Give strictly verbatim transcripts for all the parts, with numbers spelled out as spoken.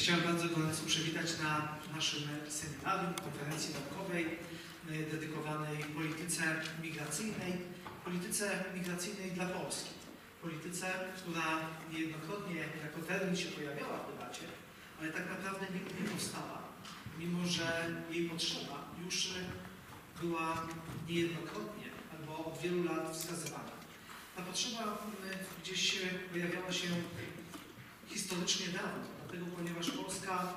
Chciałem bardzo gorąco przywitać na naszym seminarium, konferencji naukowej dedykowanej polityce migracyjnej, polityce migracyjnej dla Polski. Polityce, która niejednokrotnie jako termin się pojawiała w debacie, ale tak naprawdę nigdy nie powstała, mimo że jej potrzeba już była niejednokrotnie albo od wielu lat wskazywana. Ta potrzeba gdzieś pojawiała się historycznie dawno, dlatego ponieważ Polska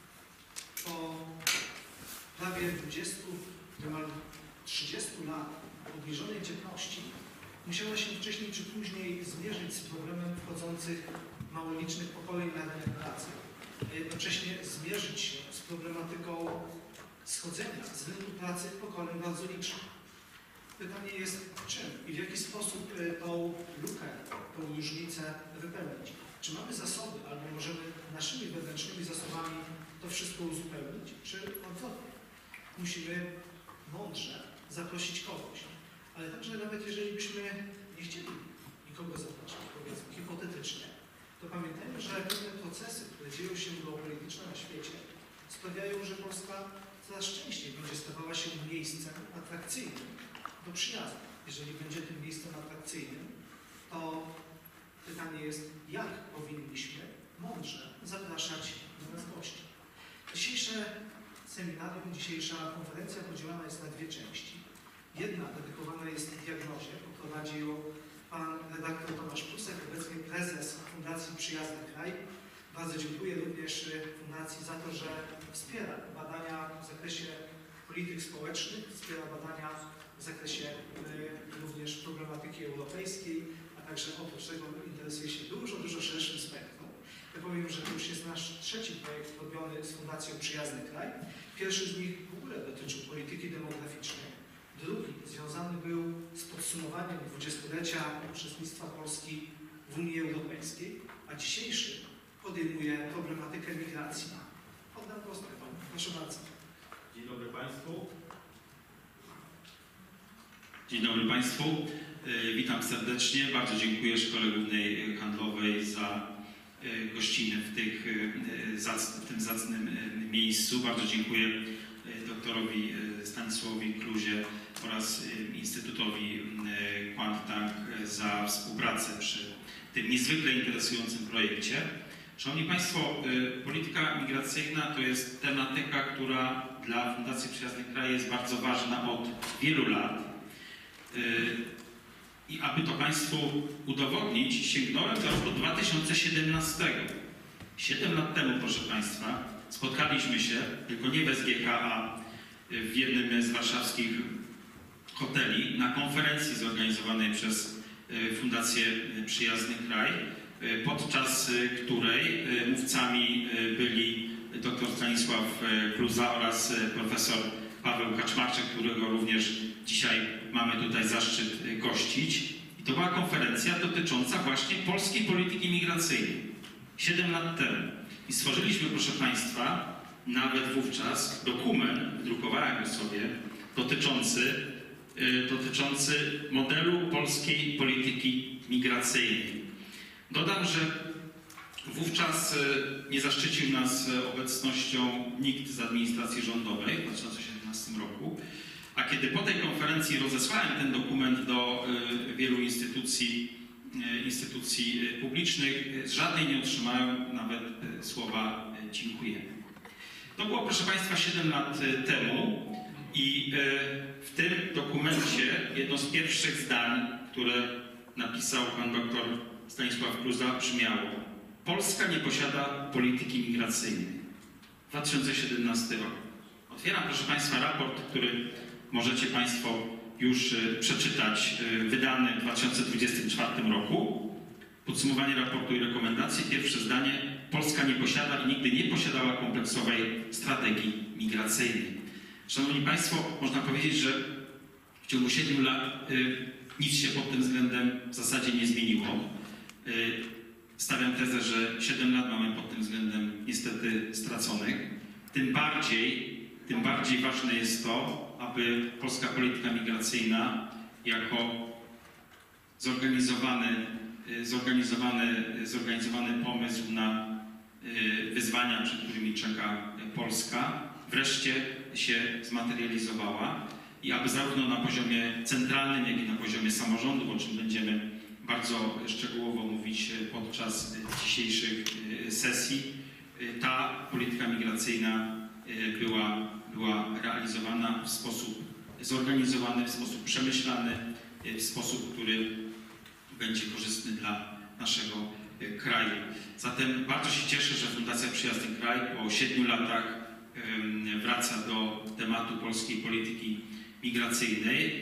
po prawie dwudziestu, niemal trzydziestu lat obniżonej dzietności musiała się wcześniej czy później zmierzyć z problemem wchodzących małolicznych pokoleń na rynek pracy, a jednocześnie zmierzyć się z problematyką schodzenia z rynku pracy pokoleń bardzo licznych. Pytanie jest, czym i w jaki sposób tą lukę, tą różnicę wypełnić. Czy mamy zasoby, albo możemy naszymi wewnętrznymi zasobami to wszystko uzupełnić, czy odwrotnie? Musimy mądrze zaprosić kogoś, ale także nawet jeżeli byśmy nie chcieli nikogo zapraszać, powiedzmy hipotetycznie, to pamiętajmy, że pewne procesy, które dzieją się geopolityczne na świecie, sprawiają, że Polska coraz częściej będzie stawała się miejscem atrakcyjnym do przyjazdu. Jeżeli będzie tym miejscem atrakcyjnym, to pytanie jest, jak powinniśmy mądrze zapraszać do nas gości. Dzisiejsze seminarium, dzisiejsza konferencja podzielona jest na dwie części. Jedna dedykowana jest diagnozie, poprowadzi ją pan redaktor Tomasz Prusek, obecnie prezes Fundacji Przyjazny Kraj. Bardzo dziękuję również Fundacji za to, że wspiera badania w zakresie polityk społecznych, wspiera badania w zakresie y, również problematyki europejskiej, a także oprócz tego interesuje się dużo, dużo szerszym spektrum. Ja powiem, że to już jest nasz trzeci projekt robiony z Fundacją Przyjazny Kraj. Pierwszy z nich w ogóle dotyczył polityki demograficznej. Drugi związany był z podsumowaniem dwudziestolecia uczestnictwa Polski w Unii Europejskiej, a dzisiejszy podejmuje problematykę migracji. Oddam głos panu. Proszę bardzo. Dzień dobry Państwu. Dzień dobry Państwu. Witam serdecznie. Bardzo dziękuję Szkole Głównej Handlowej za gościnę w, tych, w tym zacnym miejscu. Bardzo dziękuję doktorowi Stanisławowi Kluzie oraz Instytutowi Quanttank za współpracę przy tym niezwykle interesującym projekcie. Szanowni Państwo, polityka migracyjna to jest tematyka, która dla Fundacji Przyjazny Kraj jest bardzo ważna od wielu lat. I aby to Państwu udowodnić, sięgnąłem do roku dwa tysiące siedemnastego. Siedem lat temu, proszę Państwa, spotkaliśmy się, tylko nie w S G K, a w jednym z warszawskich hoteli, na konferencji zorganizowanej przez Fundację Przyjazny Kraj, podczas której mówcami byli dr Stanisław Kluza oraz profesor Paweł Kaczmarczyk, którego również dzisiaj mamy tutaj zaszczyt gościć. I to była konferencja dotycząca właśnie polskiej polityki migracyjnej. Siedem lat temu. I stworzyliśmy, proszę Państwa, nawet wówczas dokument, drukowałem go sobie, dotyczący, dotyczący modelu polskiej polityki migracyjnej. Dodam, że wówczas nie zaszczycił nas obecnością nikt z administracji rządowej w dwa tysiące siedemnastym roku, a kiedy po tej konferencji rozesłałem ten dokument do wielu instytucji, instytucji publicznych, z żadnej nie otrzymałem nawet słowa dziękujemy. To było, proszę Państwa, siedem lat temu i w tym dokumencie jedno z pierwszych zdań, które napisał pan doktor Stanisław Kluza, brzmiało: Polska nie posiada polityki migracyjnej. dwa tysiące siedemnasty rok. Otwieram, proszę Państwa, raport, który możecie Państwo już przeczytać, wydany w dwa tysiące dwudziestym czwartym roku. Podsumowanie raportu i rekomendacji. Pierwsze zdanie: Polska nie posiada i nigdy nie posiadała kompleksowej strategii migracyjnej. Szanowni Państwo, można powiedzieć, że w ciągu siedmiu lat y, nic się pod tym względem w zasadzie nie zmieniło. Y, stawiam tezę, że siedem lat mamy pod tym względem niestety straconych. Tym bardziej, tym bardziej ważne jest to, aby polska polityka migracyjna jako zorganizowany, zorganizowany, zorganizowany pomysł na wyzwania, przed którymi czeka Polska, wreszcie się zmaterializowała i aby zarówno na poziomie centralnym, jak i na poziomie samorządów, o czym będziemy bardzo szczegółowo mówić podczas dzisiejszych sesji, ta polityka migracyjna była, była realizowana w sposób zorganizowany, w sposób przemyślany, w sposób, który będzie korzystny dla naszego kraju. Zatem bardzo się cieszę, że Fundacja Przyjazny Kraj po siedmiu latach wraca do tematu polskiej polityki migracyjnej,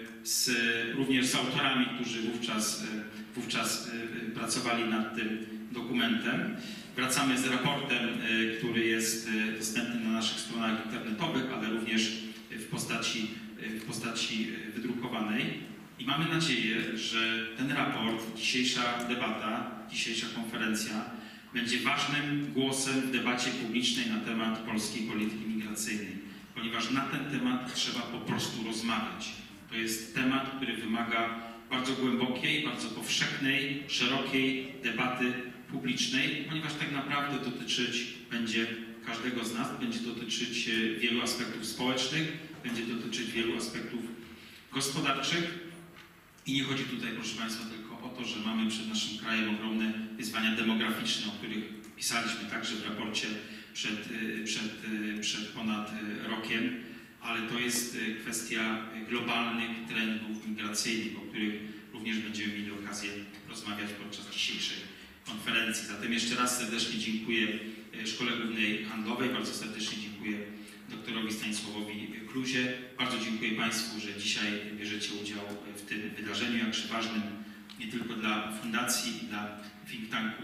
z, również z autorami, którzy wówczas, wówczas pracowali nad tym dokumentem. Wracamy z raportem, który jest dostępny na naszych stronach internetowych, ale również w postaci, w postaci wydrukowanej. I mamy nadzieję, że ten raport, dzisiejsza debata, dzisiejsza konferencja będzie ważnym głosem w debacie publicznej na temat polskiej polityki migracyjnej, ponieważ na ten temat trzeba po prostu rozmawiać. To jest temat, który wymaga bardzo głębokiej, bardzo powszechnej, szerokiej debaty publicznej, ponieważ tak naprawdę dotyczyć będzie każdego z nas, będzie dotyczyć wielu aspektów społecznych, będzie dotyczyć wielu aspektów gospodarczych. I nie chodzi tutaj, proszę Państwa, tylko o to, że mamy przed naszym krajem ogromne wyzwania demograficzne, o których pisaliśmy także w raporcie przed, przed, przed ponad rokiem, ale to jest kwestia globalnych trendów migracyjnych, o których również będziemy mieli okazję rozmawiać podczas dzisiejszej konferencji. Zatem jeszcze raz serdecznie dziękuję Szkole Głównej Handlowej, bardzo serdecznie dziękuję doktorowi Stanisławowi Kluzie. Bardzo dziękuję Państwu, że dzisiaj bierzecie udział w tym wydarzeniu, jakże ważnym nie tylko dla fundacji, dla think tanku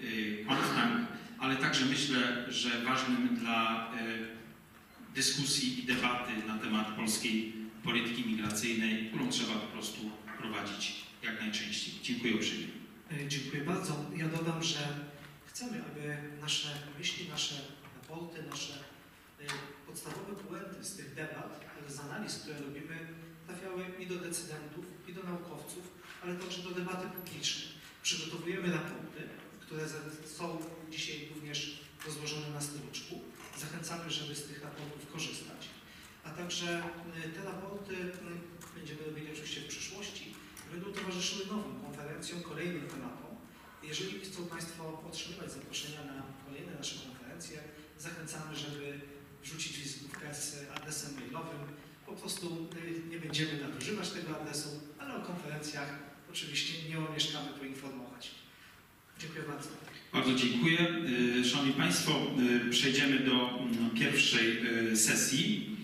Kontank, ale także myślę, że ważnym dla dyskusji i debaty na temat polskiej polityki migracyjnej, którą trzeba po prostu prowadzić jak najczęściej. Dziękuję uprzejmie. Dziękuję bardzo. Ja dodam, że chcemy, aby nasze myśli, nasze raporty, nasze podstawowe puenty z tych debat, z analiz, które robimy, trafiały i do decydentów, i do naukowców, ale także do debaty publicznej. Przygotowujemy raporty, które są dzisiaj również rozłożone na stoliczku. Zachęcamy, żeby z tych raportów korzystać. A także te raporty będziemy robili oczywiście w przyszłości, będą towarzyszyły nowym konferencjom, kolejnym tematom. Jeżeli chcą Państwo otrzymywać zaproszenia na kolejne nasze konferencje, zachęcamy, żeby wrzucić wizytówkę z adresem mailowym. Po prostu nie będziemy nadużywać tego adresu, ale o konferencjach oczywiście nie omieszkamy poinformować. Dziękuję bardzo. Bardzo dziękuję. Szanowni Państwo, przejdziemy do pierwszej sesji.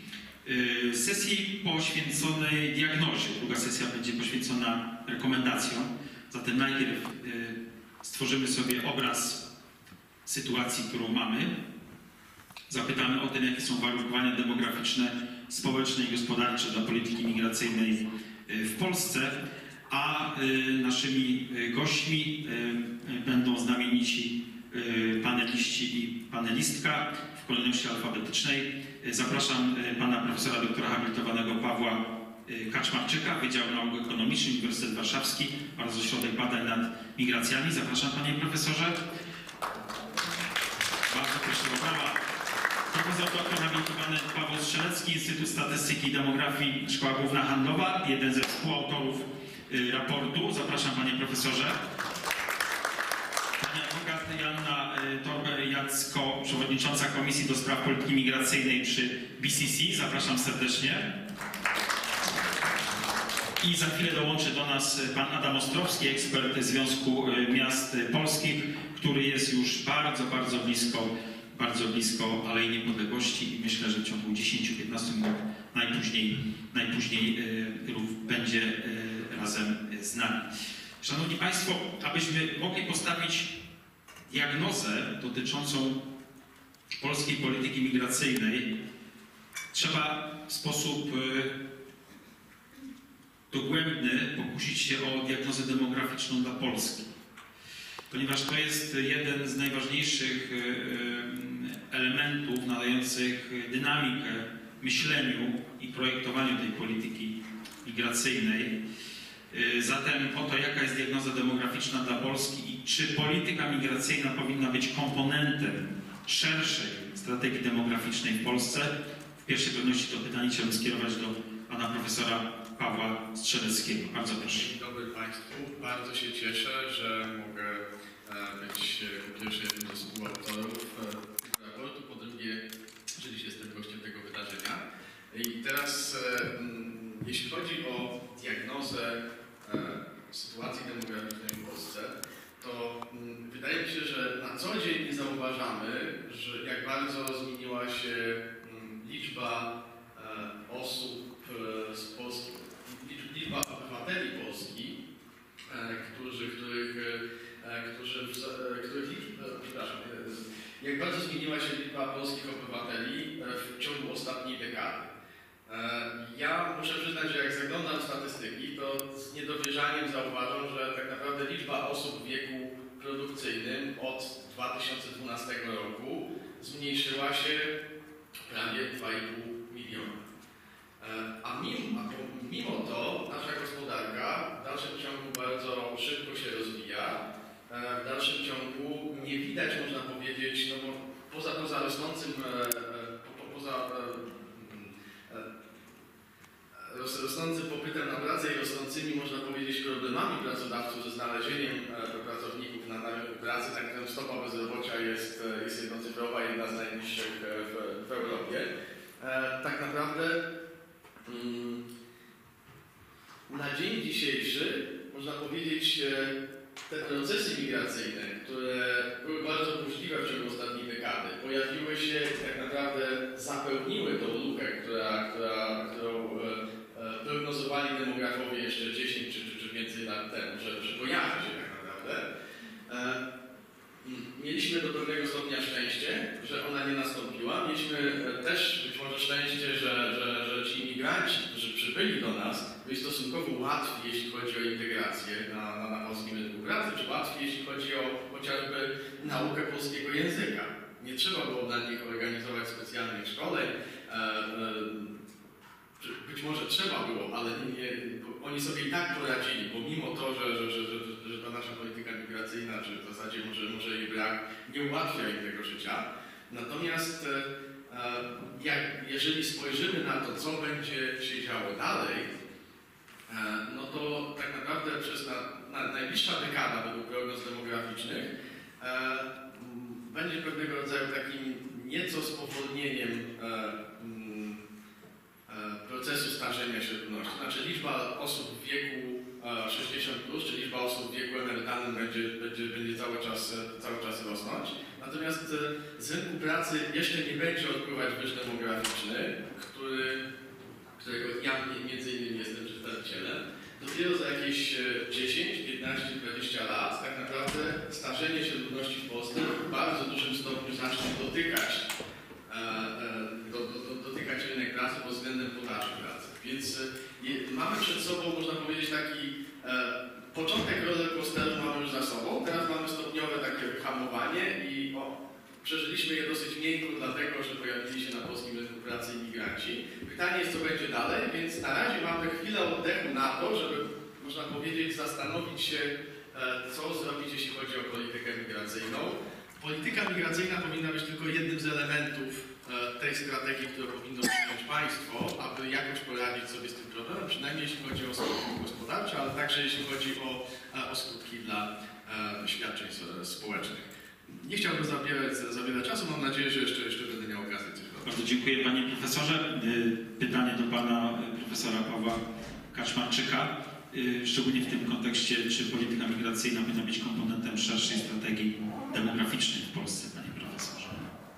Sesji poświęconej diagnozie. Druga sesja będzie poświęcona rekomendacjom. Zatem najpierw stworzymy sobie obraz sytuacji, którą mamy. Zapytamy o tym, jakie są warunkowania demograficzne, społeczne i gospodarcze dla polityki migracyjnej w Polsce, a naszymi gośćmi będą znamienici paneliści i panelistka w kolejności alfabetycznej. Zapraszam pana profesora doktora habilitowanego Pawła Kaczmarczyka, Wydział Nauk Ekonomicznych, Uniwersytet Warszawski oraz Ośrodek Badań nad Migracjami. Zapraszam, panie profesorze. Bardzo proszę o brawa. Profesor doktor habilitowany Paweł Strzelecki, Instytut Statystyki i Demografii, Szkoła Główna Handlowa, jeden ze współautorów raportu. Zapraszam, panie profesorze. Pani adwokat Joanna Torber-Jacko, przewodnicząca Komisji do Spraw Polityki Migracyjnej przy B C C. Zapraszam serdecznie. I za chwilę dołączy do nas pan Adam Ostrowski, ekspert Związku Miast Polskich, który jest już bardzo, bardzo blisko, bardzo blisko Alei Niepodległości i myślę, że w ciągu dziesięciu do piętnastu minut najpóźniej, najpóźniej będzie razem z nami. Szanowni Państwo, abyśmy mogli postawić diagnozę dotyczącą polskiej polityki migracyjnej, trzeba w sposób dogłębny pokusić się o diagnozę demograficzną dla Polski, ponieważ to jest jeden z najważniejszych elementów nadających dynamikę myśleniu i projektowaniu tej polityki migracyjnej. Zatem o to, jaka jest diagnoza demograficzna dla Polski i czy polityka migracyjna powinna być komponentem szerszej strategii demograficznej w Polsce. W pierwszej kolejności to pytanie chciałbym skierować do pana profesora Pawła Strzeleckiego. Bardzo proszę. Dzień dobry Państwu. Bardzo się cieszę, że mogę e, być e, po pierwsze jednym ze współautorów e, tego raportu, po drugie, że dziś jestem gościem tego wydarzenia. I teraz, e, m, jeśli chodzi o diagnozę e, sytuacji demograficznej w Polsce, to m, wydaje mi się, że na co dzień nie zauważamy, że jak bardzo zmieniła się m, liczba e, osób e, z Polski, liczba obywateli Polski, e, którzy, których, e, którzy, e, których liczba, e, przepraszam, e, jak bardzo zmieniła się liczba polskich obywateli e, w ciągu ostatniej dekady. E, ja muszę przyznać, że jak zaglądam w statystyki, to z niedowierzaniem zauważam, że tak naprawdę liczba osób w wieku produkcyjnym od dwa tysiące dwunastego roku zmniejszyła się prawie dwa i pół miliona. A mimo, a mimo to nasza gospodarka w dalszym ciągu bardzo szybko się rozwija. W dalszym ciągu nie widać, można powiedzieć, no bo poza, poza rosnącym, po, poza rosnącym popytem na pracę i rosnącymi, można powiedzieć, problemami pracodawców ze znalezieniem pracowników na rynku pracy, na którym stopa bezrobocia jest, jest jednocyfrowa, jedna z najniższych w, w Europie. Tak naprawdę na dzień dzisiejszy, można powiedzieć, te procesy migracyjne, które były bardzo burzliwe w ciągu ostatniej dekady, pojawiły się i tak naprawdę zapełniły tą lukę, która, która, którą prognozowali demografowie jeszcze dziesięć czy, czy, czy więcej lat temu, że, że pojawi się tak naprawdę. Mieliśmy do pewnego stopnia szczęście, że ona nie nastąpiła. Mieliśmy też być może szczęście, że, że, że ci imigranci, którzy przybyli do nas, byli stosunkowo łatwi, jeśli chodzi o integrację na, na, na polskim rynku pracy, czy łatwi, jeśli chodzi o chociażby naukę polskiego języka. Nie trzeba było dla nich organizować specjalnych szkoleń. E, e, być może trzeba było, ale nie, oni sobie i tak poradzili, pomimo to, że, że, że, że, że ta nasza polityka migracyjna, czy w zasadzie może, może jej brak, nie ułatwia im tego życia. Natomiast e, jak, jeżeli spojrzymy na to, co będzie się działo dalej, e, no to tak naprawdę przez na, na, najbliższa dekada według prognoz demograficznych e, będzie pewnego rodzaju takim nieco spowolnieniem e, procesu starzenia się ludności. Znaczy liczba osób w wieku sześćdziesiąt plus, czy liczba osób w wieku emerytalnym będzie, będzie, będzie cały, czas, cały czas rosnąć. Natomiast z rynku pracy jeszcze nie będzie odpływać wyż demograficzny, który, którego ja między innymi jestem przedstawicielem. Dopiero za jakieś dziesięć, piętnaście, dwadzieścia lat tak naprawdę starzenie się ludności w Polsce w bardzo dużym stopniu zacznie dotykać Do, do, dotykać rynek pracy pod względem podaży pracy. Więc je, mamy przed sobą, można powiedzieć, taki e, początek rollercoasteru mamy już za sobą, teraz mamy stopniowe takie wyhamowanie i o, przeżyliśmy je dosyć miękko, dlatego że pojawili się na polskim rynku pracy imigranci. Pytanie jest, co będzie dalej, więc na razie mamy chwilę oddechu na to, żeby, można powiedzieć, zastanowić się, e, co zrobić, jeśli chodzi o politykę migracyjną. Polityka migracyjna powinna być tylko jednym z elementów tej strategii, którą powinno przyjąć państwo, aby jakoś poradzić sobie z tym problemem, przynajmniej jeśli chodzi o skutki gospodarcze, ale także jeśli chodzi o, o skutki dla e, świadczeń społecznych. Nie chciałbym zabierać za wiele czasu, mam nadzieję, że jeszcze, jeszcze będę miał okazję coś dodać. Bardzo dziękuję panie profesorze. Pytanie do pana profesora Pawła Kaczmarczyka, szczególnie w tym kontekście, czy polityka migracyjna powinna być komponentem szerszej strategii demograficznej w Polsce, panie profesorze.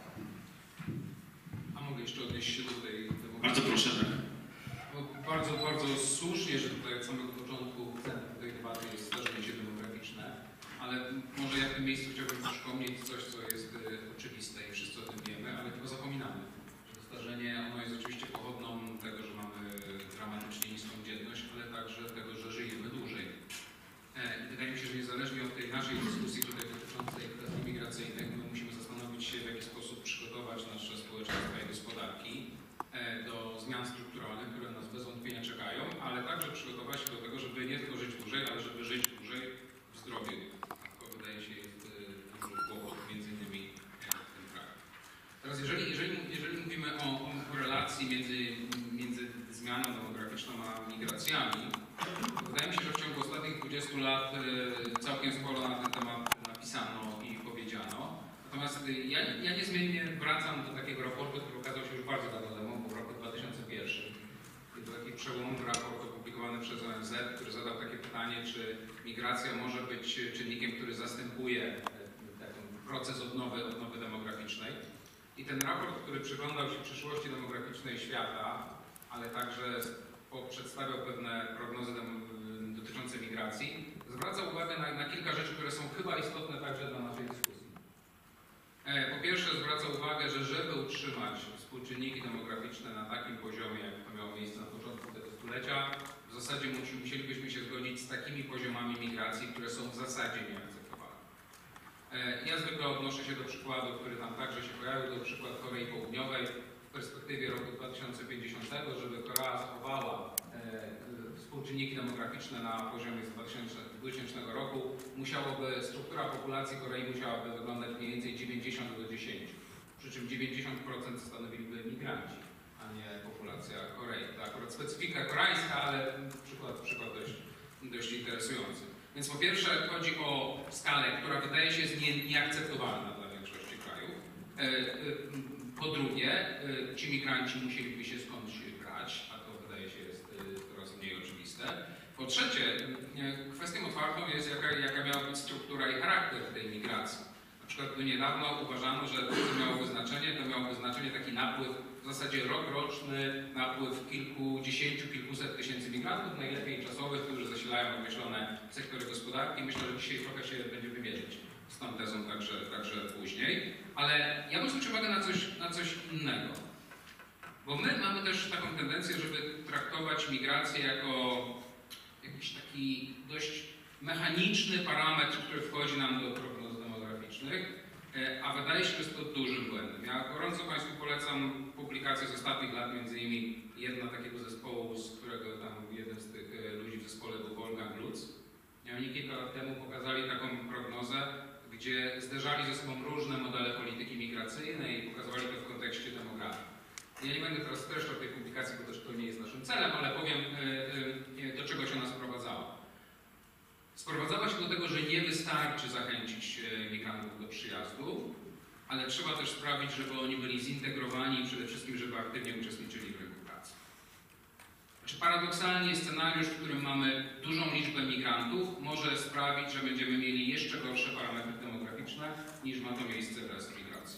Jeszcze odnieść się do tej demograficznej. Bardzo proszę. Tak. No, bardzo, bardzo słusznie, że tutaj od samego początku centrum tej debaty jest starzenie się demograficzne, ale może ja w tym miejscu chciałbym przypomnieć coś, co jest oczywiste i wszyscy o tym wiemy, ale chyba zapominamy, że to starzenie ono jest oczywiście pochodną tego, że mamy dramatycznie niską dzietność, ale także tego, że żyjemy dłużej. I wydaje mi się, że niezależnie od tej naszej dyskusji tutaj dotyczącej kwestii migracyjnych, my musimy zastanowić się, w jaki sposób przygotować nasze społeczeństwa i gospodarki do zmian strukturalnych, które nas bez wątpienia czekają, ale także przygotować się do tego, żeby nie tylko żyć dłużej, dwudziestu lat y, całkiem sporo na ten temat napisano i powiedziano. Natomiast y, ja, ja niezmiennie wracam do takiego raportu, który okazał się już bardzo dawno temu, w roku dwa tysiące pierwszym. I to taki przełomowy raport opublikowany przez O N Z, który zadał takie pytanie, czy migracja może być czynnikiem, który zastępuje y, ten proces odnowy, odnowy demograficznej. I ten raport, który przyglądał się przyszłości demograficznej świata, ale także przedstawiał pewne prognozy dotyczące migracji, zwraca uwagę na, na kilka rzeczy, które są chyba istotne także dla naszej dyskusji. E, po pierwsze zwraca uwagę, że żeby utrzymać współczynniki demograficzne na takim poziomie, jak to miało miejsce na początku tego stulecia, w zasadzie musielibyśmy się zgodzić z takimi poziomami migracji, które są w zasadzie nieakceptowalne. E, ja zwykle odnoszę się do przykładu, który tam także się pojawił, do przykładu Korei Południowej. W perspektywie roku dwa tysiące pięćdziesiątego, żeby Korea zachowała e, współczynniki demograficzne na poziomie z dwutysięcznego roku, musiałoby, struktura populacji Korei musiałaby wyglądać mniej więcej dziewięćdziesiąt do dziesięciu. Przy czym dziewięćdziesiąt procent stanowiliby migranci, a nie populacja Korei. To akurat specyfika koreańska, ale przykład, przykład dość, dość interesujący. Więc po pierwsze chodzi o skalę, która wydaje się jest nie, nieakceptowalna dla większości krajów. E, e, Po drugie, ci migranci musieliby się skądś brać, a to wydaje się jest coraz mniej oczywiste. Po trzecie, kwestią otwartą jest jaka, jaka miała być struktura i charakter tej migracji. Na przykład do niedawno uważano, że to, co miałoby znaczenie, to miałoby znaczenie taki napływ, w zasadzie rokroczny napływ kilkudziesięciu, kilkuset tysięcy migrantów, najlepiej czasowych, którzy zasilają określone sektory gospodarki. Myślę, że dzisiaj trochę się będziemy mierzyć z tą tezą także, także później. Ale ja bym zwrócił uwagę na coś, na coś innego. Bo my mamy też taką tendencję, żeby traktować migrację jako jakiś taki dość mechaniczny parametr, który wchodzi nam do prognoz demograficznych, a wydaje się, że jest to dużym błędem. Ja gorąco Państwu polecam publikacje z ostatnich lat, między innymi jedna takiego zespołu, z którego tam jeden z tych ludzi w zespole był Wolfgang Lutz. Oni kilka lat temu pokazali taką prognozę, gdzie zderzali ze sobą różne modele polityki migracyjnej i pokazywali to w kontekście demografii. Ja nie będę teraz streszczał tej publikacji, bo też to nie jest naszym celem, ale powiem, do czego się ona sprowadzała. Sprowadzała się do tego, że nie wystarczy zachęcić migrantów do przyjazdu, ale trzeba też sprawić, żeby oni byli zintegrowani i przede wszystkim, żeby aktywnie uczestniczyli w rynku pracy. Znaczy, paradoksalnie scenariusz, w którym mamy dużą liczbę migrantów, może sprawić, że będziemy mieli jeszcze gorsze parametry demograficzne niż ma to miejsce bez migracji.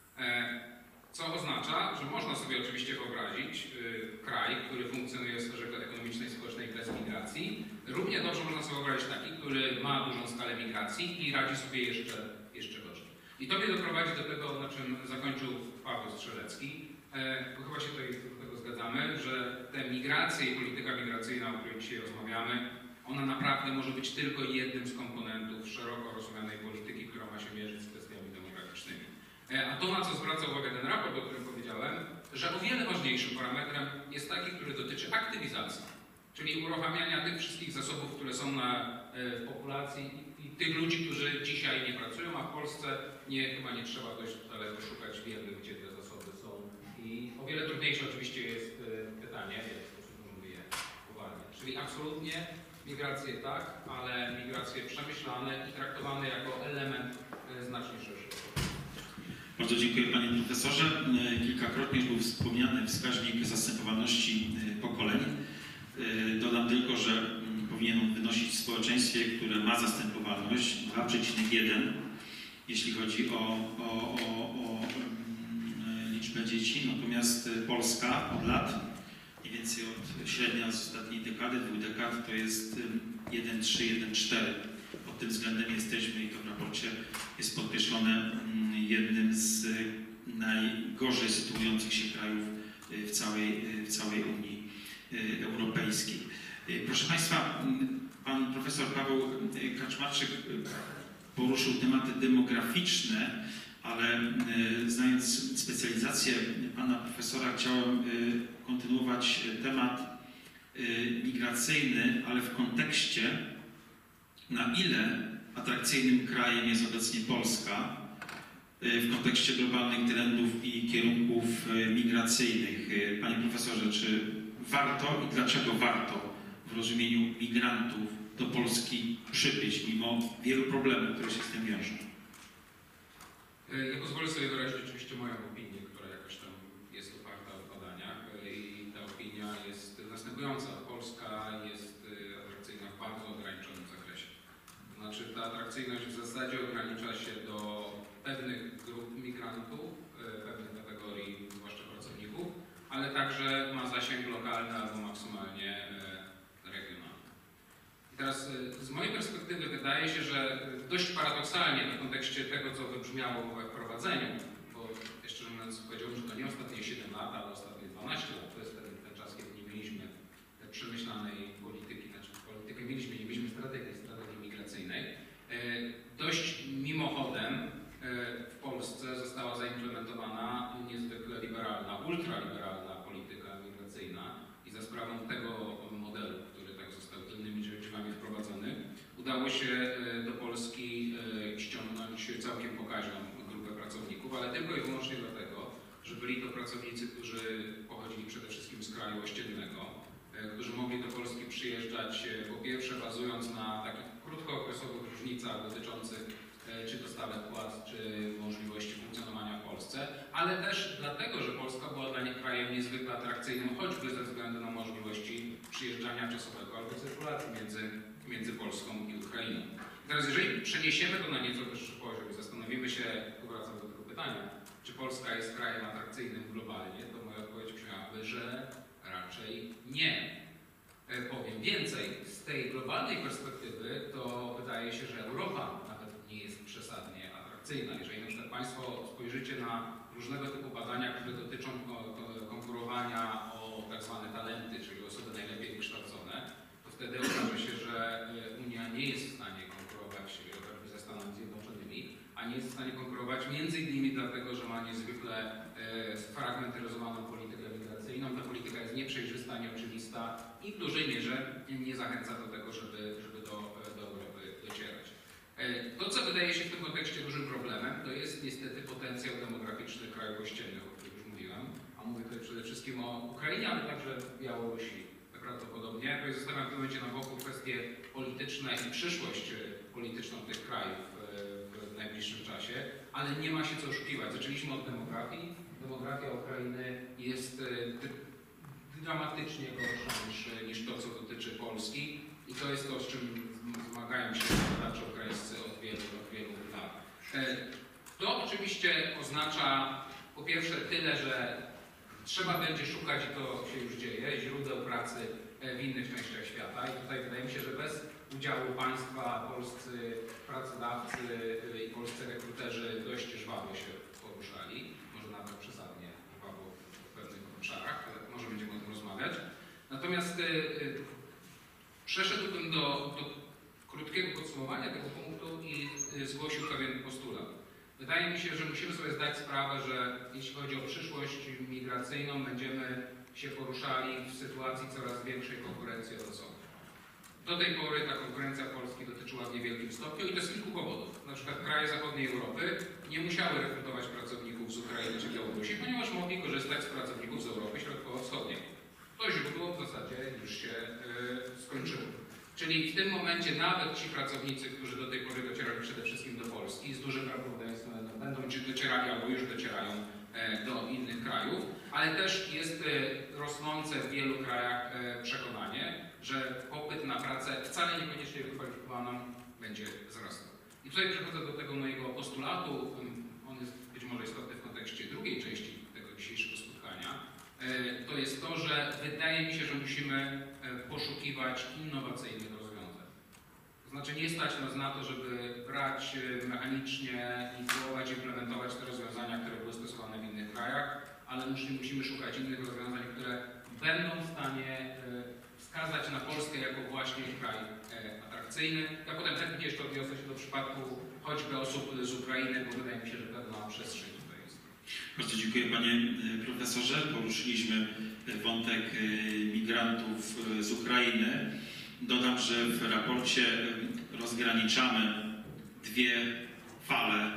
Co oznacza, że można sobie oczywiście wyobrazić kraj, który funkcjonuje w sferze ekonomicznej, społecznej bez migracji. Równie dobrze można sobie wyobrazić taki, który ma dużą skalę migracji i radzi sobie jeszcze, jeszcze gorzej. I to mnie doprowadzi do tego, na czym zakończył Paweł Strzelecki. Bo chyba się tutaj do tego zgadzamy, że te migracje i polityka migracyjna, o której dzisiaj rozmawiamy, ona naprawdę może być tylko jednym z komponentów szeroko rozumianej polityki, która ma się mierzyć z kwestiami demograficznymi. A to, na co zwraca uwagę ten raport, o którym powiedziałem, że o wiele ważniejszym parametrem jest taki, który dotyczy aktywizacji, czyli uruchamiania tych wszystkich zasobów, które są na, w populacji i, i tych ludzi, którzy dzisiaj nie pracują, a w Polsce nie, chyba nie trzeba dość daleko szukać wiedzy, gdzie te zasoby są. I o wiele trudniejsze oczywiście jest pytanie, w jaki sposób możemy je uwalniać. Czyli absolutnie migracje tak, ale migracje przemyślane i traktowane jako element znacznie szerszego. Bardzo dziękuję Panie Profesorze. Kilkakrotnie już był wspomniany wskaźnik zastępowalności pokoleń. Dodam tylko, że powinien on wynosić w społeczeństwie, które ma zastępowalność dwa przecinek jeden, jeśli chodzi o, o, o, o liczbę dzieci. Natomiast Polska od lat, mniej więcej od średnia z ostatniej dekady, dwóch dekad, to jest jeden przecinek trzy, jeden przecinek cztery. Pod tym względem jesteśmy, i to w raporcie jest podkreślone, jednym z najgorzej sytuujących się krajów w całej, w całej Unii Europejskiej. Proszę Państwa, Pan Profesor Paweł Kaczmarczyk poruszył tematy demograficzne, ale znając specjalizację Pana Profesora, chciałem kontynuować temat migracyjny, ale w kontekście, na ile atrakcyjnym krajem jest obecnie Polska w kontekście globalnych trendów i kierunków migracyjnych. Panie Profesorze, czy warto i dlaczego warto w rozumieniu migrantów do Polski przybyć, mimo wielu problemów, które się z tym wiążą? Ja pozwolę sobie wyrazić oczywiście moją opinię, która jakoś tam jest oparta o badaniach i ta opinia jest następująca. Polska jest atrakcyjna w bardzo ograniczonym zakresie. To znaczy ta atrakcyjność w zasadzie ogranicza się do pewnych grup migrantów, pewnych kategorii, zwłaszcza pracowników, ale także ma zasięg lokalny albo maksymalnie regionalny. I teraz z mojej perspektywy wydaje się, że dość paradoksalnie w kontekście tego, co wybrzmiało we wprowadzeniu, bo jeszcze mówiąc powiedziałbym, że to nie ostatnie siedem lat, ale ostatnie dwanaście lat, to jest ten, ten czas, kiedy nie mieliśmy przemyślanej polityki, znaczy politykę mieliśmy, nie mieliśmy strategii, strategii migracyjnej. Dość mimochodem w Polsce została zaimplementowana niezwykle liberalna, ultraliberalna polityka migracyjna i za sprawą tego modelu, który tak został tylnymi drzwiami wprowadzony, udało się do Polski ściągnąć całkiem pokaźną grupę pracowników, ale tylko i wyłącznie dlatego, że byli to pracownicy, którzy pochodzili przede wszystkim z kraju ościennego, którzy mogli do Polski przyjeżdżać po pierwsze bazując na takich krótkookresowych różnicach dotyczących czy dostawek płac, czy możliwości funkcjonowania w Polsce, ale też dlatego, że Polska była dla nich krajem niezwykle atrakcyjnym, choćby ze względu na możliwości przyjeżdżania czasowego albo cyrkulacji między, między Polską i Ukrainą. I teraz jeżeli przeniesiemy to na nieco wyższy poziom i zastanowimy się, wracam do tego pytania, czy Polska jest krajem atrakcyjnym globalnie, to moja odpowiedź brzmiałaby, że raczej nie. Powiem więcej, z tej globalnej perspektywy to wydaje się, że Europa nawet nie jest przesadnie atrakcyjna. Jeżeli na przykład Państwo spojrzycie na różnego typu badania, które dotyczą konkurowania o tak zwane talenty, czyli osoby najlepiej wykształcone, to wtedy okaże się, że Unia nie jest w stanie konkurować choćby ze Stanami Zjednoczonymi, a nie jest w stanie konkurować między innymi dlatego, że ma niezwykle sfragmentaryzowaną politykę migracyjną. Ta polityka jest nieprzejrzysta, nieoczywista i w dużej mierze nie zachęca do tego, żeby, żeby do, do Europy docierać. To, co wydaje się w tym kontekście dużym problemem, to jest niestety potencjał demograficzny krajów ościennych, o których już mówiłem, a mówię tutaj przede wszystkim o Ukrainie, ale także Białorusi prawdopodobnie. To jest zostawiam w tym momencie na boku kwestie polityczne i przyszłość polityczną tych krajów w najbliższym czasie, ale nie ma się co oszukiwać. Zaczęliśmy od demografii. Demografia Ukrainy jest dramatycznie gorsza niż, niż to, co dotyczy Polski i to jest to, z czym zmagają się badacze ukraińscy od wielu, od wielu lat. To oczywiście oznacza po pierwsze tyle, że trzeba będzie szukać, i to się już dzieje, źródeł pracy w innych częściach świata i tutaj wydaje mi się, że bez udziału państwa polscy pracodawcy i polscy rekruterzy dość żwawo się poruszali, może nawet przesadnie żwawo w pewnych obszarach, ale może będziemy o tym rozmawiać. Natomiast y, y, przeszedłbym do, do krótkiego podsumowania tego punktu i y, zgłosił pewien postulat. Wydaje mi się, że musimy sobie zdać sprawę, że jeśli chodzi o przyszłość migracyjną, będziemy się poruszali w sytuacji coraz większej konkurencji od osób. Do tej pory ta konkurencja Polski dotyczyła w niewielkim stopniu i to z kilku powodów. Na przykład kraje zachodniej Europy nie musiały rekrutować pracowników z Ukrainy czy Białorusi, ponieważ mogli korzystać z pracowników z Europy Środkowo-Wschodniej. To źródło w zasadzie już się yy, skończyło. Czyli w tym momencie nawet ci pracownicy, którzy do tej pory docierali przede wszystkim do Polski, z dużym prawdopodobieństwem będą docierali albo już docierają e, do innych krajów, ale też jest e, rosnące w wielu krajach e, przekonanie, że popyt na pracę wcale niekoniecznie wykwalifikowaną będzie wzrastał. I tutaj przechodzę do tego mojego postulatu, on jest być może istotny w kontekście drugiej części tego dzisiejszego spotkania. To jest to, że wydaje mi się, że musimy poszukiwać innowacyjnych rozwiązań. To znaczy nie stać nas na to, żeby brać mechanicznie i próbować implementować te rozwiązania, które były stosowane w innych krajach, ale musimy szukać innych rozwiązań, które będą w stanie wskazać na Polskę jako właśnie kraj atrakcyjny. Ja potem chętnie jeszcze odniosę się do przypadku choćby osób z Ukrainy, bo wydaje mi się, że pewna przestrzeń tutaj jest. Bardzo dziękuję panie profesorze. Poruszyliśmy wątek migrantów z Ukrainy. Dodam, że w raporcie rozgraniczamy dwie fale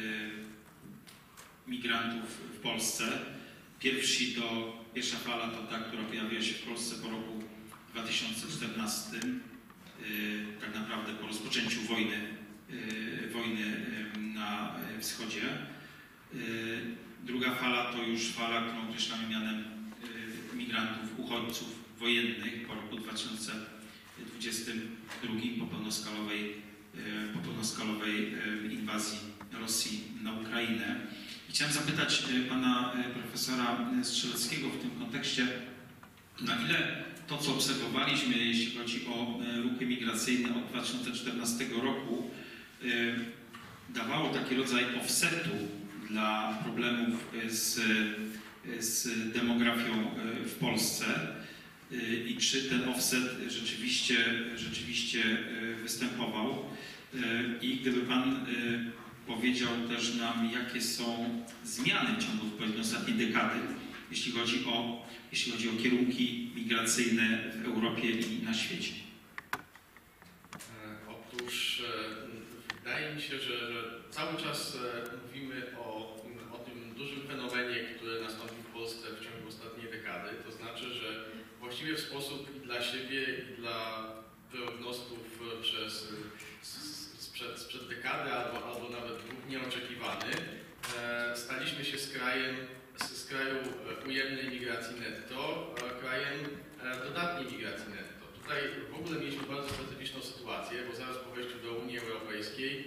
migrantów w Polsce. Pierwsi to, pierwsza fala to ta, która pojawiła się w Polsce po roku dwa tysiące czternastym, tak naprawdę po rozpoczęciu wojny, wojny na wschodzie. Druga fala to już fala, którą określamy mianem migrantów, uchodźców wojennych po roku dwa tysiące dwudziestym drugim po pełnoskalowej, po pełnoskalowej inwazji Rosji na Ukrainę. I chciałem zapytać pana profesora Strzeleckiego w tym kontekście, na ile to, co obserwowaliśmy, jeśli chodzi o ruchy migracyjne od dwa tysiące czternastego roku, dawało taki rodzaj offsetu dla problemów z, z demografią w Polsce i czy ten offset rzeczywiście, rzeczywiście występował. I gdyby pan powiedział też nam, jakie są zmiany w ciągu powiedzmy ostatniej dekady, jeśli chodzi o, jeśli chodzi o kierunki migracyjne w Europie i na świecie. Otóż wydaje mi się, że, że cały czas mówimy o, o tym dużym fenomenie, który nastąpił w Polsce w ciągu ostatniej dekady. To znaczy, że właściwie w sposób i dla siebie, i dla prognostów przez, sprzed, sprzed dekady albo, albo nawet nieoczekiwany, staliśmy się z krajem, z kraju ujemnej migracji netto, krajem dodatniej migracji netto. Tutaj w ogóle mieliśmy bardzo specyficzną sytuację, bo zaraz po wejściu do Unii Europejskiej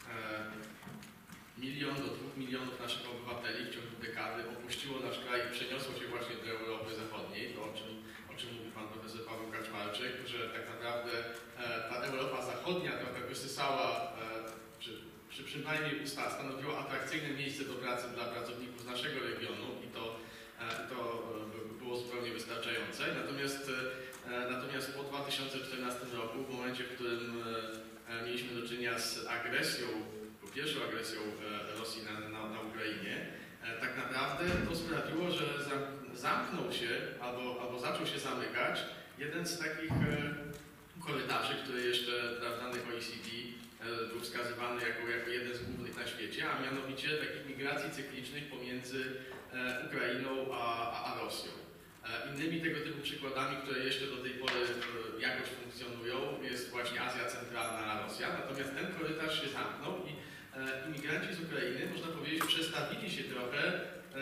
milion do dwóch milionów naszych obywateli w ciągu dekady opuściło nasz kraj i przeniosło się właśnie do Europy Zachodniej, to o czym, o czym mówi pan profesor Paweł Kaczmarczyk, że tak naprawdę ta Europa Zachodnia trochę wysysała, czy, czy przynajmniej stanowiła atrakcyjne miejsce do pracy dla pracowników z naszego regionu i to, to było zupełnie wystarczające. Natomiast, natomiast po dwa tysiące czternastym roku, w momencie, w którym mieliśmy do czynienia z agresją, pierwszą agresją Rosji na, na, na Ukrainie, tak naprawdę to sprawiło, że zamknął się albo, albo zaczął się zamykać jeden z takich korytarzy, który jeszcze w danych O E C D był wskazywany jako, jako jeden z głównych na świecie, a mianowicie takich migracji cyklicznych pomiędzy Ukrainą a, a Rosją. Innymi tego typu przykładami, które jeszcze do tej pory jakoś funkcjonują, jest właśnie Azja Centralna, Rosja, natomiast ten korytarz się zamknął i imigranci z Ukrainy, można powiedzieć, przestawili się trochę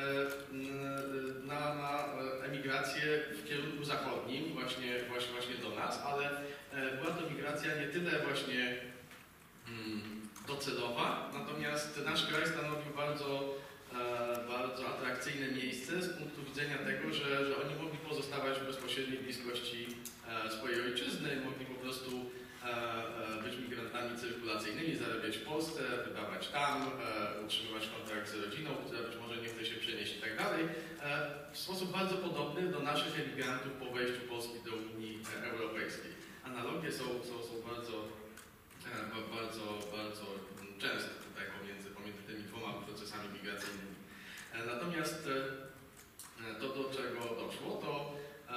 na, na emigrację w kierunku zachodnim, właśnie, właśnie, właśnie do nas, ale była to migracja nie tyle właśnie docelowa, natomiast nasz kraj stanowił bardzo, bardzo atrakcyjne miejsce z punktu widzenia tego, że, że oni mogli pozostawać w bezpośredniej bliskości swojej ojczyzny, mogli po prostu być migrantami cyrkulacyjnymi, zarabiać w Polsce, wydawać tam, utrzymywać kontakt z rodziną, która być może nie chce się przenieść i tak dalej. W sposób bardzo podobny do naszych emigrantów po wejściu Polski do Unii Europejskiej. Analogie są, są, są bardzo, bardzo, bardzo częste tutaj pomiędzy, pomiędzy tymi dwoma procesami migracyjnymi. Natomiast to, do czego doszło, to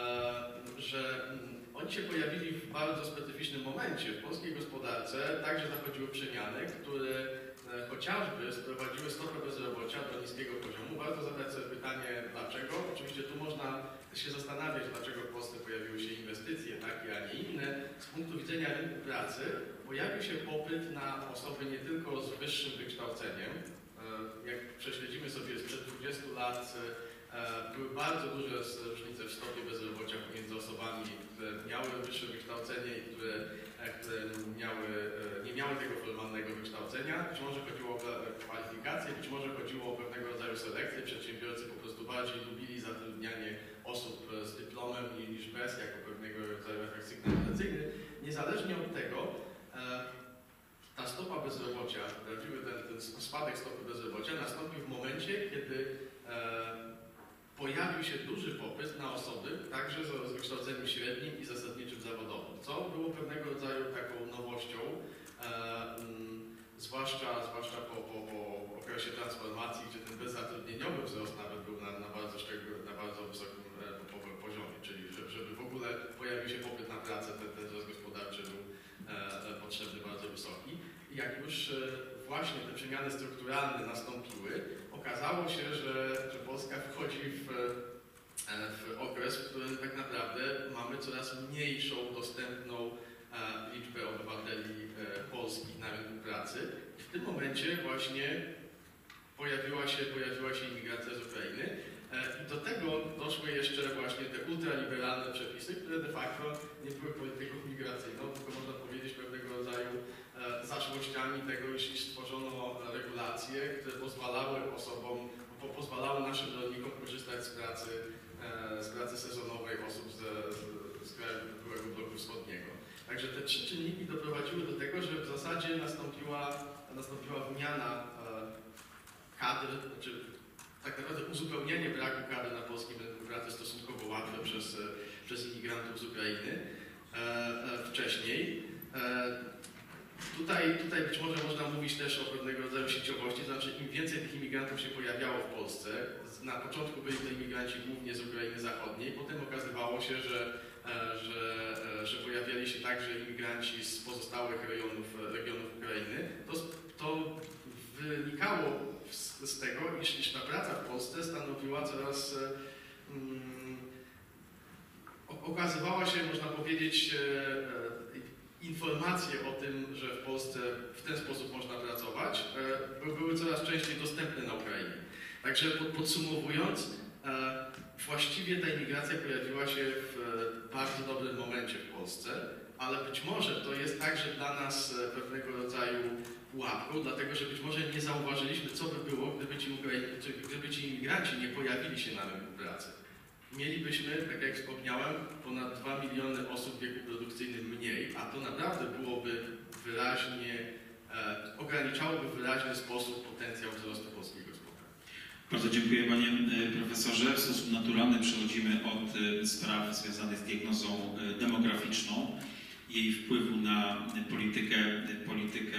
że oni się pojawili w bardzo specyficznym momencie. W polskiej gospodarce także zachodziły przemiany, które chociażby sprowadziły stopę bezrobocia do niskiego poziomu. Warto zadać sobie pytanie, dlaczego. Oczywiście tu można się zastanawiać, dlaczego w Polsce pojawiły się inwestycje takie, a nie inne. Z punktu widzenia rynku pracy pojawił się popyt na osoby nie tylko z wyższym wykształceniem. Jak prześledzimy sobie sprzed dwudziestu lat, były bardzo duże różnice w stopie bezrobocia pomiędzy osobami, które miały wyższe wykształcenie i które, które miały, nie miały tego formalnego wykształcenia. Być może chodziło o kwalifikacje, być może chodziło o pewnego rodzaju selekcję. Przedsiębiorcy po prostu bardziej lubili zatrudnianie osób z dyplomem niż bez, jako pewnego rodzaju efekt sygnalizacyjny. Niezależnie od tego, ta stopa bezrobocia, prawdziwy ten, ten spadek stopy bezrobocia nastąpił w momencie, kiedy pojawił się duży popyt na osoby, także z wykształceniem średnim i zasadniczym zawodowym, co było pewnego rodzaju taką nowością, e, m, zwłaszcza, zwłaszcza po, po, po okresie transformacji, gdzie ten bezzatrudnieniowy wzrost nawet był na, na, bardzo, szczegół, na bardzo wysokim e, poziomie, czyli żeby, żeby w ogóle pojawił się popyt na pracę, ten, ten wzrost gospodarczy był e, potrzebny bardzo wysoki. I jak już e, właśnie te przemiany strukturalne nastąpiły, okazało się, że, że Polska wchodzi w, w okres, w którym tak naprawdę mamy coraz mniejszą dostępną liczbę obywateli polskich na rynku pracy. I w tym momencie właśnie pojawiła się, pojawiła się imigracja z Ukrainy. I do tego doszły jeszcze właśnie te ultraliberalne przepisy, które de facto nie były polityką migracyjną, tylko można powiedzieć pewnego rodzaju zaszłościami tego, iż stworzono regulacje, które pozwalały osobom, po, pozwalały naszym rolnikom korzystać z pracy, z pracy sezonowej osób z, z, z krajów byłego bloku wschodniego. Także te trzy czynniki doprowadziły do tego, że w zasadzie nastąpiła, nastąpiła wymiana kadr, znaczy tak naprawdę uzupełnienie braku kadr na polskim rynku pracy stosunkowo łatwe przez, przez imigrantów z Ukrainy e, e, wcześniej. E, tutaj, tutaj być może można mówić też o pewnego rodzaju sieciowości, to znaczy im więcej tych imigrantów się pojawiało w Polsce, na początku byli to imigranci głównie z Ukrainy Zachodniej, potem okazywało się, że, e, że, e, że pojawiali się także imigranci z pozostałych rejonów, regionów Ukrainy. To, to wynikało z, z tego, iż, iż ta praca w Polsce stanowiła coraz, um, okazywała się, można powiedzieć, e, informacje o tym, że w Polsce w ten sposób można pracować, e, były coraz częściej dostępne na Ukrainie. Także pod, podsumowując, e, właściwie ta imigracja pojawiła się w bardzo dobrym momencie w Polsce, ale być może to jest także dla nas pewnego rodzaju pułapką, dlatego że być może nie zauważyliśmy, co by było, gdyby ci, gdyby ci imigranci nie pojawili się na rynku pracy. Mielibyśmy, tak jak wspomniałem, ponad dwa miliony osób w wieku produkcyjnym mniej, a to naprawdę byłoby wyraźnie, e, ograniczałoby w wyraźny sposób potencjał wzrostu polskiej gospodarki. Bardzo dziękuję panie profesorze. W sposób naturalny przechodzimy od spraw związanych z diagnozą demograficzną, jej wpływu na politykę, politykę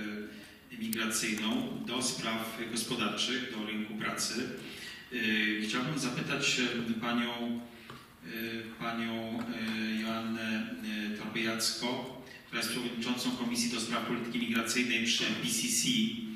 migracyjną do spraw gospodarczych, do rynku pracy. Chciałbym zapytać panią, panią Joannę Torbejacko, która jest przewodniczącą Komisji do Spraw Polityki Migracyjnej przy B C C.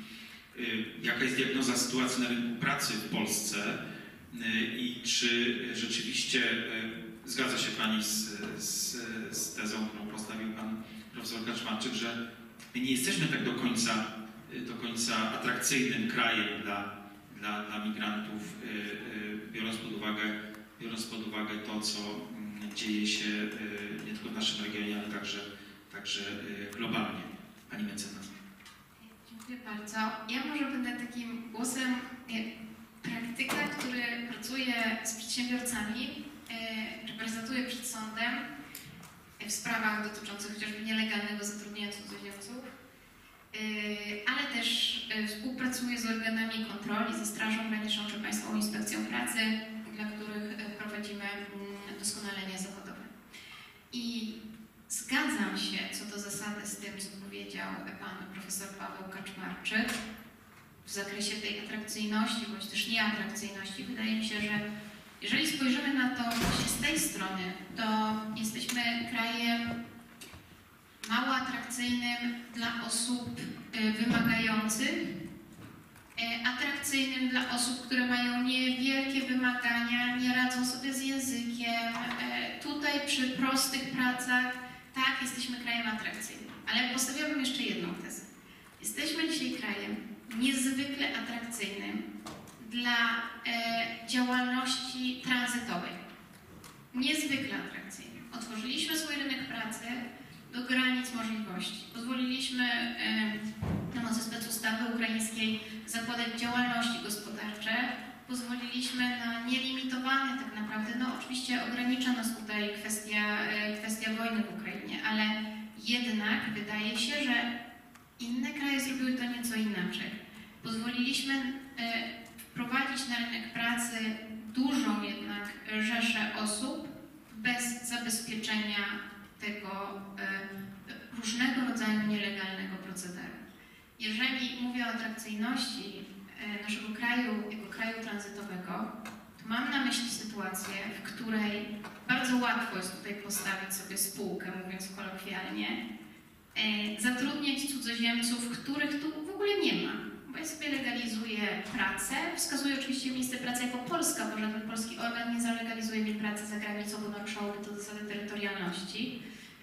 Jaka jest diagnoza sytuacji na rynku pracy w Polsce i czy rzeczywiście zgadza się pani z, z, z tezą, którą postawił pan profesor Kaczmarczyk, że my nie jesteśmy tak do końca, do końca atrakcyjnym krajem dla, dla, dla migrantów, biorąc pod uwagę, biorąc pod uwagę to, co dzieje się nie tylko w naszym regionie, ale także, także globalnie. Pani mecenas. Dziękuję bardzo. Ja może będę takim głosem praktyka, który pracuje z przedsiębiorcami, reprezentuje przed sądem w sprawach dotyczących chociażby nielegalnego zatrudnienia cudzoziemców, ale też współpracuje z organami kontroli, ze Strażą Graniczną czy Państwową Inspekcją Pracy, dla których prowadzimy doskonalenie zawodowe. I zgadzam się co do zasady z tym, co powiedział pan profesor Paweł Kaczmarczyk w zakresie tej atrakcyjności, bądź też nieatrakcyjności. Wydaje mi się, że jeżeli spojrzymy na to właśnie z tej strony, to jesteśmy krajem mało atrakcyjnym dla osób wymagających, atrakcyjnym dla osób, które mają niewielkie wymagania, nie radzą sobie z językiem. Tutaj przy prostych pracach, tak, jesteśmy krajem atrakcyjnym. Ale postawiłabym jeszcze jedną tezę. Jesteśmy dzisiaj krajem niezwykle atrakcyjnym dla e, działalności tranzytowej. Niezwykle atrakcyjnym. Otworzyliśmy swój rynek pracy do granic możliwości. Pozwoliliśmy e, na mocy specustawy ukraińskiej zakładać działalności gospodarcze. Pozwoliliśmy na nielimitowane tak naprawdę, no oczywiście ogranicza nas tutaj kwestia, e, kwestia wojny w Ukrainie, ale jednak wydaje się, że inne kraje zrobiły to nieco inaczej. Pozwoliliśmy e, wprowadzić na rynek pracy dużą jednak rzeszę osób bez zabezpieczenia tego e, różnego rodzaju nielegalnego procederu. Jeżeli mówię o atrakcyjności e, naszego kraju jako kraju tranzytowego, to mam na myśli sytuację, w której bardzo łatwo jest tutaj postawić sobie spółkę, mówiąc kolokwialnie, e, zatrudniać cudzoziemców, których tu w ogóle nie ma. Bo ja sobie legalizuję pracę, wskazuję oczywiście miejsce pracy jako Polska, bo żaden polski organ nie zalegalizuje mi pracy za granicą, bo naruszałoby to zasady terytorialności.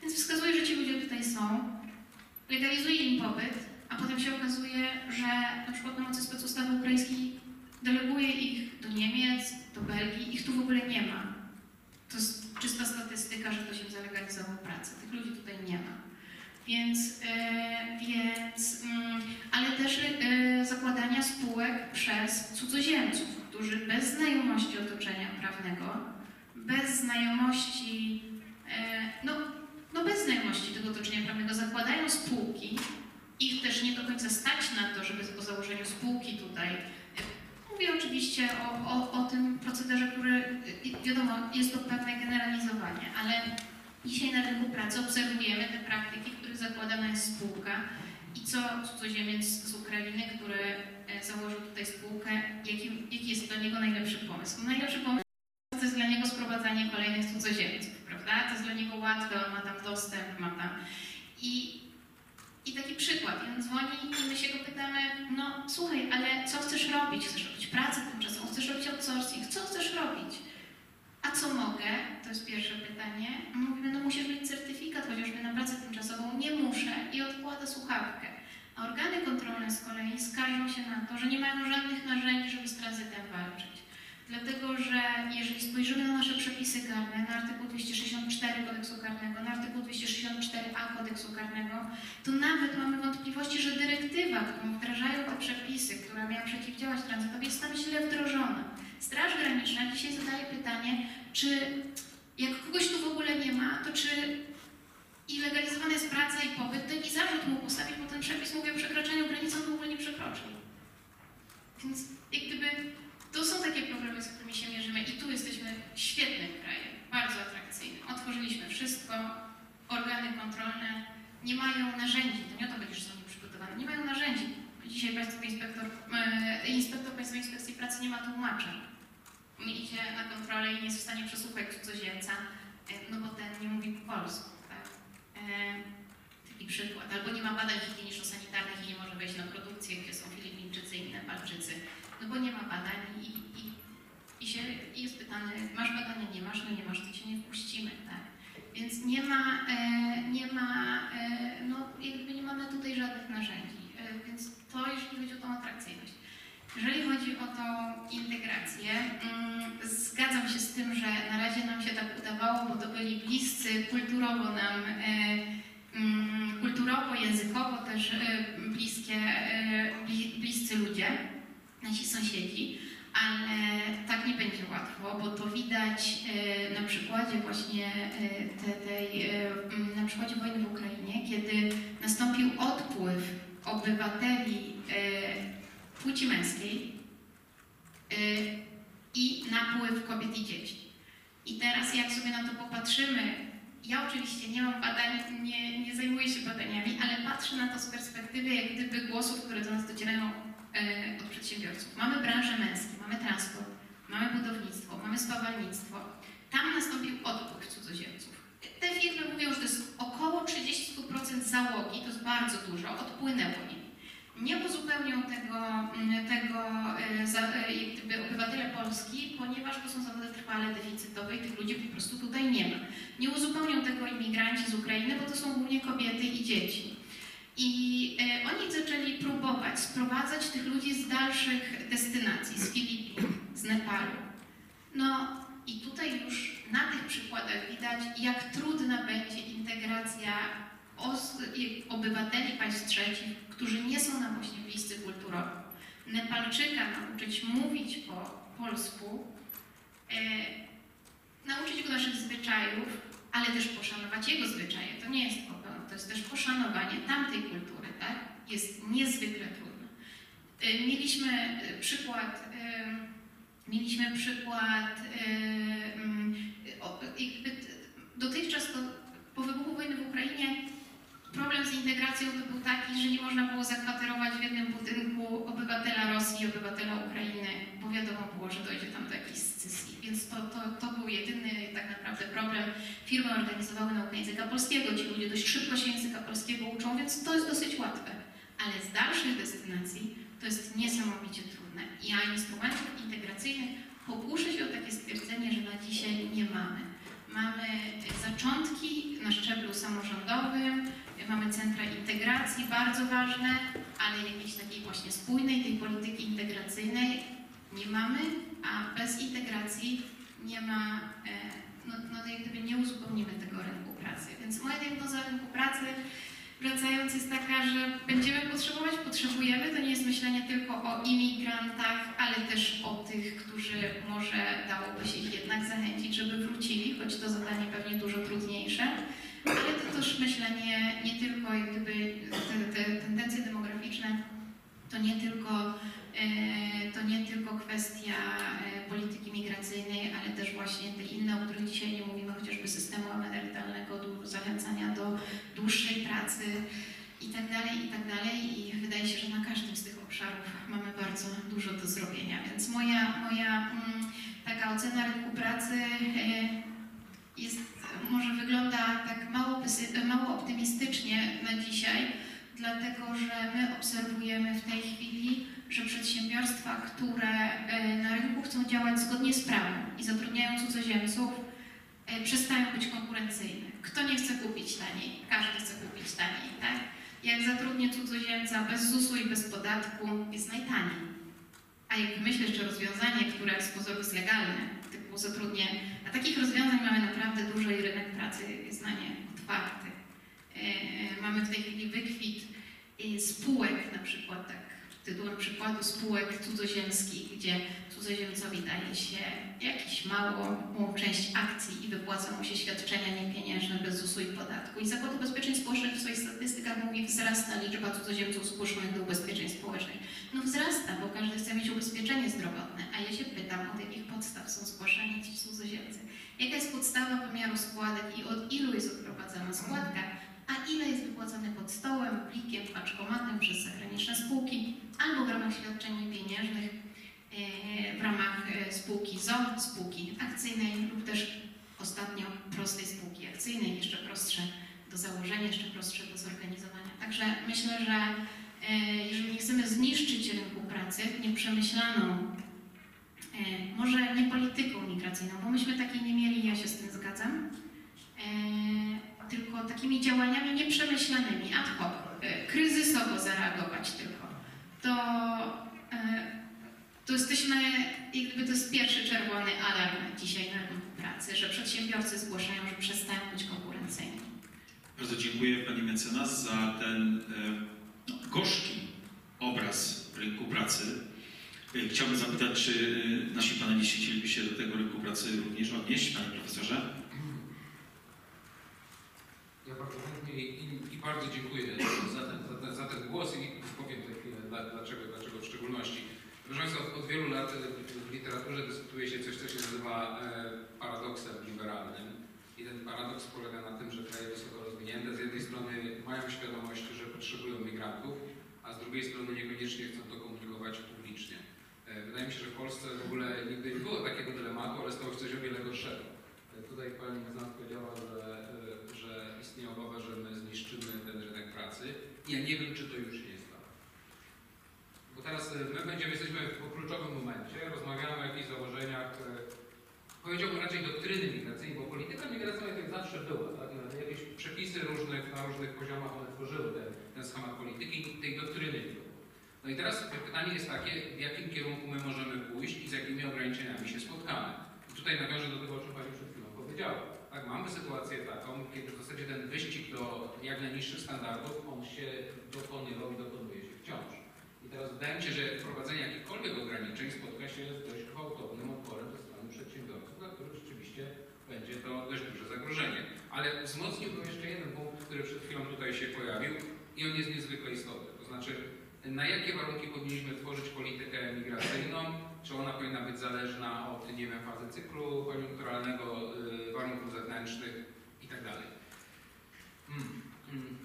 Więc wskazuje, że ci ludzie tutaj są, legalizuje im pobyt, a potem się okazuje, że na przykład na mocy specustawy ukraińskiej deleguje ich do Niemiec, do Belgii, ich tu w ogóle nie ma. To jest czysta statystyka, że ktoś im zalegalizował pracę. Tych ludzi tutaj nie ma. Więc, e, więc mm, ale też e, zakładania spółek przez cudzoziemców, którzy bez znajomości otoczenia prawnego, bez znajomości, e, no, no bez znajomości tego otoczenia prawnego zakładają spółki, ich też nie do końca stać na to, żeby po założeniu spółki tutaj, mówię oczywiście o, o, o tym procederze, który wiadomo, jest to pewne generalizowanie, ale dzisiaj na rynku pracy obserwujemy te praktyki, w których zakładana jest spółka i co cudzoziemiec z Ukrainy, który założył tutaj spółkę, jaki, jaki jest dla niego najlepszy pomysł? No najlepszy pomysł to jest dla niego sprowadzanie kolejnych cudzoziemców, prawda? To jest dla niego łatwe, on ma tam dostęp, ma tam... I, i taki przykład, i on dzwoni i my się go pytamy, no słuchaj, ale co chcesz robić? Chcesz robić pracę tymczasową, chcesz robić outsourcing, co chcesz robić? A co mogę? To jest pierwsze pytanie. Mówimy, no musisz mieć certyfikat chociażby na pracę tymczasową. Nie muszę i odkłada słuchawkę. A organy kontrolne z kolei skarżą się na to, że nie mają żadnych narzędzi, żeby z tranzytem walczyć. Dlatego, że jeżeli spojrzymy na nasze przepisy karne, na artykuł dwieście sześćdziesiąt cztery Kodeksu Karnego, na artykuł dwieście sześćdziesiąt cztery A Kodeksu Karnego, to nawet mamy wątpliwości, że dyrektywa, którą wdrażają te przepisy, która miała przeciwdziałać tranzytowi, jest tam źle wdrożona. Straż Graniczna dzisiaj zadaje pytanie, czy jak kogoś tu w ogóle nie ma, to czy i legalizowana jest praca i pobyt, to jaki zarzut mógł postawić, bo ten przepis mówi o przekraczaniu granicy, on w ogóle nie przekroczył. Więc jak gdyby to są takie problemy, z którymi się mierzymy i tu jesteśmy świetnym krajem, bardzo atrakcyjnym. Otworzyliśmy wszystko, organy kontrolne nie mają narzędzi, to nie o to chodzi, że są nieprzygotowane, nie mają narzędzi. Dzisiaj Państwowy Inspektor, e, Inspektor Państwowej Inspekcji Pracy nie ma tłumacza. Idzie na kontrolę i nie jest w stanie przesłuchać cudzoziemca, e, no bo ten nie mówi po polsku, tak? E, taki przykład. Albo nie ma badań higieniczno-sanitarnych i nie może wejść na produkcję, gdzie są Filipińczycy i Nepalczycy. No bo nie ma badań i, i, i, się, i jest pytany, masz badania, nie masz, no nie masz, to cię nie wpuścimy, tak? Więc nie ma, e, nie ma, e, no jakby nie mamy tutaj żadnych narzędzi, e, więc to jeżeli chodzi o tą atrakcyjność. Jeżeli chodzi o tą integrację, mm, zgadzam się z tym, że na razie nam się tak udawało, bo to byli bliscy kulturowo nam, e, mm, kulturowo, językowo też e, bliskie, e, bli, bliscy ludzie, nasi sąsiedzi, ale tak nie będzie łatwo, bo to widać e, na przykładzie właśnie e, te, tej, e, na przykładzie wojny w Ukrainie, kiedy nastąpił odpływ obywateli e, płci męskiej e, i napływ kobiet i dzieci. I teraz jak sobie na to popatrzymy, ja oczywiście nie mam badań, nie, nie zajmuję się badaniami, ale patrzę na to z perspektywy jak gdyby głosów, które do nas docierają od przedsiębiorców. Mamy branżę męską, mamy transport, mamy budownictwo, mamy spawalnictwo. Tam nastąpił odpływ cudzoziemców. Te firmy mówią, że to jest około trzydzieści procent załogi, to jest bardzo dużo, odpłynęło im. Nie uzupełnią tego, tego jak gdyby obywatele Polski, ponieważ to są zawody trwale deficytowe i tych ludzi po prostu tutaj nie ma. Nie uzupełnią tego imigranci z Ukrainy, bo to są głównie kobiety i dzieci. I e, oni zaczęli próbować sprowadzać tych ludzi z dalszych destynacji, z Filipin, z Nepalu. No i tutaj już na tych przykładach widać, jak trudna będzie integracja os- obywateli państw trzecich, którzy nie są nam właśnie bliscy kulturowo. Nepalczyka nauczyć mówić po polsku, e, nauczyć go naszych zwyczajów, ale też poszanować jego zwyczaje. To nie jest tylko to jest też poszanowanie tamtej kultury, tak? Jest niezwykle trudne. Mieliśmy przykład, mieliśmy przykład, dotychczas to po wybuchu wojny w Ukrainie problem z integracją to był taki, że nie można było zakwaterować w jednym budynku obywatela Rosji i obywatela Ukrainy, bo wiadomo było, że dojdzie tam do jakiejś scysji. Więc to, to, to był jedyny tak naprawdę problem. Firmy organizowały naukę języka polskiego, ci ludzie dość szybko się języka polskiego uczą, więc to jest dosyć łatwe. Ale z dalszych destynacji to jest niesamowicie trudne. I a instrumentów integracyjnych pokuszę się o takie stwierdzenie, że na dzisiaj nie mamy. mamy zaczątki na szczeblu samorządowym, mamy centra integracji, bardzo ważne, ale jakiejś takiej właśnie spójnej, tej polityki integracyjnej nie mamy, a bez integracji nie ma, no, no jak gdyby nie uzupełnimy tego rynku pracy. Więc moja diagnoza rynku pracy, wracając, jest taka, że będziemy potrzebować, potrzebujemy, to nie jest myślenie tylko o imigrantach, ale też o tych, którzy może dałoby się ich jednak zachęcić, żeby wrócili, choć to zadanie pewnie dużo trudniejsze, ale to też myślenie nie tylko, jak gdyby te, te tendencje demograficzne, to nie tylko to nie tylko kwestia polityki migracyjnej, ale też właśnie te inne, o których dzisiaj nie mówimy, chociażby systemu emerytalnego, zachęcania do dłuższej pracy i tak dalej, i tak dalej. I wydaje się, że na każdym z tych obszarów mamy bardzo dużo do zrobienia. Więc moja, moja taka ocena rynku pracy jest, może wygląda tak mało, mało optymistycznie na dzisiaj, dlatego że my obserwujemy w tej chwili, że przedsiębiorstwa, które na rynku chcą działać zgodnie z prawem i zatrudniają cudzoziemców, przestają być konkurencyjne. Kto nie chce kupić taniej? Każdy chce kupić taniej, tak? Jak zatrudnię cudzoziemca bez zusu i bez podatku, jest najtaniej. A jak wymyślę jeszcze rozwiązanie, które z pozoru jest legalne, typu zatrudnię, a takich rozwiązań mamy naprawdę dużo i rynek pracy jest na nie otwarty. Mamy w tej chwili wykwit spółek, na przykład tak tytułem przykładu spółek cudzoziemskich, gdzie cudzoziemcowi daje się jakąś małą część akcji i wypłaca mu się świadczenia niepieniężne bez zusu i podatku. I Zakład Ubezpieczeń Społecznych w swoich statystykach mówi, wzrasta liczba cudzoziemców zgłoszonych do ubezpieczeń społecznych. No wzrasta, bo każdy chce mieć ubezpieczenie zdrowotne, a ja się pytam, od jakich podstaw są zgłaszani ci cudzoziemcy. Jaka jest podstawa pomiaru składek i od ilu jest odprowadzana składka, a ile jest wypłacane pod stołem, plikiem, paczkomatem przez zagraniczne spółki albo w ramach świadczeń pieniężnych, w ramach spółki z o o, spółki akcyjnej lub też ostatnio prostej spółki akcyjnej, jeszcze prostsze do założenia, jeszcze prostsze do zorganizowania. Także myślę, że jeżeli nie chcemy zniszczyć rynku pracy nieprzemyślaną, może nie polityką migracyjną, bo myśmy takiej nie mieli, ja się z tym zgadzam, tylko takimi działaniami nieprzemyślanymi, ad hoc, kryzysowo zareagować tylko, to, to jesteśmy, jakby to jest pierwszy czerwony alarm dzisiaj na rynku pracy, że przedsiębiorcy zgłaszają, że przestają być konkurencyjni. Bardzo dziękuję Pani Mecenas za ten no, gorzki obraz rynku pracy. Chciałbym zapytać, czy nasi paneliści chcieliby się do tego rynku pracy również odnieść, Panie Profesorze? Ja bardzo chętnie i, i bardzo dziękuję za ten, za ten, za ten głos i powiem za chwilę, dlaczego, dlaczego w szczególności. Proszę Państwa, od, od wielu lat w literaturze dyskutuje się coś, co się nazywa e, paradoksem liberalnym. I ten paradoks polega na tym, że kraje wysoko rozwinięte z jednej strony mają świadomość, że potrzebują migrantów, a z drugiej strony niekoniecznie chcą to komunikować publicznie. E, wydaje mi się, że w Polsce w ogóle nigdy nie było takiego dylematu, ale stało się coś o wiele gorszego. E, tutaj Pani Mecenas powiedziała, że że istnieje obawa, że my zniszczymy ten rynek pracy. Ja nie wiem, czy to już się nie stało. Bo teraz my będziemy, jesteśmy w kluczowym momencie, rozmawiamy o jakichś założeniach, powiedziałbym raczej doktryny migracyjnej, bo polityka migracyjna tak zawsze była. Tak? Jakieś przepisy różnych, na różnych poziomach one tworzyły ten, ten schemat polityki i tej doktryny nie było. No i teraz pytanie jest takie, w jakim kierunku my możemy pójść i z jakimi ograniczeniami się spotkamy. I tutaj nawiążę do tego, o czym Pani przed chwilą powiedziała. Tak, mamy sytuację taką, kiedy w zasadzie ten wyścig do jak najniższych standardów, on się dokonywał i dokonuje się wciąż. I teraz wydaje mi się, że wprowadzenie jakichkolwiek ograniczeń spotka się z dość gwałtownym oporem ze strony przedsiębiorców, dla których rzeczywiście będzie to dość duże zagrożenie. Ale wzmocnił go jeszcze jeden punkt, który przed chwilą tutaj się pojawił i on jest niezwykle istotny. To znaczy, na jakie warunki powinniśmy tworzyć politykę migracyjną, czy ona powinna być zależna od, nie wiem, fazy cyklu koniunkturalnego, yy, warunków zewnętrznych i tak dalej. Hmm. Hmm.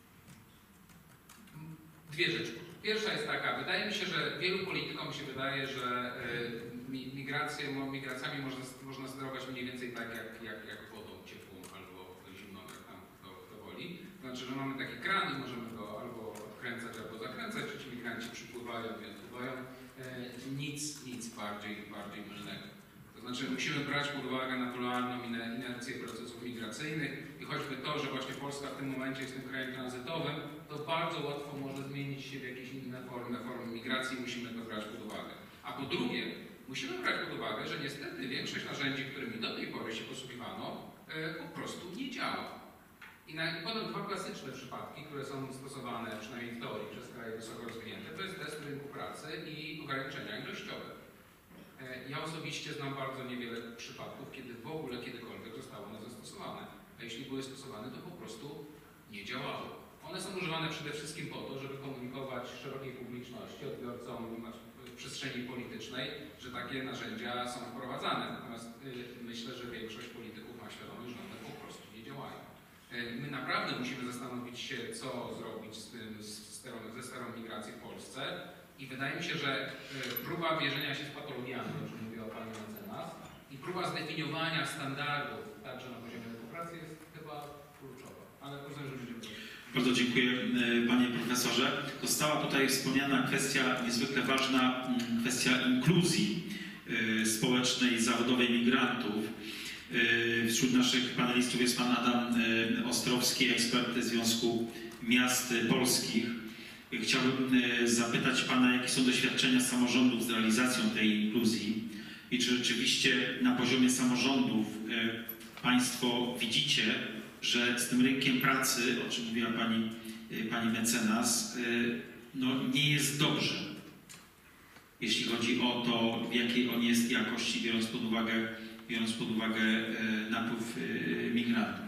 Dwie rzeczy. Pierwsza jest taka, wydaje mi się, że wielu politykom się wydaje, że yy, migrację, migracjami można, można sterować mniej więcej tak jak, jak, jak wodą ciepłą albo zimną, jak tam kto, kto woli. To znaczy, że mamy taki kran i możemy go albo odkręcać, albo zakręcać, czy ci migranci przypływają i odpływają. E, nic, nic bardziej, bardziej mylnego. To znaczy musimy brać pod uwagę naturalną inercję procesów migracyjnych i choćby to, że właśnie Polska w tym momencie jest tym krajem tranzytowym, to bardzo łatwo może zmienić się w jakieś inne formy, formy migracji, musimy to brać pod uwagę. A po drugie, musimy brać pod uwagę, że niestety większość narzędzi, którymi do tej pory się posługiwano, po prostu nie działa. I na, podam dwa klasyczne przypadki, które są stosowane przynajmniej w teorii przez kraje wysoko rozwinięte. To jest test rynku pracy i ograniczenia ilościowe. Ja osobiście znam bardzo niewiele przypadków, kiedy w ogóle kiedykolwiek zostały one zastosowane. A jeśli były stosowane, to po prostu nie działały. One są używane przede wszystkim po to, żeby komunikować szerokiej publiczności, odbiorcom w przestrzeni politycznej, że takie narzędzia są wprowadzane. Natomiast y, myślę, że większość polityków ma świadomość, że one po prostu nie działają. Y, my naprawdę musimy zastanowić się, co zrobić z tym, z sterą, ze sterą migracji w Polsce. I wydaje mi się, że y, próba mierzenia się z patologiami, o czym mówiła Pani mecenas, i próba zdefiniowania standardów także na poziomie demokracji jest chyba kluczowa. Ale rozumiem, że będziemy... Bardzo dziękuję Panie Profesorze. Została tutaj wspomniana kwestia niezwykle ważna, kwestia inkluzji społecznej i zawodowej migrantów. Wśród naszych panelistów jest Pan Adam Ostrowski, ekspert Związku Miast Polskich. Chciałbym zapytać Pana, jakie są doświadczenia samorządów z realizacją tej inkluzji i czy rzeczywiście na poziomie samorządów Państwo widzicie, że z tym rynkiem pracy, o czym mówiła Pani, pani mecenas, no nie jest dobrze, jeśli chodzi o to, w jakiej on jest jakości, biorąc pod uwagę, biorąc pod uwagę napływ migrantów.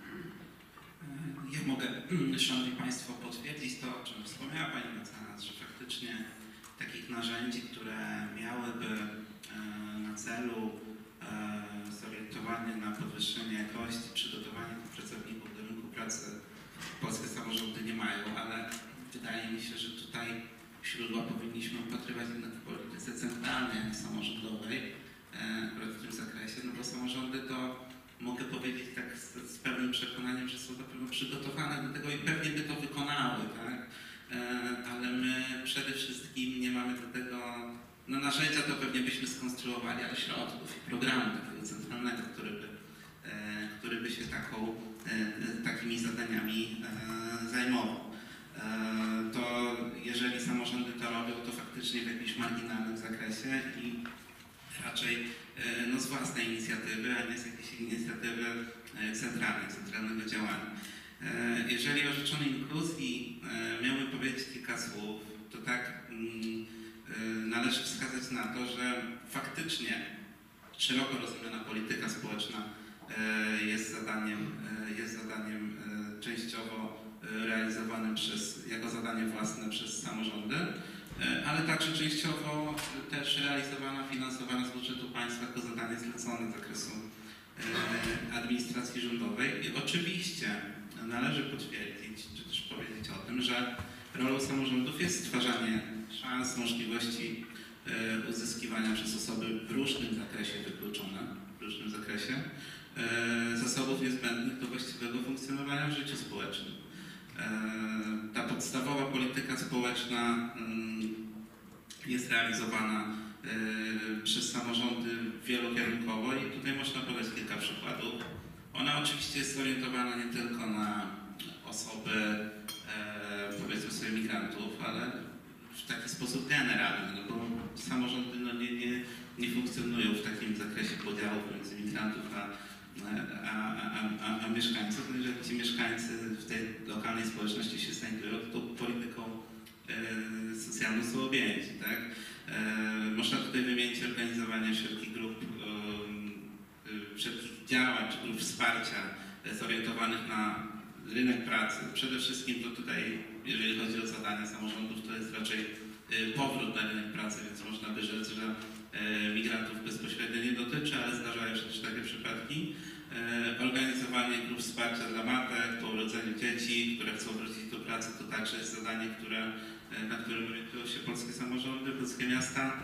Ja mogę, Szanowni Państwo, potwierdzić to, o czym wspomniała Pani mecenas, że faktycznie takich narzędzi, które miałyby na celu zorientowanie na podwyższenie jakości, przygotowanie tych pracowników do rynku pracy polskie samorządy nie mają, ale wydaje mi się, że tutaj źródła powinniśmy upatrywać w polityce centralnej, a nie samorządowej w tym zakresie, no bo samorządy to mogę powiedzieć tak z, z pewnym przekonaniem, że są na pewno przygotowane do tego i pewnie by to wykonały, tak? Ale my przede wszystkim nie mamy do tego, no narzędzia to pewnie byśmy skonstruowali, ale środków i programu takiego centralnego, który by, który by się taką, takimi zadaniami zajmował. To jeżeli samorządy to robią, to faktycznie w jakimś marginalnym zakresie i raczej no, z własnej inicjatywy, a nie z jakiejś inicjatywy centralnej, centralnego działania. Jeżeli o rzeczonej inkluzji miałbym powiedzieć kilka słów, to tak należy wskazać na to, że faktycznie szeroko rozumiana polityka społeczna jest zadaniem, jest zadaniem częściowo realizowanym przez, jako zadanie własne przez samorządy, ale także częściowo też realizowana, finansowana z budżetu państwa jako zadanie zlecone z zakresu administracji rządowej. I oczywiście należy potwierdzić, czy też powiedzieć o tym, że rolą samorządów jest stwarzanie szans, możliwości uzyskiwania przez osoby w różnym zakresie wykluczone, w różnym zakresie, zasobów niezbędnych do właściwego funkcjonowania w życiu społecznym. Ta podstawowa polityka społeczna jest realizowana przez samorządy wielokierunkowo i tutaj można podać kilka przykładów. Ona oczywiście jest zorientowana nie tylko na osoby, powiedzmy sobie, migrantów, ale w taki sposób generalny, no bo samorządy no nie, nie, nie funkcjonują w takim zakresie podziału między migrantów a A, a, a, a mieszkańców, no, że ci mieszkańcy w tej lokalnej społeczności się znajdują, to polityką e, socjalną są objęci, tak? E, można tutaj wymienić organizowanie wszelkich grup, e, wszelkich działań czy grup wsparcia zorientowanych na rynek pracy. Przede wszystkim to tutaj, jeżeli chodzi o zadania samorządów, to jest raczej e, powrót na rynek pracy, więc można by rzec, że migrantów bezpośrednio nie dotyczy, ale zdarzają się też takie przypadki. Organizowanie grup wsparcia dla matek po urodzeniu dzieci, które chcą wrócić do pracy, to także jest zadanie, które, na którym orientują się polskie samorządy, polskie miasta.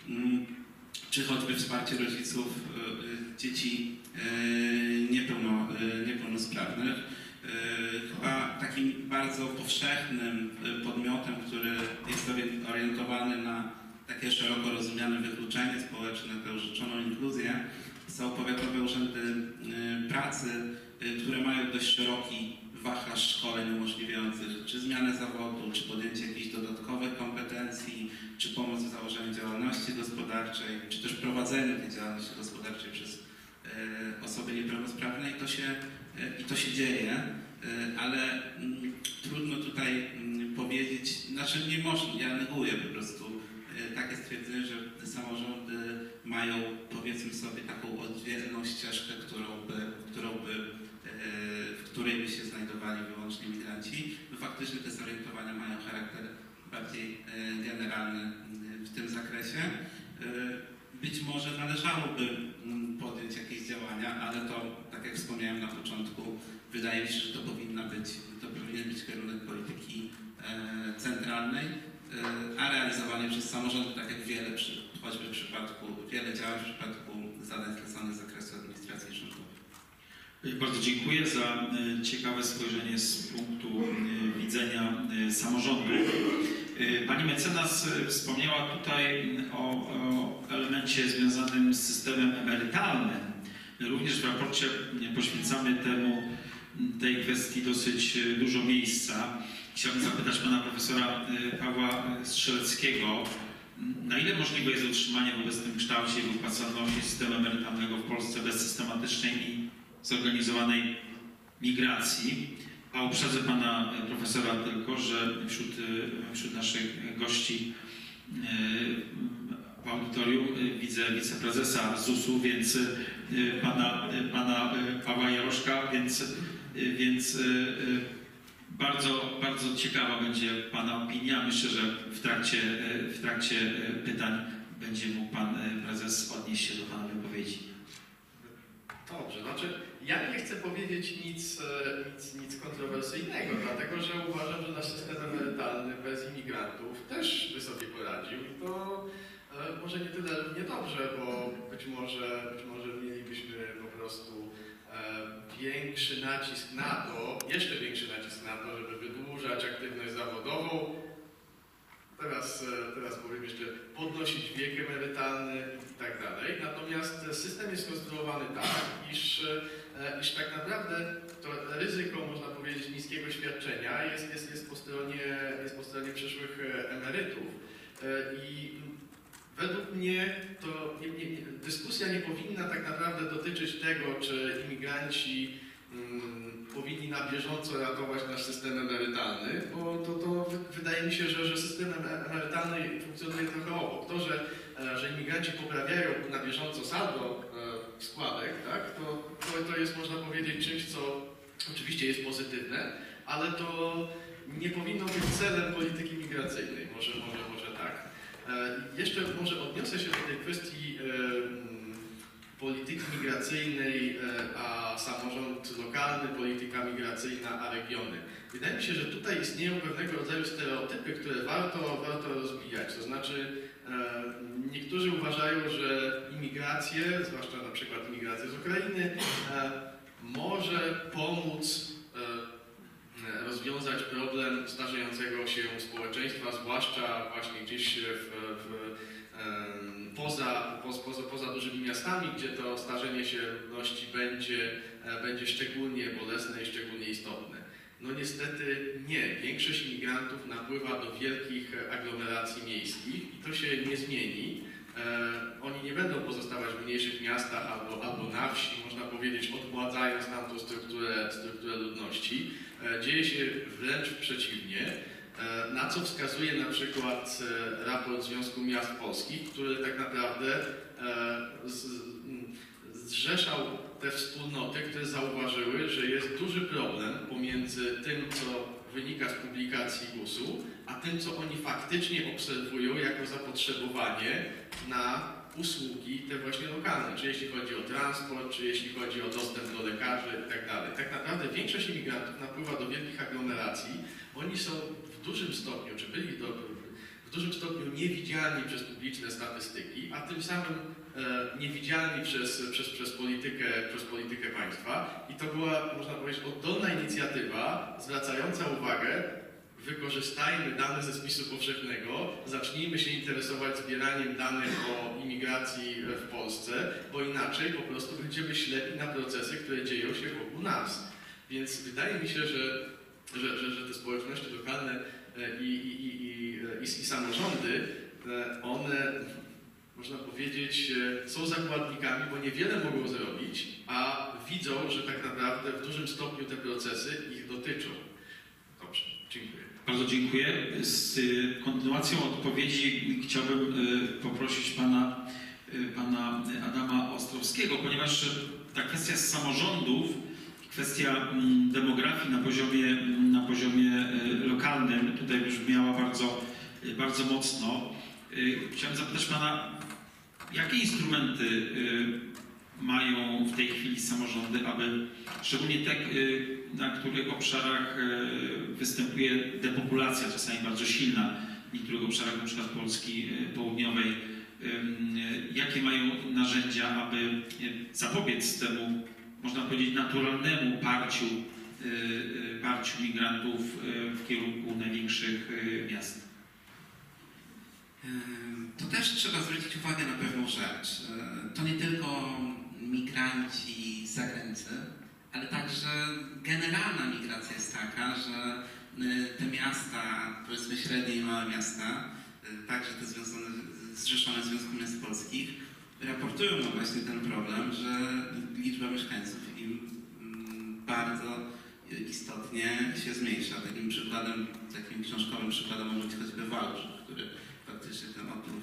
Czy choćby wsparcie rodziców dzieci niepełno, niepełnosprawnych. Chyba takim bardzo powszechnym podmiotem, który jest orientowany na takie szeroko rozumiane wykluczenie społeczne, tę rzeczoną inkluzję, są powiatowe urzędy y, pracy, y, które mają dość szeroki wachlarz szkoleń umożliwiających czy zmianę zawodu, czy podjęcie jakichś dodatkowych kompetencji, czy pomoc w założeniu działalności gospodarczej, czy też prowadzeniu tej działalności gospodarczej przez y, osoby niepełnosprawne i to się, y, i to się dzieje, y, ale y, trudno tutaj y, powiedzieć, znaczy nie można, ja neguję po prostu y, takie stwierdzenie, że te samorządy mają, powiedzmy sobie, taką oddzielną ścieżkę, którą by, którą by w której by się znajdowali wyłącznie migranci. No faktycznie te zorientowania mają charakter bardziej generalny w tym zakresie. Być może należałoby podjąć jakieś działania, ale to, tak jak wspomniałem na początku, wydaje mi się, że to powinna być, to powinien być kierunek polityki centralnej, a realizowany przez samorządy, tak jak wiele, choćby w przypadku, wiele działań w przypadku zadań zleconych z zakresu administracji rządowej. Bardzo dziękuję za ciekawe spojrzenie z punktu widzenia samorządu. Pani mecenas wspomniała tutaj o, o elemencie związanym z systemem emerytalnym. Również w raporcie poświęcamy temu, tej kwestii dosyć dużo miejsca. Chciałbym zapytać pana profesora Pawła Strzeleckiego, na ile możliwe jest utrzymanie w obecnym kształcie i wypłacalności systemu emerytalnego w Polsce bez systematycznej i zorganizowanej migracji, a uprzedzę pana profesora tylko, że wśród, wśród naszych gości w audytorium widzę wiceprezesa zusu, więc pana, pana Pawła Jaroszka, więc, więc bardzo, bardzo ciekawa będzie pana opinia. Myślę, że w trakcie, w trakcie pytań będzie mógł pan prezes odnieść się do pana wypowiedzi. Dobrze, znaczy ja nie chcę powiedzieć nic, nic, nic kontrowersyjnego, dlatego że uważam, że nasz system emerytalny bez imigrantów też by sobie poradził i to e, może nie tyle równie dobrze, bo być może, być może mielibyśmy po prostu e, większy nacisk na to, jeszcze większy nacisk na to, żeby wydłużać aktywność zawodową. Teraz, teraz powiem jeszcze, podnosić wiek emerytalny i tak dalej. Natomiast system jest skonstruowany tak, iż, iż tak naprawdę to ryzyko, można powiedzieć, niskiego świadczenia jest, jest, jest, po, stronie, jest po stronie przyszłych emerytów. I według mnie to nie, nie, dyskusja nie powinna tak naprawdę dotyczyć tego, czy imigranci Hmm, powinni na bieżąco ratować nasz system emerytalny, bo to, to wydaje mi się, że, że system emerytalny funkcjonuje trochę obok. To, że, że imigranci poprawiają na bieżąco saldo e, składek, tak, to, to, to jest, można powiedzieć, czymś, co oczywiście jest pozytywne, ale to nie powinno być celem polityki migracyjnej. Może, może, może tak. E, jeszcze może odniosę się do tej kwestii e, polityki migracyjnej, a samorząd lokalny, polityka migracyjna, a regiony. Wydaje mi się, że tutaj istnieją pewnego rodzaju stereotypy, które warto, warto rozbijać. To znaczy niektórzy uważają, że imigrację, zwłaszcza na przykład imigrację z Ukrainy, może pomóc rozwiązać problem starzejącego się społeczeństwa, zwłaszcza właśnie gdzieś w, w Poza, poza, poza dużymi miastami, gdzie to starzenie się ludności będzie, będzie szczególnie bolesne i szczególnie istotne. No niestety nie. Większość imigrantów napływa do wielkich aglomeracji miejskich i to się nie zmieni. E, oni nie będą pozostawać w mniejszych miastach albo, albo na wsi, można powiedzieć, odgładzając tamtą strukturę, strukturę ludności. E, dzieje się wręcz przeciwnie. Na co wskazuje na przykład raport Związku Miast Polskich, który tak naprawdę zrzeszał te wspólnoty, które zauważyły, że jest duży problem pomiędzy tym, co wynika z publikacji gusu, a tym, co oni faktycznie obserwują jako zapotrzebowanie na usługi te właśnie lokalne, czy jeśli chodzi o transport, czy jeśli chodzi o dostęp do lekarzy i tak dalej. Tak naprawdę większość imigrantów napływa do wielkich aglomeracji. Oni są w dużym stopniu, czy byli do, w dużym stopniu niewidzialni przez publiczne statystyki, a tym samym e, niewidzialni przez, przez, przez, politykę, przez politykę państwa. I to była, można powiedzieć, oddolna inicjatywa zwracająca uwagę wykorzystajmy dane ze spisu powszechnego, zacznijmy się interesować zbieraniem danych o imigracji w Polsce, bo inaczej po prostu będziemy ślepi na procesy, które dzieją się wokół nas. Więc wydaje mi się, że, że, że, że te społeczności lokalne i, i, i, i, i, i samorządy, one, można powiedzieć, są zakładnikami, bo niewiele mogą zrobić, a widzą, że tak naprawdę w dużym stopniu te procesy ich dotyczą. Dobrze, dziękuję. Bardzo dziękuję. Z kontynuacją odpowiedzi chciałbym poprosić pana, pana Adama Ostrowskiego, ponieważ ta kwestia z samorządów, kwestia demografii na poziomie, na poziomie lokalnym tutaj brzmiała bardzo, bardzo mocno. Chciałem zapytać pana, jakie instrumenty mają w tej chwili samorządy, aby szczególnie te, na których obszarach występuje depopulacja, czasami bardzo silna, w niektórych obszarach, na przykład Polski Południowej, jakie mają narzędzia, aby zapobiec temu, można powiedzieć, naturalnemu parciu, parciu migrantów w kierunku największych miast? To też trzeba zwrócić uwagę na pewną rzecz. To nie tylko migranci z zagranicy, ale także generalna migracja jest taka, że te miasta, powiedzmy średnie i małe miasta, także te związane, zrzeszone w Związku Miast Polskich, raportują nam właśnie ten problem, że liczba mieszkańców im bardzo istotnie się zmniejsza. Takim przykładem, takim książkowym przykładem może być choćby Wałbrzych, który faktycznie ten odpływ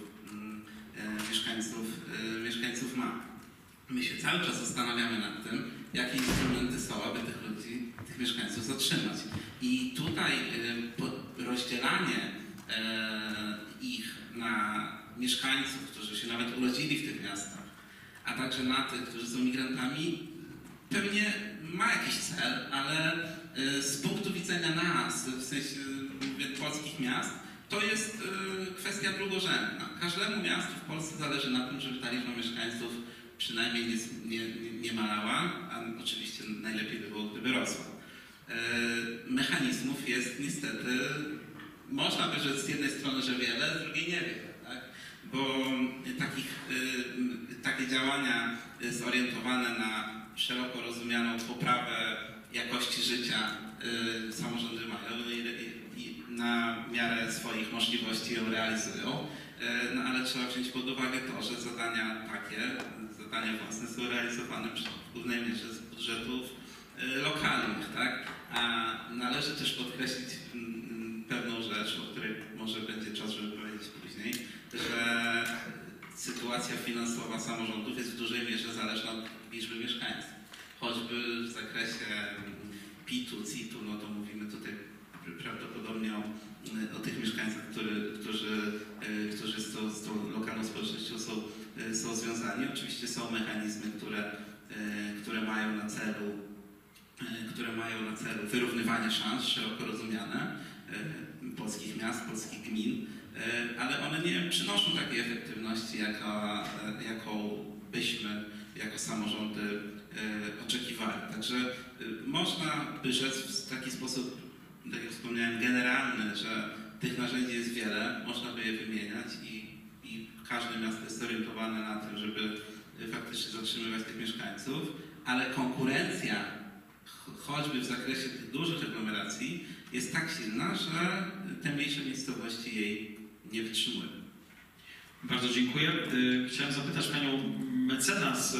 e, mieszkańców, e, mieszkańców ma. My się cały czas zastanawiamy nad tym, jakie instrumenty są, aby tych ludzi, tych mieszkańców zatrzymać. I tutaj e, rozdzielanie e, ich na mieszkańców, którzy się nawet urodzili w tych miastach, a także na tych, którzy są migrantami, pewnie ma jakiś cel, ale e, z punktu widzenia nas, w sensie mówię, polskich miast, to jest y, kwestia drugorzędna. Każdemu miastu w Polsce zależy na tym, żeby ta liczba mieszkańców przynajmniej nie, nie, nie malała, a oczywiście najlepiej by było, gdyby rosła. Y, mechanizmów jest niestety, można by rzec z jednej strony, że wiele, z drugiej niewiele, tak? Bo takich, y, takie działania zorientowane na szeroko rozumianą poprawę jakości życia y, samorządy mają i na miarę swoich możliwości ją realizują, no ale trzeba wziąć pod uwagę to, że zadania takie, zadania własne są realizowane w głównej mierze z budżetów lokalnych, tak? A należy też podkreślić pewną rzecz, o której może będzie czas, żeby powiedzieć później, że sytuacja finansowa samorządów jest w dużej mierze zależna od liczby mieszkańców. Choćby w zakresie P I T-u, C I T-u, no to mówimy tutaj prawdopodobnie o, o tych mieszkańcach, który, którzy, którzy z tą, z tą lokalną społecznością są, są związani. Oczywiście są mechanizmy, które, które mają na celu, które mają na celu wyrównywanie szans szeroko rozumiane polskich miast, polskich gmin, ale one nie przynoszą takiej efektywności, jaka, jaką byśmy jako samorządy oczekiwali. Także można by rzec w taki sposób, tak jak wspomniałem, generalny, że tych narzędzi jest wiele, można by je wymieniać i, i każde miasto jest zorientowane na tym, żeby faktycznie zatrzymywać tych mieszkańców, ale konkurencja, choćby w zakresie tych dużych aglomeracji, jest tak silna, że te mniejsze miejscowości jej nie wytrzymują. Bardzo dziękuję. Chciałem zapytać panią mecenas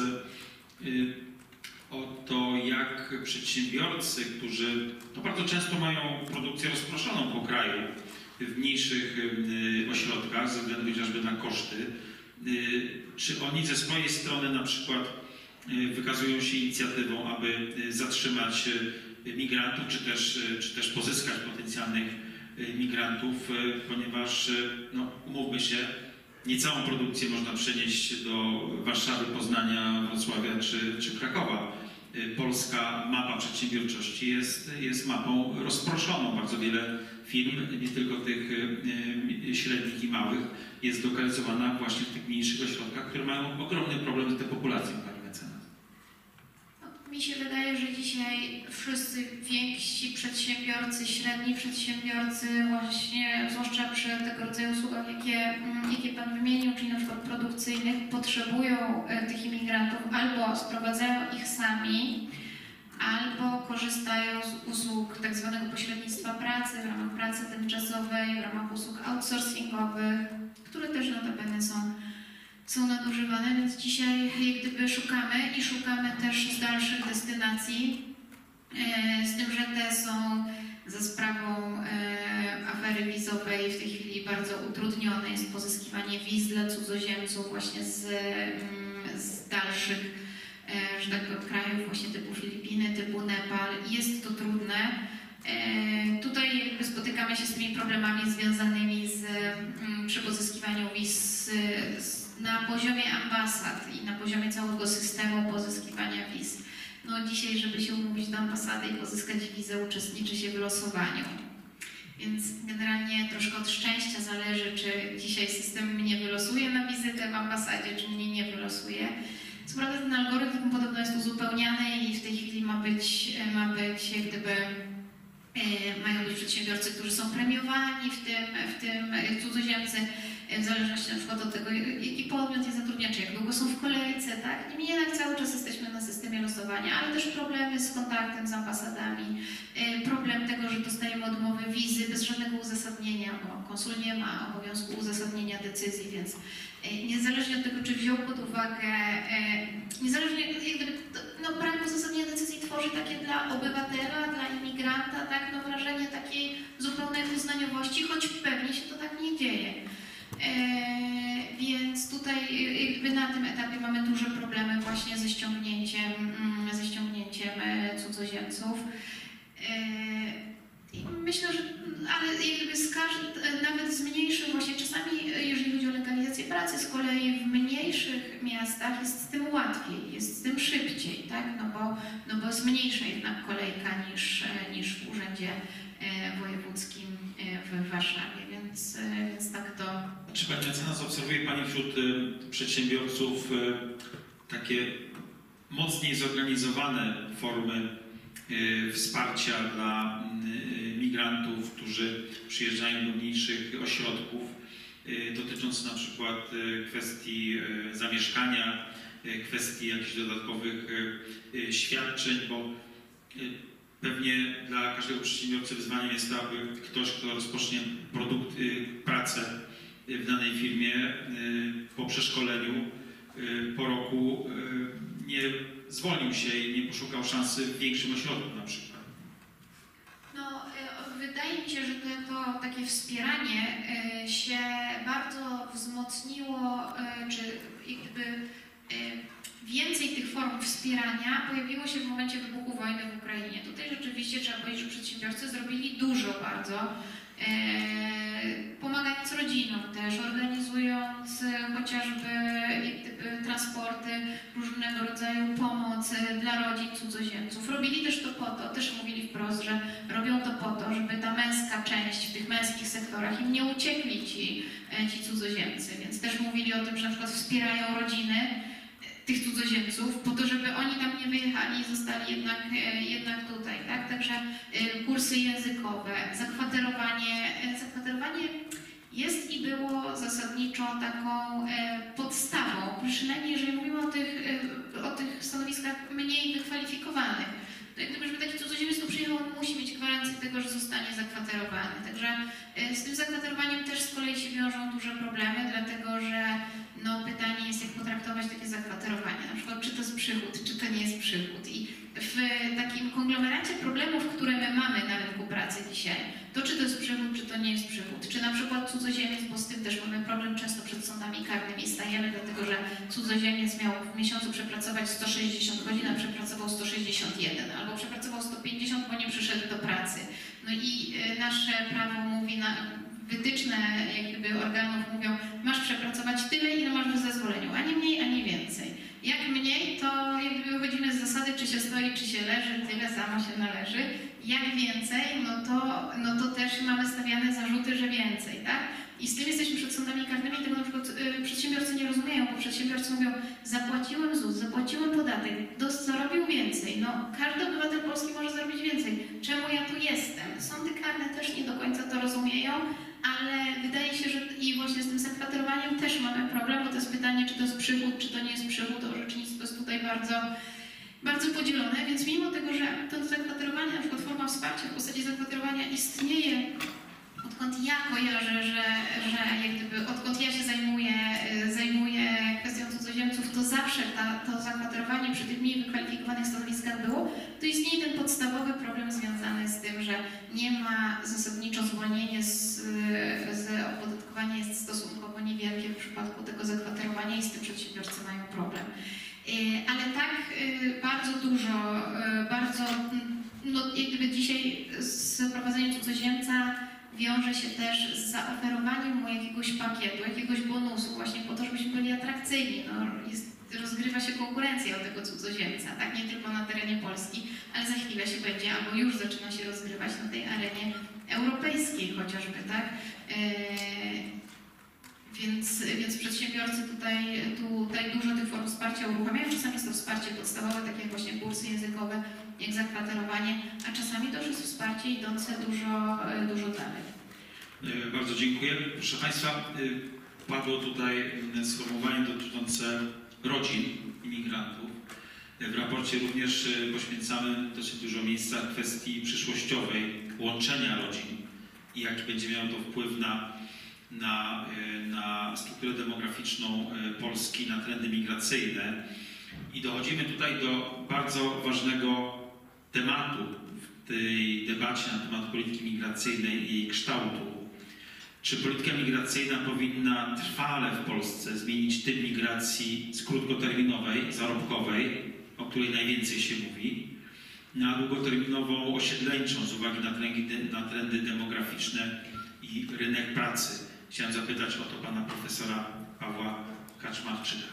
o to, jak przedsiębiorcy, którzy to bardzo często mają produkcję rozproszoną po kraju, w mniejszych ośrodkach, ze względu chociażby na koszty, czy oni ze swojej strony na przykład wykazują się inicjatywą, aby zatrzymać migrantów, czy też, czy też pozyskać potencjalnych migrantów, ponieważ, no, umówmy się, nie całą produkcję można przenieść do Warszawy, Poznania, Wrocławia czy, czy Krakowa. Polska mapa przedsiębiorczości jest, jest mapą rozproszoną. Bardzo wiele firm, nie tylko tych średnich i małych, jest lokalizowana właśnie w tych mniejszych ośrodkach, które mają ogromny problem z depopulacją, pani mecenas. No, mi się wydaje, że dzisiaj wszyscy więksi przedsiębiorcy, średni przedsiębiorcy, właśnie zwłaszcza przy tego rodzaju usługach, jakie, mm, jakie Pan wymienił, czyli na przykład produkcyjnych, potrzebują e, tych imigrantów albo sprowadzają ich sami, albo korzystają z usług tak zwanego pośrednictwa pracy, w ramach pracy tymczasowej, w ramach usług outsourcingowych, które też notabene są, są nadużywane, więc dzisiaj jak gdyby szukamy i szukamy też z dalszych destynacji, e, z tym, że te są za sprawą e, afery wizowej w tej chwili bardzo utrudnione jest pozyskiwanie wiz dla cudzoziemców właśnie z, mm, z dalszych E, że tak powiem, krajów właśnie typu Filipiny, typu Nepal. Jest to trudne. E, tutaj jakby spotykamy się z tymi problemami związanymi z, m, przy pozyskiwaniu wiz z, na poziomie ambasad i na poziomie całego systemu pozyskiwania wiz. No dzisiaj, żeby się umówić do ambasady i pozyskać wizę, uczestniczy się w losowaniu. Więc generalnie troszkę od szczęścia zależy, czy dzisiaj system mnie wylosuje na wizytę w ambasadzie, czy mnie nie wylosuje. Co prawda ten algorytm podobno jest uzupełniany i w tej chwili ma być, ma być jak gdyby, e, mają być przedsiębiorcy, którzy są premiowani, w tym, w tym cudzoziemcy, w zależności na przykład od tego, jaki podmiot je zatrudnia, czy jak długo są w kolejce, tak? Niemniej jednak cały czas jesteśmy na systemie losowania, ale też problemy z kontaktem z ambasadami, e, problem tego, że dostajemy odmowy wizy bez żadnego uzasadnienia, bo konsul nie ma obowiązku uzasadnienia decyzji, więc niezależnie od tego, czy wziął pod uwagę, niezależnie, jak gdyby, no, brak uzasadnienia decyzji tworzy takie dla obywatela, dla imigranta, tak, no, wrażenie takiej zupełnej uznaniowości, choć pewnie się to tak nie dzieje. E, więc tutaj jakby na tym etapie mamy duże problemy właśnie ze ściągnięciem, ze ściągnięciem cudzoziemców. E, Myślę, że ale jakby z każd- nawet z mniejszych właśnie czasami, jeżeli chodzi o legalizację pracy, z kolei w mniejszych miastach jest z tym łatwiej, jest z tym szybciej, tak? No bo, no bo jest mniejsza jednak kolejka niż, niż w urzędzie e, wojewódzkim e, w Warszawie, więc, e, więc tak to. Czy Pani mecenas obserwuje Pani wśród y, przedsiębiorców y, takie mocniej zorganizowane formy y, wsparcia dla y, migrantów, którzy przyjeżdżają do mniejszych ośrodków, y, dotyczące na przykład y, kwestii y, zamieszkania, y, kwestii jakichś dodatkowych y, y, świadczeń, bo y, pewnie dla każdego przedsiębiorcy wyzwaniem jest to, aby ktoś, kto rozpocznie produkt, y, pracę w danej firmie y, po przeszkoleniu, y, po roku y, nie zwolnił się i nie poszukał szansy w większym ośrodku na przykład. No, y, wydaje mi się, że to, to takie wspieranie y, się bardzo wzmocniło, y, czy jakby y, więcej tych form wspierania pojawiło się w momencie wybuchu wojny w Ukrainie. Tutaj rzeczywiście trzeba powiedzieć, że przedsiębiorcy zrobili dużo bardzo, e, pomagając rodzinom też, organizując chociażby jak gdyby, transporty, różnego rodzaju pomoc dla rodzin cudzoziemców. Robili też to po to, też mówili wprost, że robią to po to, żeby ta męska część w tych męskich sektorach im nie uciekli ci, ci cudzoziemcy, więc też mówili o tym, że na przykład wspierają rodziny tych cudzoziemców, po to, żeby oni tam nie wyjechali i zostali jednak, jednak tutaj, tak? Także kursy językowe, zakwaterowanie, zakwaterowanie jest i było zasadniczo taką podstawą, przynajmniej jeżeli mówimy o tych, o tych stanowiskach mniej wykwalifikowanych. To jak gdyby, żeby taki cudzoziemiec tu przyjechał, on musi mieć gwarancję tego, że zostanie zakwaterowany. Także z tym zakwaterowaniem też z kolei się wiążą duże problemy, dlatego że no, pytanie jest, jak potraktować takie zakwaterowanie. Na przykład, czy to jest przychód, czy to nie jest przychód. I w takim konglomeracie problemów, które my mamy na rynku pracy dzisiaj, to czy to jest przychód, czy to nie jest przychód. Czy na przykład cudzoziemiec, bo z tym też mamy problem często przed sądami karnymi stajemy, dlatego że cudzoziemiec miał w miesiącu przepracować sto sześćdziesiąt godzin, a przepracował sto sześćdziesiąt jeden, albo przepracował sto pięćdziesiąt, bo nie przyszedł do pracy. No i nasze prawo mówi, na, wytyczne jakby organów mówią, masz przepracować tyle, ile masz w zezwoleniu, ani mniej, ani więcej. Jak mniej, to jakby wychodzimy z zasady, czy się stoi, czy się leży, tyle samo się należy. Jak więcej, no to, no to też mamy stawiane zarzuty, że więcej, tak? I z tym jesteśmy przed sądami karnymi, tego na przykład y, przedsiębiorcy nie rozumieją, bo przedsiębiorcy mówią, zapłaciłem ZUS, zapłaciłem podatek, do, zarobił więcej. No, każdy obywatel Polski może zarobić więcej. Czemu ja tu jestem? Sądy karne też nie do końca to rozumieją, ale wydaje się, że i właśnie z tym zakwaterowaniem też mamy problem, bo to jest pytanie, czy to jest przychód, czy to nie jest przychód, orzecznictwo jest tutaj bardzo, bardzo podzielone, więc mimo tego, że to zakwaterowanie, na przykład forma wsparcia w postaci zakwaterowania istnieje, odkąd ja kojarzę, że, że jak gdyby, odkąd ja się zajmuję, zajmuję kwestią cudzoziemców, to zawsze ta, to zakwaterowanie przy tych mniej wykwalifikowanych stanowiskach było, to istnieje ten podstawowy problem związany z tym, że nie ma zasadniczo zwolnienie z, z opodatkowania jest stosunkowo niewielkie w przypadku tego zakwaterowania i z tym przedsiębiorcy mają problem. Ale tak bardzo dużo, bardzo, no jak gdyby dzisiaj z prowadzeniem cudzoziemca wiąże się też z zaoferowaniem mu jakiegoś pakietu, jakiegoś bonusu właśnie po to, żebyśmy byli atrakcyjni. No, jest, rozgrywa się konkurencja o tego cudzoziemca, tak nie tylko na terenie Polski, ale za chwilę się będzie, albo już zaczyna się rozgrywać na tej arenie europejskiej chociażby, tak? Yy, Więc, więc przedsiębiorcy tutaj, tutaj dużo tych form wsparcia uruchamiają. Czasami jest to wsparcie podstawowe, takie jak właśnie kursy językowe, jak zakwaterowanie, a czasami to już jest wsparcie idące dużo, dużo dalej. Bardzo dziękuję. Proszę Państwa, padło tutaj sformułowanie dotyczące rodzin imigrantów. W raporcie również poświęcamy dosyć dużo miejsca kwestii przyszłościowej, łączenia rodzin i jaki będzie miało to wpływ na Na, na strukturę demograficzną Polski, na trendy migracyjne. I dochodzimy tutaj do bardzo ważnego tematu w tej debacie na temat polityki migracyjnej i jej kształtu. Czy polityka migracyjna powinna trwale w Polsce zmienić typ migracji z krótkoterminowej, zarobkowej, o której najwięcej się mówi, na długoterminową, osiedleńczą z uwagi na trendy, na trendy demograficzne i rynek pracy? Chciałem zapytać o to pana profesora Pawła Kaczmarczyka.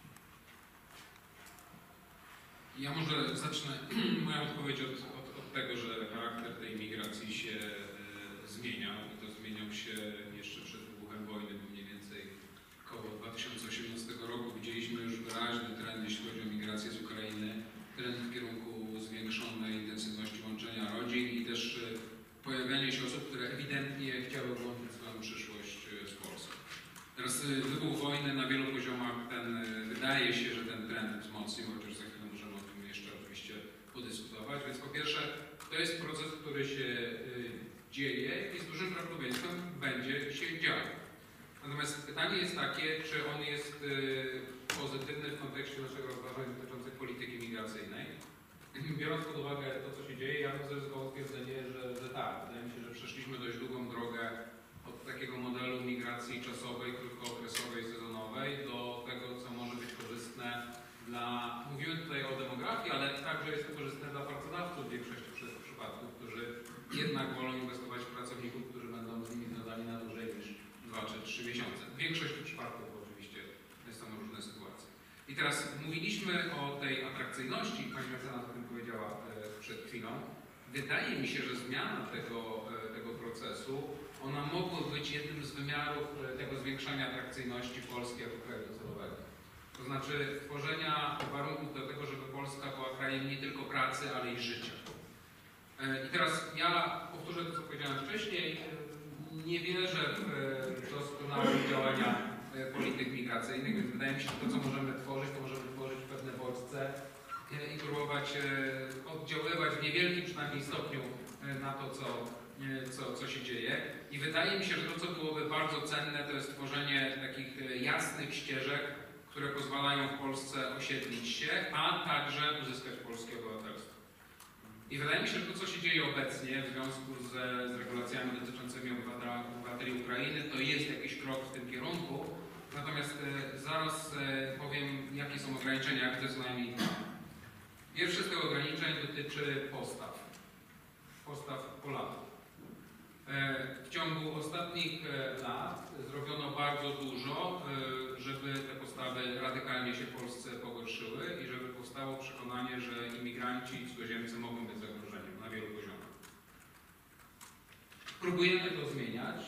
Ja może zacznę moją odpowiedź od, od, od tego, że charakter tej migracji się e, zmieniał. I to zmieniał się jeszcze przed wybuchem wojny, bo mniej więcej około dwa tysiące osiemnastego roku widzieliśmy już wyraźny trend, jeśli chodzi o migrację z Ukrainy. Trend w kierunku zwiększonej intensywności łączenia rodzin i też e, pojawianie się osób, które ewidentnie chciały włączyć swoją przyszłość z Polską. Teraz wybuch wojny na wielu poziomach, ten, wydaje się, że ten trend wzmocnił, chociaż za chwilę możemy o tym jeszcze oczywiście podyskutować. Więc po pierwsze, to jest proces, który się y, dzieje i z dużym prawdopodobieństwem będzie się dział. Natomiast pytanie jest takie, czy on jest y, pozytywny w kontekście naszego rozważań dotyczących polityki migracyjnej. Biorąc pod uwagę to, co się dzieje, ja bym zaryzykował stwierdzenie, że, że tak. Wydaje mi się, że przeszliśmy dość długą drogę od takiego modelu migracji czasowej, krótkookresowej, sezonowej do tego, co może być korzystne dla... Mówimy tutaj o demografii, ale także jest to korzystne dla pracodawców w większości przypadków, którzy jednak wolą inwestować w pracowników, którzy będą z nimi związani na dłużej niż dwa czy trzy miesiące. W większości przypadków oczywiście są różne sytuacje. I teraz mówiliśmy o tej atrakcyjności, pani mecenas o tym powiedziała e, przed chwilą. Wydaje mi się, że zmiana tego, e, tego procesu, ona mogła być jednym z wymiarów e, tego zwiększania atrakcyjności Polski jako kraju docelowego. To znaczy tworzenia warunków do tego, żeby Polska była krajem nie tylko pracy, ale i życia. E, I teraz ja powtórzę to, co powiedziałem wcześniej. Nie wierzę w doskonałe działania polityk migracyjnych, więc wydaje mi się, że to, co możemy tworzyć, to możemy tworzyć pewne bodźce i próbować oddziaływać w niewielkim przynajmniej stopniu na to, co, co, co się dzieje. I wydaje mi się, że to, co byłoby bardzo cenne, to jest tworzenie takich jasnych ścieżek, które pozwalają w Polsce osiedlić się, a także uzyskać polskie obywatelstwo. I wydaje mi się, że to, co się dzieje obecnie w związku z, z regulacjami dotyczącymi obywateli Ukrainy, to jest jakiś krok w tym kierunku. Natomiast e, zaraz e, powiem, jakie są ograniczenia, jak to jest co najmniej dwa. Pierwsze z tych ograniczeń dotyczy postaw. Postaw Polaków. E, w ciągu ostatnich e, lat zrobiono bardzo dużo, e, żeby te postawy radykalnie się w Polsce pogorszyły i żeby powstało przekonanie, że imigranci i cudzoziemcy mogą być zagrożeniem na wielu poziomach. Próbujemy to zmieniać.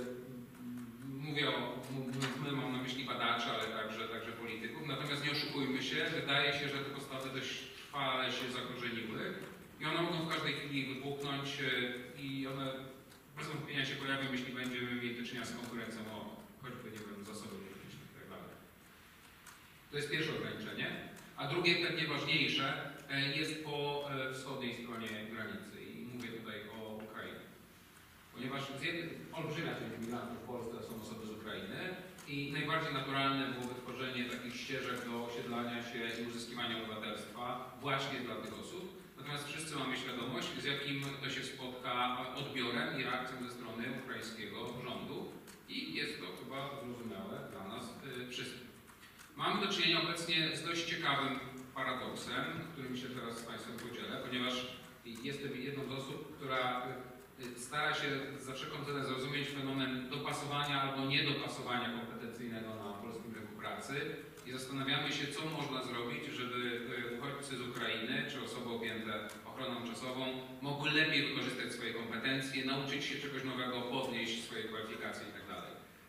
Mówię o, my mam na myśli badaczy, ale także, także polityków. Natomiast nie oszukujmy się, wydaje się, że te postawy dość trwale się zakorzeniły i one mogą w każdej chwili wybuchnąć i one bez wątpienia się pojawią, jeśli będziemy mieli do czynienia z konkurencją o choćby, nie wiem, zasoby techniczne i tak dalej. To jest pierwsze ograniczenie. A drugie, pewnie ważniejsze, jest po wschodniej stronie granicy i mówię tutaj o Ukrainie. Ponieważ z jednej, olbrzymia część migrantów w Polsce są osoby z Ukrainy i najbardziej naturalne byłoby tworzenie takich ścieżek do osiedlania się i uzyskiwania obywatelstwa właśnie dla tych osób. Natomiast wszyscy mamy świadomość, z jakim to się spotka odbiorem i reakcją ze strony ukraińskiego rządu i jest to chyba zrozumiałe dla nas y, wszystkich. Mamy do czynienia obecnie z dość ciekawym paradoksem, którym się teraz z Państwem podzielę, ponieważ jestem jedną z osób, która stara się za wszelką cenę zrozumieć fenomen dopasowania albo niedopasowania kompetencyjnego na polskim rynku pracy i zastanawiamy się, co można zrobić, żeby uchodźcy z Ukrainy czy osoby objęte ochroną czasową mogły lepiej wykorzystać swoje kompetencje, nauczyć się czegoś nowego, podnieść swoje kwalifikacje itd.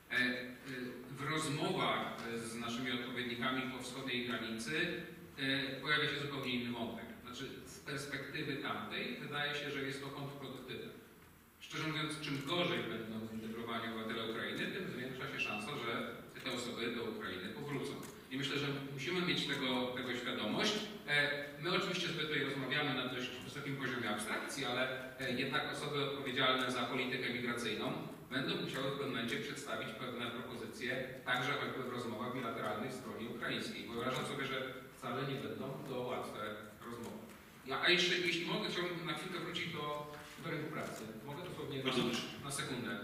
W rozmowach z naszymi odpowiednikami po wschodniej granicy pojawia się zupełnie inny wątek. Znaczy, z perspektywy tamtej wydaje się, że jest to kontrproduktywne. Szczerze mówiąc, czym gorzej będą zintegrowani obywatele Ukrainy, tym zwiększa się szansa, że te osoby do Ukrainy powrócą. I myślę, że musimy mieć tego, tego świadomość. My oczywiście sobie tutaj rozmawiamy na dość wysokim poziomie abstrakcji, ale jednak osoby odpowiedzialne za politykę migracyjną będą musiały w pewnym momencie przedstawić pewne propozycje, także choćby w rozmowach bilateralnych w stronie ukraińskiej. Bo wyobrażam sobie, że wcale nie będą to łatwe rozmowy. Ja, a jeszcze, jeśli mogę, chciałbym na chwilkę wrócić do, do rynku pracy. Mogę dosłownie na sekundę.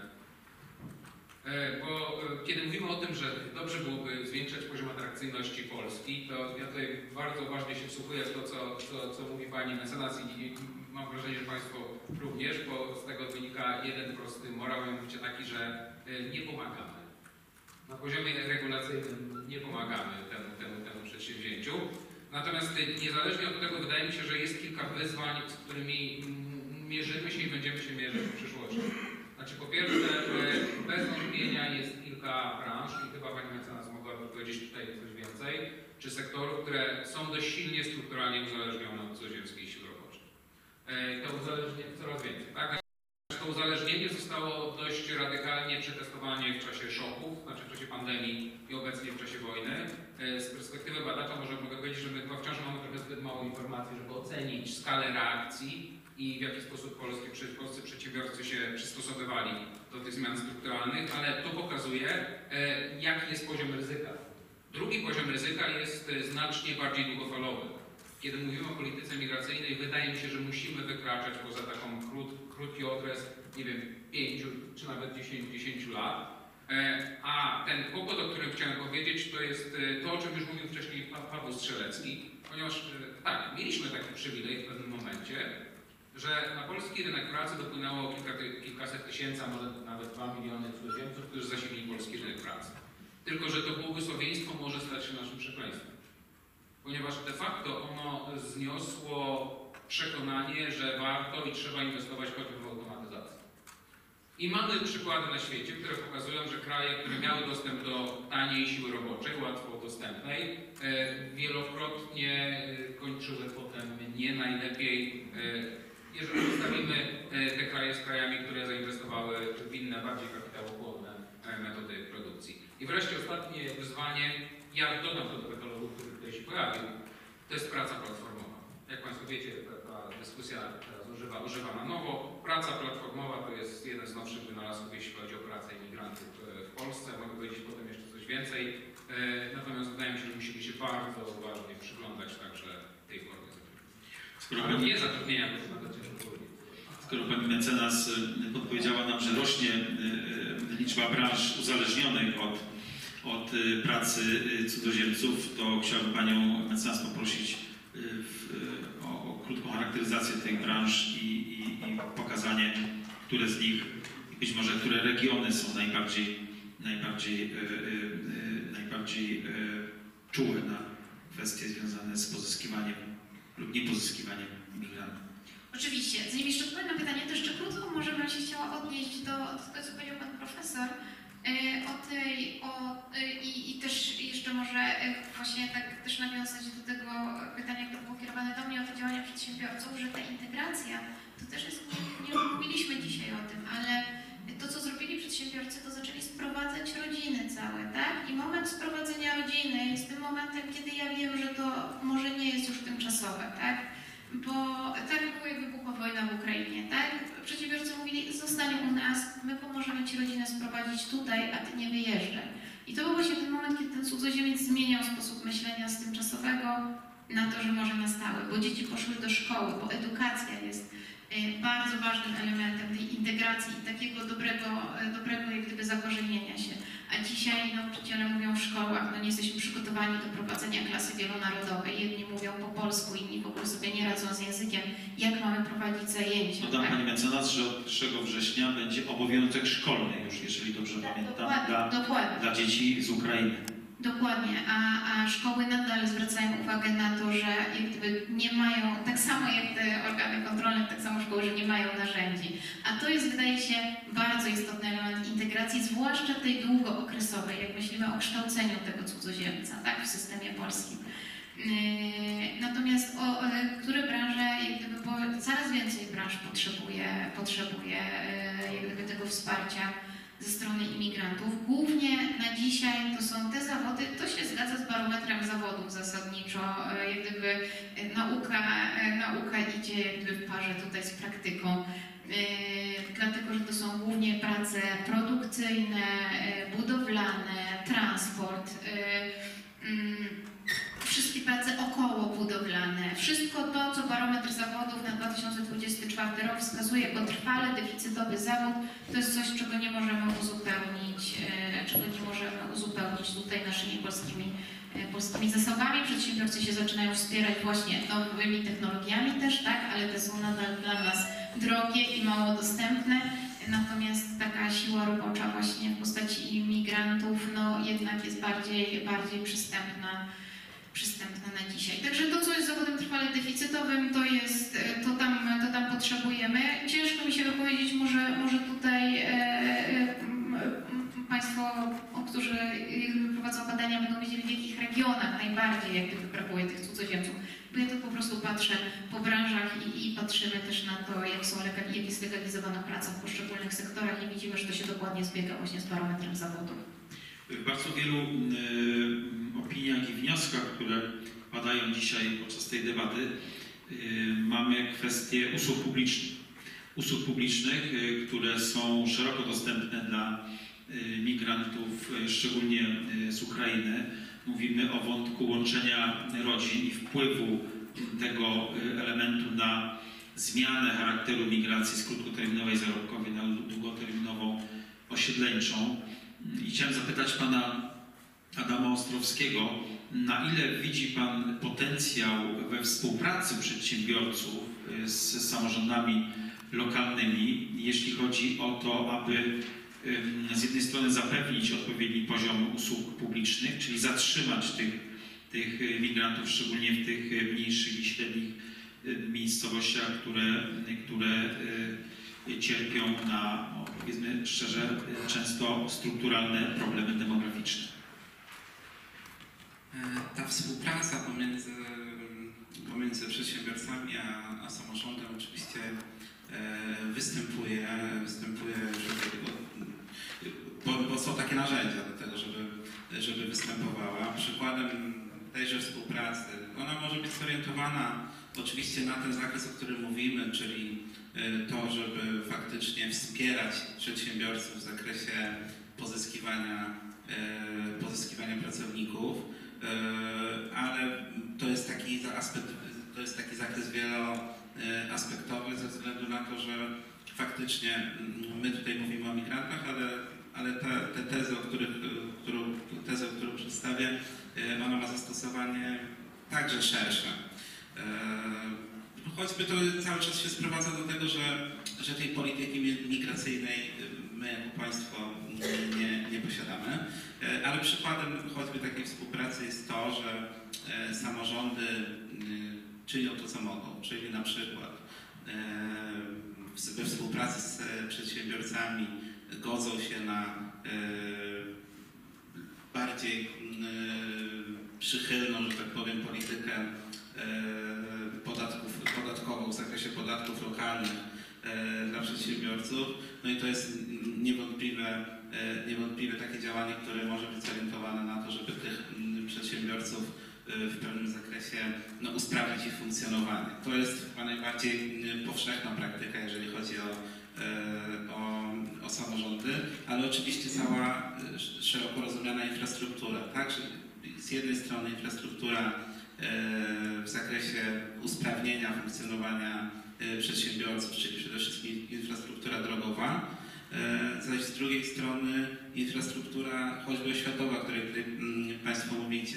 E, bo e, kiedy mówimy o tym, że dobrze byłoby zwiększać poziom atrakcyjności Polski, to ja tutaj bardzo uważnie się wsłuchuję w to, co, co, co mówi Pani mecenas i, i mam wrażenie, że Państwo również, bo z tego wynika jeden prosty morał, mianowicie taki, że e, nie pomagamy. Na poziomie regulacyjnym nie pomagamy temu, temu, temu przedsięwzięciu. Natomiast niezależnie od tego wydaje mi się, że jest kilka wyzwań, z którymi mierzymy się i będziemy się mierzyć w przyszłości. Znaczy po pierwsze, bez wątpienia jest kilka branż i chyba Pani mecenas mogłaby powiedzieć tutaj coś więcej, czy sektorów, które są dość silnie strukturalnie uzależnione od cudzoziemskiej siły roboczej. To uzależnienie coraz więcej, tak? To uzależnienie zostało dość radykalnie przetestowane w czasie szoków, znaczy w czasie pandemii i obecnie w czasie wojny. Z perspektywy badacza może mogę powiedzieć, że my chyba wciąż mamy trochę zbyt mało informacji, żeby ocenić skalę reakcji i w jaki sposób polskie, polscy przedsiębiorcy się przystosowywali do tych zmian strukturalnych, ale to pokazuje, jaki jest poziom ryzyka. Drugi poziom ryzyka jest znacznie bardziej długofalowy. Kiedy mówimy o polityce migracyjnej, wydaje mi się, że musimy wykraczać poza taką krót, krótki okres, nie wiem, pięciu czy nawet dziesięciu lat. A ten kłopot, o którym chciałem powiedzieć, to jest to, o czym już mówił wcześniej pan Paweł Strzelecki, ponieważ tak, mieliśmy taki przywilej w pewnym momencie, że na polski rynek pracy dopłynęło kilka, kilkaset tysięcy, a może nawet dwa miliony cudzoziemców, którzy zasilili polski rynek pracy. Tylko że to błogosławieństwo może stać się naszym przekleństwem. Ponieważ de facto ono zniosło przekonanie, że warto i trzeba inwestować choćby w automatyzację. I mamy przykłady na świecie, które pokazują, że kraje, które miały dostęp do taniej siły roboczej, łatwo dostępnej, wielokrotnie kończyły potem nie najlepiej. Jeżeli zostawimy te kraje z krajami, które zainwestowały w inne, bardziej kapitałochłonne metody produkcji. I wreszcie ostatnie wyzwanie, ja dodam to do katalogu, który tutaj się pojawił, to jest praca platformowa. Jak Państwo wiecie, ta, ta dyskusja teraz używa, używa na nowo. Praca platformowa to jest jeden z nowszych wynalazków, jeśli chodzi o pracę imigrantów w Polsce. Mogę powiedzieć potem jeszcze coś więcej. Natomiast wydaje mi się, że musimy się bardzo uważnie przyglądać także tej formie zatrudnienia. Nie zatrudnienia, to jest nawet ciężko powiedzieć. Skoro Pani mecenas podpowiedziała nam, że rośnie liczba branż uzależnionych od, od pracy cudzoziemców, to chciałbym Panią mecenas poprosić w, o, o krótką charakteryzację tych branż i, i, i pokazanie, które z nich, być może które regiony są najbardziej, najbardziej, yy, yy, najbardziej yy, czułe na kwestie związane z pozyskiwaniem lub niepozyskiwaniem imigrantów. Oczywiście. Zanim jeszcze odpowiem na pytanie, to jeszcze krótko może bym się chciała odnieść do, do tego, co powiedział Pan Profesor, e, o tej, o, e, i, i też jeszcze może e, właśnie tak też nawiązać do tego pytania, które było kierowane do mnie o te działania przedsiębiorców, że ta integracja, to też jest, nie, nie mówiliśmy dzisiaj o tym, ale to, co zrobili przedsiębiorcy, to zaczęli sprowadzać rodziny całe, tak? I moment sprowadzenia rodziny jest tym momentem, kiedy ja wiem, że to może nie jest już tymczasowe, tak? Bo tak było, jak wybuchła wojna w Ukrainie, tak? Przedsiębiorcy mówili, zostań u nas, my pomożemy Ci rodzinę sprowadzić tutaj, a Ty nie wyjeżdżaj. I to był właśnie ten moment, kiedy ten cudzoziemiec zmieniał sposób myślenia z tymczasowego na to, że może na stałe, bo dzieci poszły do szkoły, bo edukacja jest bardzo ważnym elementem tej integracji i takiego dobrego, dobrego jak gdyby zakorzenienia się. A dzisiaj nauczyciele mówią w szkołach, no nie jesteśmy przygotowani do prowadzenia klasy wielonarodowej. Jedni mówią po polsku, inni w ogóle sobie nie radzą z językiem. Jak mamy prowadzić zajęcia? Dodam tak? Pani mecenas, że od pierwszego września będzie obowiązek szkolny już, jeżeli dobrze Tak, pamiętam, dokładnie, dla, dokładnie. dla dzieci z Ukrainy. Dokładnie, a, a szkoły nadal zwracają uwagę na to, że jak gdyby nie mają, tak samo jak te organy kontrolne, tak samo szkoły, że nie mają narzędzi. A to jest, wydaje się, bardzo istotny element integracji, zwłaszcza tej długookresowej, jak myślimy o kształceniu tego cudzoziemca, tak, w systemie polskim. Yy, natomiast o, e, które branże, jak gdyby, bo coraz więcej branż potrzebuje, potrzebuje e, jak gdyby tego wsparcia ze strony imigrantów. Głównie na dzisiaj to są te zawody, to się zgadza z barometrem zawodów zasadniczo, e, jak gdyby e, nauka, e, nauka idzie jak gdyby w parze tutaj z praktyką, e, dlatego, że to są głównie prace produkcyjne, e, budowlane, transport, e, mm, wszystkie prace okołobudowlane, wszystko to, co barometr zawodów na dwa tysiące dwudziesty czwarty rok wskazuje jako trwale deficytowy zawód, to jest coś, czego nie możemy uzupełnić, e, czego nie możemy uzupełnić tutaj naszymi polskimi, e, polskimi zasobami. Przedsiębiorcy się zaczynają wspierać właśnie nowymi technologiami też, tak, ale te są nadal dla nas drogie i mało dostępne. Natomiast taka siła robocza właśnie w postaci imigrantów, no jednak jest bardziej, bardziej przystępna. przystępne na dzisiaj. Także to, co jest zawodem trwale deficytowym, to jest, to tam, to tam potrzebujemy. Ciężko mi się wypowiedzieć, może, może tutaj e, e, Państwo, o, którzy jakby prowadzą badania, będą wiedzieli, w jakich regionach najbardziej jak gdyby brakuje tych cudzoziemców. Bo ja tu po prostu patrzę po branżach i, i patrzymy też na to, jak, są legali, jak jest legalizowana praca w poszczególnych sektorach i widzimy, że to się dokładnie zbiega właśnie z barometrem zawodów. W bardzo wielu y, opiniach i wnioskach, które padają dzisiaj podczas tej debaty, y, mamy kwestię usług publicznych. Usług publicznych, y, które są szeroko dostępne dla y, migrantów, y, szczególnie y, z Ukrainy. Mówimy o wątku łączenia rodzin i wpływu tego y, elementu na zmianę charakteru migracji z krótkoterminowej zarobkowej na długoterminową osiedleńczą. I chciałem zapytać Pana Adama Ostrowskiego, na ile widzi Pan potencjał we współpracy przedsiębiorców z samorządami lokalnymi, jeśli chodzi o to, aby z jednej strony zapewnić odpowiedni poziom usług publicznych, czyli zatrzymać tych, tych migrantów, szczególnie w tych mniejszych i średnich miejscowościach, które, które cierpią na, no, powiedzmy szczerze, często strukturalne problemy demograficzne. Ta współpraca pomiędzy, pomiędzy przedsiębiorcami a, a samorządem oczywiście występuje, występuje żeby, bo, bo są takie narzędzia do tego, żeby, żeby występowała. Przykładem tejże współpracy, ona może być zorientowana oczywiście na ten zakres, o którym mówimy, czyli to, żeby faktycznie wspierać przedsiębiorców w zakresie pozyskiwania, pozyskiwania pracowników, ale to jest taki aspekt, to jest taki zakres wieloaspektowy ze względu na to, że faktycznie my tutaj mówimy o migrantach, ale, ale te, te tezy, o których, którą, tezę, którą przedstawię, ona ma zastosowanie także szersze. Choćby to cały czas się sprowadza do tego, że, że tej polityki migracyjnej my jako państwo nie, nie posiadamy, ale przykładem choćby takiej współpracy jest to, że samorządy czynią to, co mogą, czyli na przykład we współpracy z przedsiębiorcami godzą się na bardziej przychylną, że tak powiem, politykę podatków, podatkową w zakresie podatków lokalnych dla przedsiębiorców. No i to jest niewątpliwe, niewątpliwe takie działanie, które może być zorientowane na to, żeby tych przedsiębiorców w pewnym zakresie no, usprawnić ich funkcjonowanie. To jest chyba najbardziej powszechna praktyka, jeżeli chodzi o, o, o samorządy, ale oczywiście cała szeroko rozumiana infrastruktura, tak? Z jednej strony infrastruktura w zakresie usprawnienia funkcjonowania przedsiębiorców, czyli przede wszystkim infrastruktura drogowa, zaś z drugiej strony infrastruktura choćby oświatowa, o której tutaj Państwo mówicie.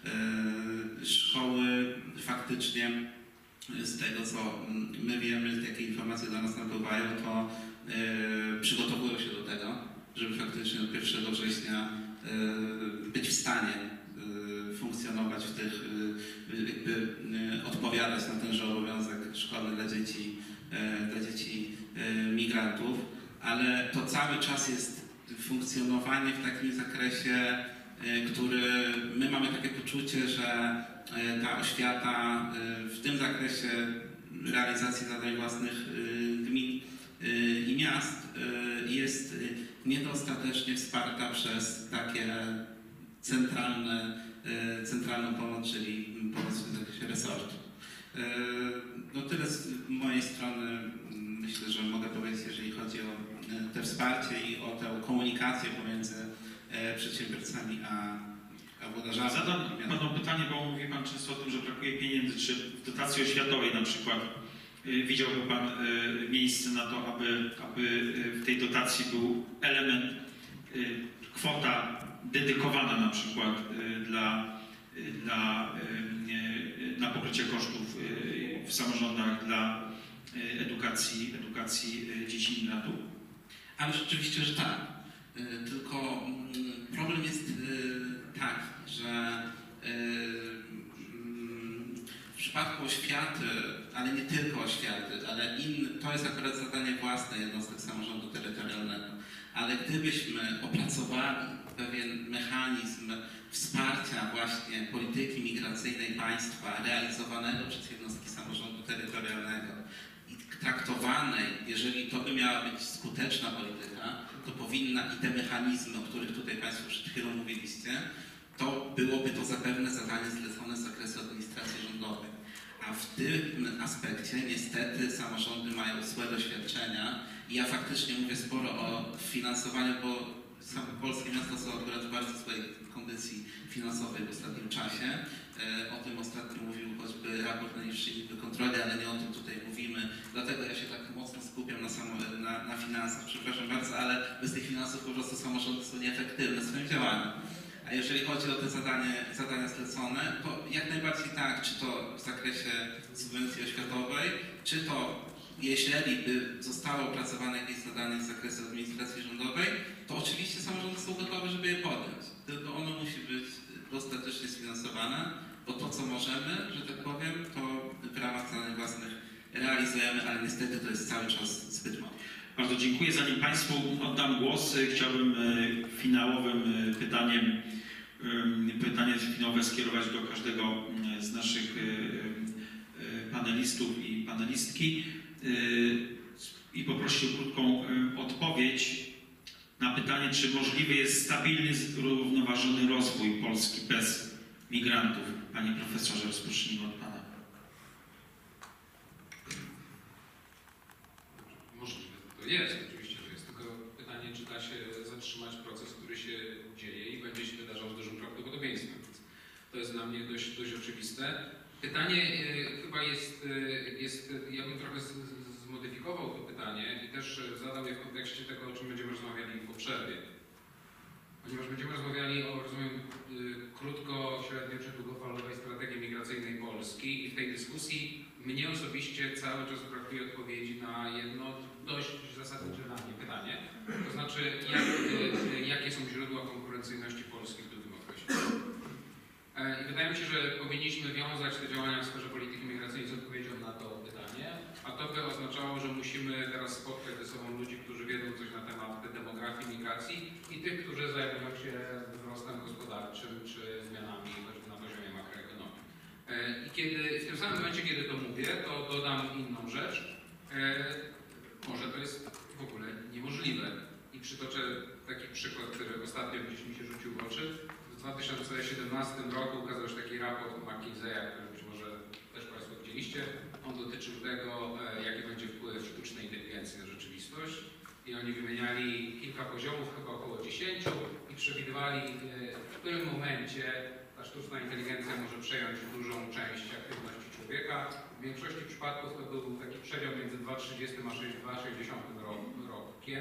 Szkoły faktycznie z tego, co my wiemy, jakie informacje do nas napływają, to przygotowują się do tego, żeby faktycznie od pierwszego września być w stanie funkcjonować w tych, jakby odpowiadać na tenże obowiązek szkolny dla dzieci, dla dzieci migrantów, ale to cały czas jest funkcjonowanie w takim zakresie, który my mamy takie poczucie, że ta oświata w tym zakresie realizacji zadań własnych gmin i miast jest niedostatecznie wsparta przez takie centralne, centralną pomoc, czyli pomoc w zakresie resortu. No tyle z mojej strony. Myślę, że mogę powiedzieć, jeżeli chodzi o te wsparcie i o tę komunikację pomiędzy przedsiębiorcami a, a włodarzami. Zadam Panu pytanie, bo mówi Pan często o tym, że brakuje pieniędzy. Czy w dotacji oświatowej na przykład widziałby Pan miejsce na to, aby, aby w tej dotacji był element, kwota dedykowana na przykład dla, dla, na pokrycie kosztów w samorządach dla edukacji, edukacji dzieci migrantów? Ale rzeczywiście, że tak. Tylko problem jest taki, że w przypadku oświaty, ale nie tylko oświaty, ale in, to jest akurat zadanie własne jednostek samorządu terytorialnego, ale gdybyśmy opracowali pewien mechanizm wsparcia właśnie polityki migracyjnej państwa realizowanego przez jednostki samorządu terytorialnego i traktowanej, jeżeli to by miała być skuteczna polityka, to powinna i te mechanizmy, o których tutaj Państwo przed chwilą mówiliście, to byłoby to zapewne zadanie zlecone z zakresu administracji rządowej. A w tym aspekcie niestety samorządy mają złe doświadczenia i ja faktycznie mówię sporo o finansowaniu, bo same polskie miasta są akurat w bardzo złej kondycji finansowej w ostatnim czasie. O tym ostatnio mówił choćby raport Najwyższej Izby Kontroli, ale nie o tym tutaj mówimy. Dlatego ja się tak mocno skupiam na, samo, na, na finansach, przepraszam bardzo, ale bez tych finansów po prostu samorządy są nieefektywne w swoim działaniu. A jeżeli chodzi o te zadanie, zadania zlecone, to jak najbardziej tak, czy to w zakresie subwencji oświatowej, czy to jeżeli by zostało opracowane jakieś zadanie z zakresu administracji rządowej, to oczywiście samorządy są gotowe, żeby je podjąć. Tylko ono musi być dostatecznie sfinansowane, bo to, co możemy, że tak powiem, to w ramach zadań własnych realizujemy, ale niestety to jest cały czas zbyt mało. Bardzo dziękuję. Zanim Państwu oddam głos, chciałbym finałowym pytaniem, pytanie finałowe skierować do każdego z naszych panelistów i panelistki i poprosić o krótką odpowiedź na pytanie, czy możliwy jest stabilny, zrównoważony rozwój Polski bez migrantów. Panie profesorze, rozpocznijmy od Pana. Możliwe to jest, oczywiście, że jest. Tylko pytanie, czy da się zatrzymać proces, który się dzieje i będzie się wydarzał z dużym prawdopodobieństwem. Więc to jest dla mnie dość, dość oczywiste. Pytanie y, chyba jest, y, jest, ja bym trochę z, zmodyfikował to pytanie i też zadał je w kontekście tego, o czym będziemy rozmawiali po przerwie. Ponieważ będziemy rozmawiali o, rozumiem, y, krótko, średnio czy długofalowej strategii migracyjnej Polski i w tej dyskusji mnie osobiście cały czas brakuje odpowiedzi na jedno dość zasadnicze dla mnie pytanie. To znaczy, jak, y, jakie są źródła konkurencyjności Polski w tym okresie? E, I wydaje mi się, że powinniśmy wiązać te działania w sferze polityki migracyjnej z odpowiedzią na to pytanie, a to by oznaczało, że musimy teraz spotkać ze sobą ludzi, którzy wiedzą coś na temat demografii, migracji i tych, którzy zajmują się wzrostem gospodarczym czy zmianami choćby na poziomie makroekonomii. E, I kiedy, w tym samym momencie, kiedy to mówię, to dodam inną rzecz. E, może to jest w ogóle niemożliwe. I przytoczę taki przykład, który ostatnio gdzieś mi się rzucił w oczy. W dwa tysiące siedemnastym roku ukazał się taki raport McKinseya, który być może też Państwo widzieliście. On dotyczył tego, e, jaki będzie wpływ sztucznej inteligencji na rzeczywistość. I oni wymieniali kilka poziomów, chyba około dziesięciu i przewidywali, e, w którym momencie ta sztuczna inteligencja może przejąć dużą część aktywności człowieka. W większości przypadków to był taki przedział między dwa tysiące trzydziestym a dwa tysiące sześćdziesiątym rokiem.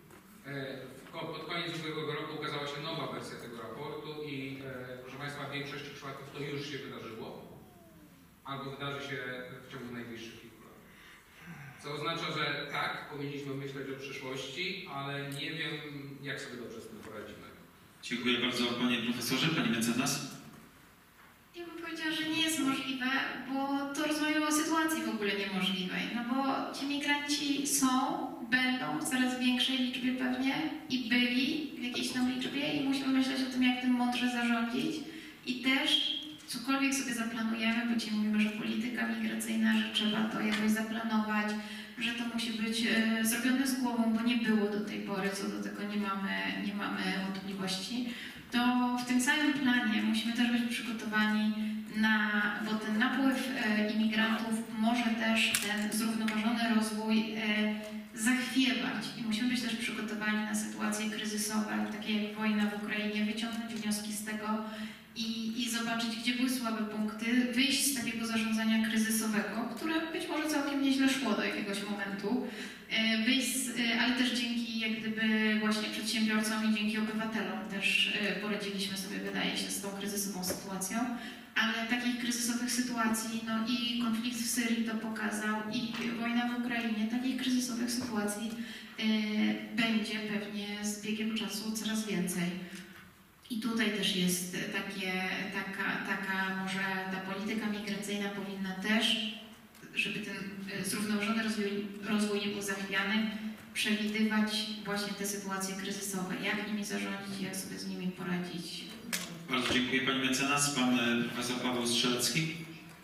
Pod koniec ubiegłego roku ukazała się nowa wersja tego raportu i e, proszę Państwa, w większości przypadków to już się wydarzyło albo wydarzy się w ciągu najbliższych kilku lat. Co oznacza, że tak, powinniśmy myśleć o przyszłości, ale nie wiem, jak sobie dobrze z tym poradzimy. Dziękuję bardzo Panie Profesorze. Pani Mecenas? Ja bym powiedziała, że nie jest możliwe, bo to rozmawiamy o sytuacji w ogóle niemożliwej. No bo ci migranci są, będą w coraz większej liczbie pewnie i byli w jakiejś tam liczbie i musimy myśleć o tym, jak tym mądrze zarządzić. I też cokolwiek sobie zaplanujemy, bo dzisiaj mówimy, że polityka migracyjna, że trzeba to jakoś zaplanować, że to musi być e, zrobione z głową, bo nie było do tej pory, co do tego nie mamy, nie mamy wątpliwości. To w tym samym planie musimy też być przygotowani na, bo ten napływ e, imigrantów może też ten zrównoważony rozwój e, zachwiewać i musimy być też przygotowani na sytuacje kryzysowe, takie jak wojna w Ukrainie, wyciągnąć wnioski z tego i, i zobaczyć, gdzie były słabe punkty, wyjść z takiego zarządzania kryzysowego, które być może całkiem nieźle szło do jakiegoś momentu, e, wyjść z, e, ale też dzięki jak gdyby właśnie przedsiębiorcom i dzięki obywatelom też e, poradziliśmy sobie, wydaje się, z tą kryzysową sytuacją. Ale takich kryzysowych sytuacji, no i konflikt w Syrii to pokazał, i wojna w Ukrainie, takich kryzysowych sytuacji y, będzie pewnie z biegiem czasu coraz więcej. I tutaj też jest takie, taka, taka, może ta polityka migracyjna powinna też, żeby ten zrównoważony rozwój, rozwój nie był zachwiany, przewidywać właśnie te sytuacje kryzysowe, jak nimi zarządzić, jak sobie z nimi poradzić. Bardzo dziękuję Pani Mecenas. Pan Profesor Paweł Strzelecki.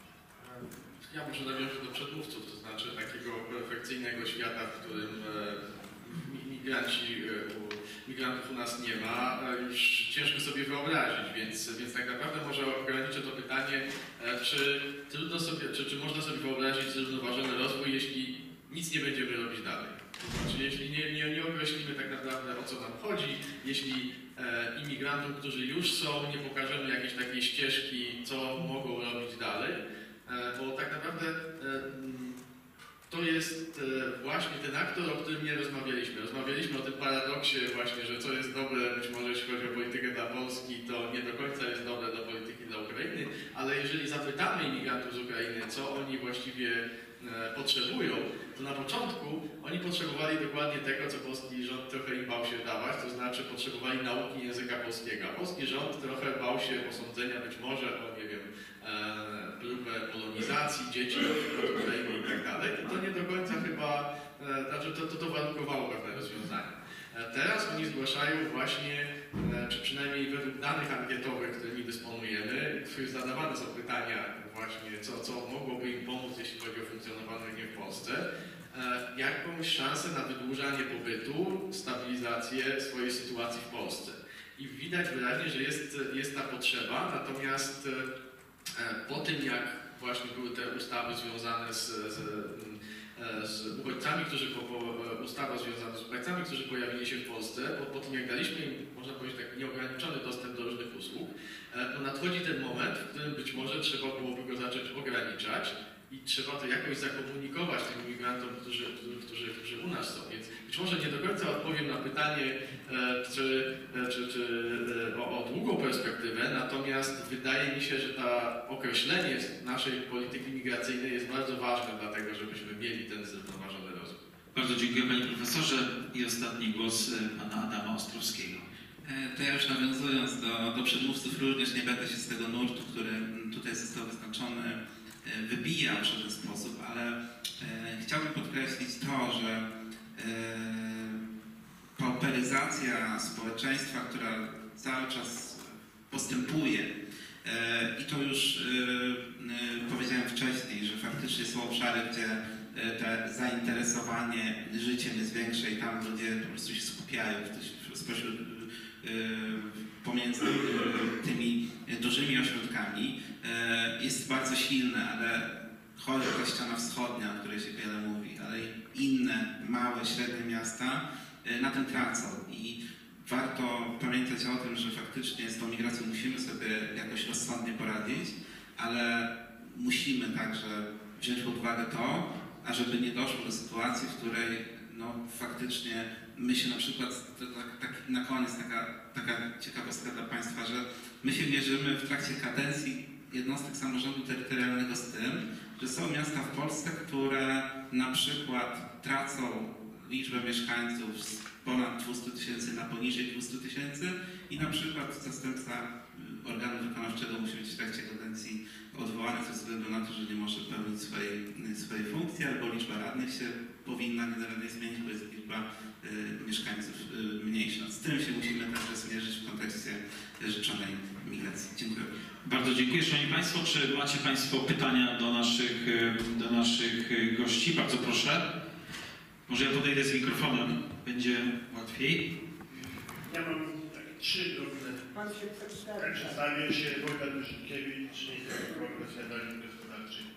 Ja może nawiążę do przedmówców, to znaczy takiego perfekcyjnego świata, w którym e, migranci, e, migrantów u nas nie ma, e, już ciężko sobie wyobrazić, więc, więc tak naprawdę może ograniczę to pytanie, e, czy trudno sobie, czy, czy można sobie wyobrazić zrównoważony rozwój, jeśli nic nie będziemy robić dalej. To znaczy, jeśli nie, nie, nie określimy tak naprawdę, o co nam chodzi, jeśli e, imigrantom, którzy już są, nie pokażemy jakiejś takiej ścieżki, co mogą robić dalej, e, bo tak naprawdę e, to jest e, właśnie ten aktor, o którym nie rozmawialiśmy. Rozmawialiśmy o tym paradoksie właśnie, że co jest dobre, być może jeśli chodzi o politykę dla Polski, to nie do końca jest dobre do polityki dla Ukrainy, ale jeżeli zapytamy imigrantów z Ukrainy, co oni właściwie e, potrzebują, to na początku oni potrzebowali dokładnie tego, co polski rząd trochę im bał się dawać, to znaczy potrzebowali nauki języka polskiego. A polski rząd trochę bał się posądzenia być może o, nie wiem, e, próbę polonizacji dzieci od Ukrainy i tak dalej. I to nie do końca chyba, e, znaczy to, to, to warunkowało pewne rozwiązania. E, teraz oni zgłaszają właśnie, e, czy przynajmniej według danych ankietowych, którymi dysponujemy, zadawane są pytania właśnie, co, co mogłoby im pomóc, jeśli chodzi o funkcjonowanie w Polsce, e, jakąś szansę na wydłużanie pobytu, stabilizację swojej sytuacji w Polsce. I widać wyraźnie, że jest, jest ta potrzeba, natomiast e, po tym, jak właśnie były te ustawy związane z, z, z uchodźcami, którzy po, po, ustawa związana z uchodźcami, którzy pojawili się w Polsce, po, po tym jak daliśmy im, można powiedzieć, tak nieograniczony dostęp do różnych usług, to nadchodzi ten moment, w którym być może trzeba byłoby go zacząć ograniczać i trzeba to jakoś zakomunikować tym migrantom, którzy, którzy, którzy u nas są. Więc być może nie do końca odpowiem na pytanie, czy, czy, czy o, o długą perspektywę, natomiast wydaje mi się, że ta określenie naszej polityki migracyjnej jest bardzo ważne dlatego, żebyśmy mieli ten zrównoważony rozwój. Bardzo dziękuję Panie Profesorze i ostatni głos Pana Adama Ostrowskiego. To ja już nawiązując do, do przedmówców, również nie będę się z tego nurtu, który tutaj został wyznaczony, wybijał w żaden sposób, ale e, chciałbym podkreślić to, że e, pauperyzacja społeczeństwa, która cały czas postępuje e, i to już e, e, powiedziałem wcześniej, że faktycznie są obszary, gdzie te zainteresowanie życiem jest większe i tam ludzie po prostu się skupiają w, spośród, pomiędzy tymi dużymi ośrodkami, jest bardzo silne, ale choćby ta ściana wschodnia, o której się wiele mówi, ale inne małe, średnie miasta na tym tracą i warto pamiętać o tym, że faktycznie z tą migracją musimy sobie jakoś rozsądnie poradzić, ale musimy także wziąć pod uwagę to, ażeby nie doszło do sytuacji, w której no, faktycznie my się na przykład, to, tak, tak, na koniec taka, taka ciekawostka dla Państwa, że my się mierzymy w trakcie kadencji jednostek samorządu terytorialnego z tym, że są miasta w Polsce, które na przykład tracą liczbę mieszkańców z ponad dwieście tysięcy na poniżej dwieście tysięcy i na przykład zastępca organu wykonawczego musi być w trakcie kadencji odwołany ze względu na to, że nie może pełnić swojej, swojej funkcji, albo liczba radnych się powinna generalnie zmienić, bo jest liczba y, mieszkańców y, mniejsza. Z tym się musimy także zmierzyć w kontekście rzeczonej migracji. Dziękuję. Bardzo dziękuję. Szanowni Państwo, czy macie Państwo pytania do naszych, do naszych gości? Bardzo proszę. Może ja podejdę z mikrofonem, będzie łatwiej. Ja mam takie trzy drobne. Tak, przedstawię się Wojtek Duszynkiewicz, Organizacja Danych Gospodarczych.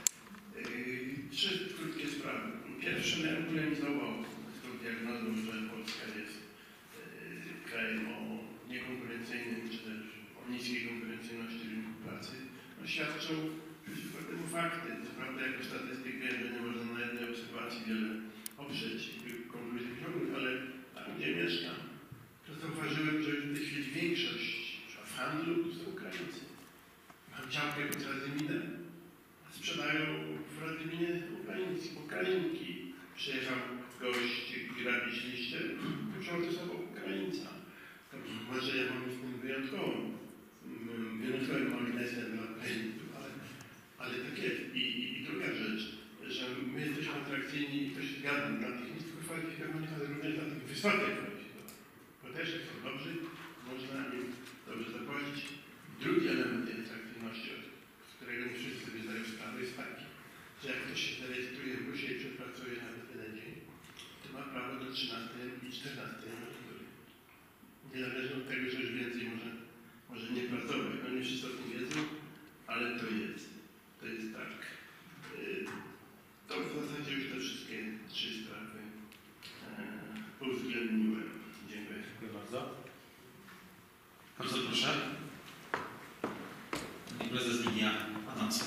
Yy, trzy krótkie sprawy. Pierwsze, ja w ogóle nie zdołał z tą diagnozą, że Polska jest yy, krajem o niekonkurencyjnym, czy też o niskiej konkurencyjności rynku pracy. No, świadczą przeciwko temu fakty. Co prawda, jako statystyk wiem, że nie można na jednej obserwacji wiele oprzeć konkluzji ciągnąć, ale tam, gdzie mieszkam, to zauważyłem, że w tej chwili większość w handlu to są Ukraińcy. Mam działkę pod Radzyminem, sprzedają w Radzyminie Ukraińcy, Ukrainki. Przyjechał gość, grabić liście, wziął ze sobą Ukraińca. To może ja mam z tym wyjątkową, wyjątkowym marginesem dla Ukraińców, ale, ale tak jest. I, i, I druga rzecz, że my jesteśmy atrakcyjni i to się zgadza dla tych nisko kwalifikowanych, ale również dla tych wysoko kwalifikowanych. Bo też jak są dobrzy, można im dobrze zapłacić. Drugi element tej atrakcyjności, z którego nie wszyscy sobie zdają sprawę, jest taki, że jak ktoś się zarejestruje w busie i przepracuje nawet jeden dzień, to ma prawo do trzynastej i czternastej emerytury. Niezależnie od tego, że już więcej może, może nie pracować. No nie wszyscy o tym wiedzą, ale to jest. To jest tak. To w zasadzie już te wszystkie trzy sprawy e, uwzględniłem. Dziękuję. Dziękuję bardzo. Bardzo proszę. Pani prezes Lidia Adamska.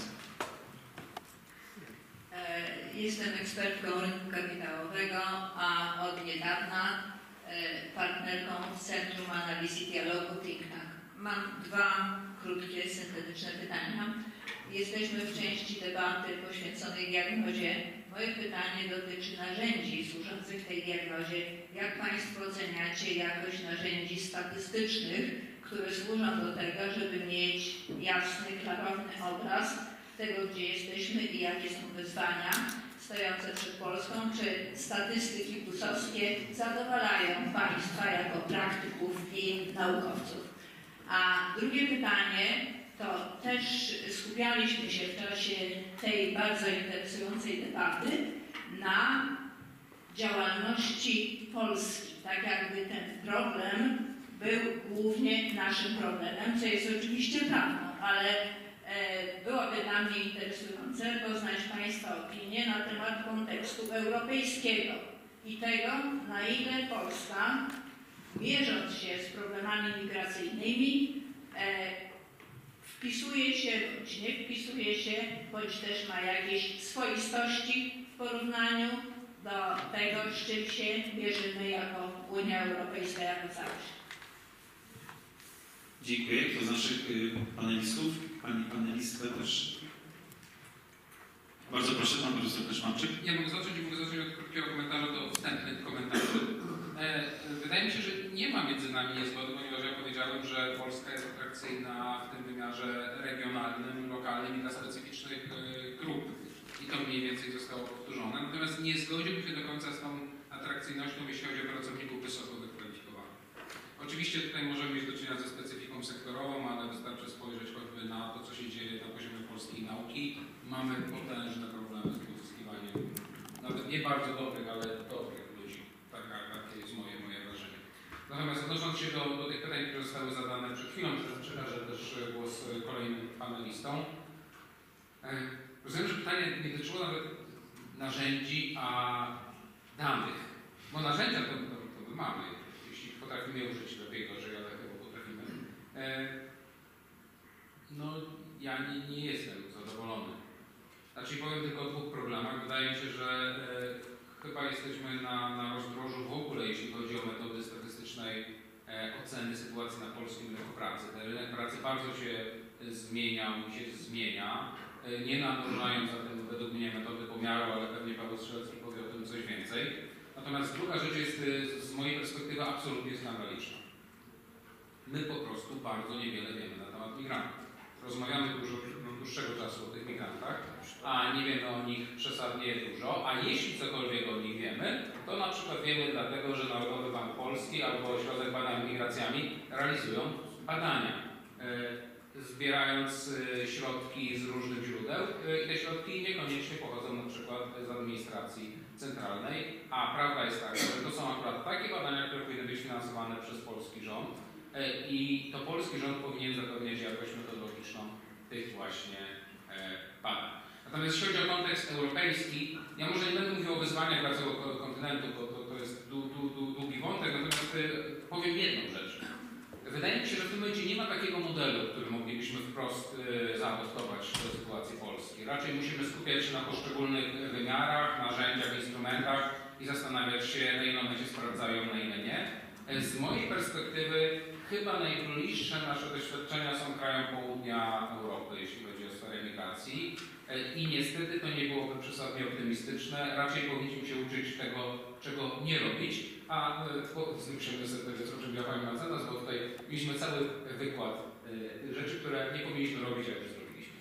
Jestem ekspertką rynku kapitałowego, a od niedawna partnerką w Centrum Analiz i Dialogu Think Tank. Mam dwa krótkie, syntetyczne pytania. Jesteśmy w części debaty poświęconej diagnozie. Moje pytanie dotyczy narzędzi służących tej diagnozie. Jak Państwo oceniacie jakość narzędzi statystycznych, które służą do tego, żeby mieć jasny, klarowny obraz tego, gdzie jesteśmy i jakie są wyzwania stojące przed Polską? Czy statystyki busowskie zadowalają Państwa jako praktyków i naukowców? A drugie pytanie, to też skupialiśmy się w czasie tej bardzo interesującej debaty na działalności Polski. Tak jakby ten problem był głównie naszym problemem, co jest oczywiście prawdą, ale e, byłoby dla mnie interesujące poznać Państwa opinię na temat kontekstu europejskiego i tego, na ile Polska, mierząc się z problemami migracyjnymi, e, wpisuje się bądź nie wpisuje się, bądź też ma jakieś swoistości w porównaniu do tego, z czym się mierzymy jako Unia Europejska jako całość. Dziękuję. Kto z naszych y, panelistów? Pani panelistka też. Bardzo proszę, pan profesor Kaszmarczyk. Ja mogę zacząć i mogę zacząć od krótkiego komentarza do wstępnych komentarzy. E, wydaje mi się, że nie ma ma między nami niezgody, ponieważ ja powiedziałem, że Polska jest atrakcyjna w tym wymiarze regionalnym, lokalnym i dla specyficznych y, grup. I to mniej więcej zostało powtórzone. Natomiast nie zgodziłbym się do końca z tą atrakcyjnością, jeśli chodzi o pracowników wysoko wykwalifikowanych. Oczywiście tutaj możemy mieć do czynienia ze specyfiką sektorową, ale wystarczy spojrzeć choćby na to, co się dzieje na poziomie polskiej nauki. Mamy potężne problemy z uzyskiwaniem nawet nie bardzo dobrych, ale dobrych ludzi. Taka, takie jest moje, moje wrażenie. Natomiast odnosząc się do, do tych pytań, które zostały zadane przed chwilą, przekażę też głos kolejnym panelistom. Rozumiem, że pytanie nie dotyczyło nawet narzędzi, a danych. Bo narzędzia to, to, to my mamy, jeśli potrafimy je użyć lepiej, gorzej, ale chyba potrafimy. E, no, ja nie, nie jestem zadowolony. Znaczy powiem tylko o dwóch problemach. Wydaje mi się, że e, chyba jesteśmy na, na rozdrożu w ogóle, jeśli chodzi o metody statystycznej e, oceny sytuacji na polskim rynku pracy. Ten rynek pracy bardzo się zmieniał i się zmienia. Nie nadążając za tym według mnie metody pomiaru, ale pewnie Paweł Strzelecki powie o tym coś więcej. Natomiast druga rzecz jest z mojej perspektywy absolutnie skandaliczna. My po prostu bardzo niewiele wiemy na temat migrantów. Rozmawiamy dużo, dłuższego czasu o tych migrantach, a nie wiemy o nich przesadnie dużo, a jeśli cokolwiek o nich wiemy, to na przykład wiemy dlatego, że Narodowy Bank Polski albo Ośrodek Badań Migracjami realizują badania, zbierając środki z różnych źródeł i te środki niekoniecznie pochodzą na przykład z administracji centralnej, a prawda jest taka, że to są akurat takie badania, które powinny być finansowane przez polski rząd i to polski rząd powinien zapewniać jakość metodologiczną tych właśnie badań. Natomiast jeśli chodzi o kontekst europejski, ja może nie będę mówił o wyzwaniach dla całego kontynentu, bo to, to jest długi wątek, natomiast powiem jedną rzecz. Wydaje mi się, że w tym momencie nie ma takiego modelu, który moglibyśmy wprost y, zaadoptować do sytuacji Polski. Raczej musimy skupiać się na poszczególnych wymiarach, narzędziach, instrumentach i zastanawiać się, na ile one się sprawdzają, na ile nie. Z mojej perspektywy chyba najbliższe nasze doświadczenia są krajom południa Europy, jeśli chodzi o sferę migracji. I niestety to nie byłoby przesadnie optymistyczne. Raczej powinniśmy się uczyć tego, czego nie robić. A zwrócimy sobie tego, co mówiła Pani Mecenas, bo tutaj mieliśmy cały wykład y, rzeczy, które nie powinniśmy robić, a już zrobiliśmy.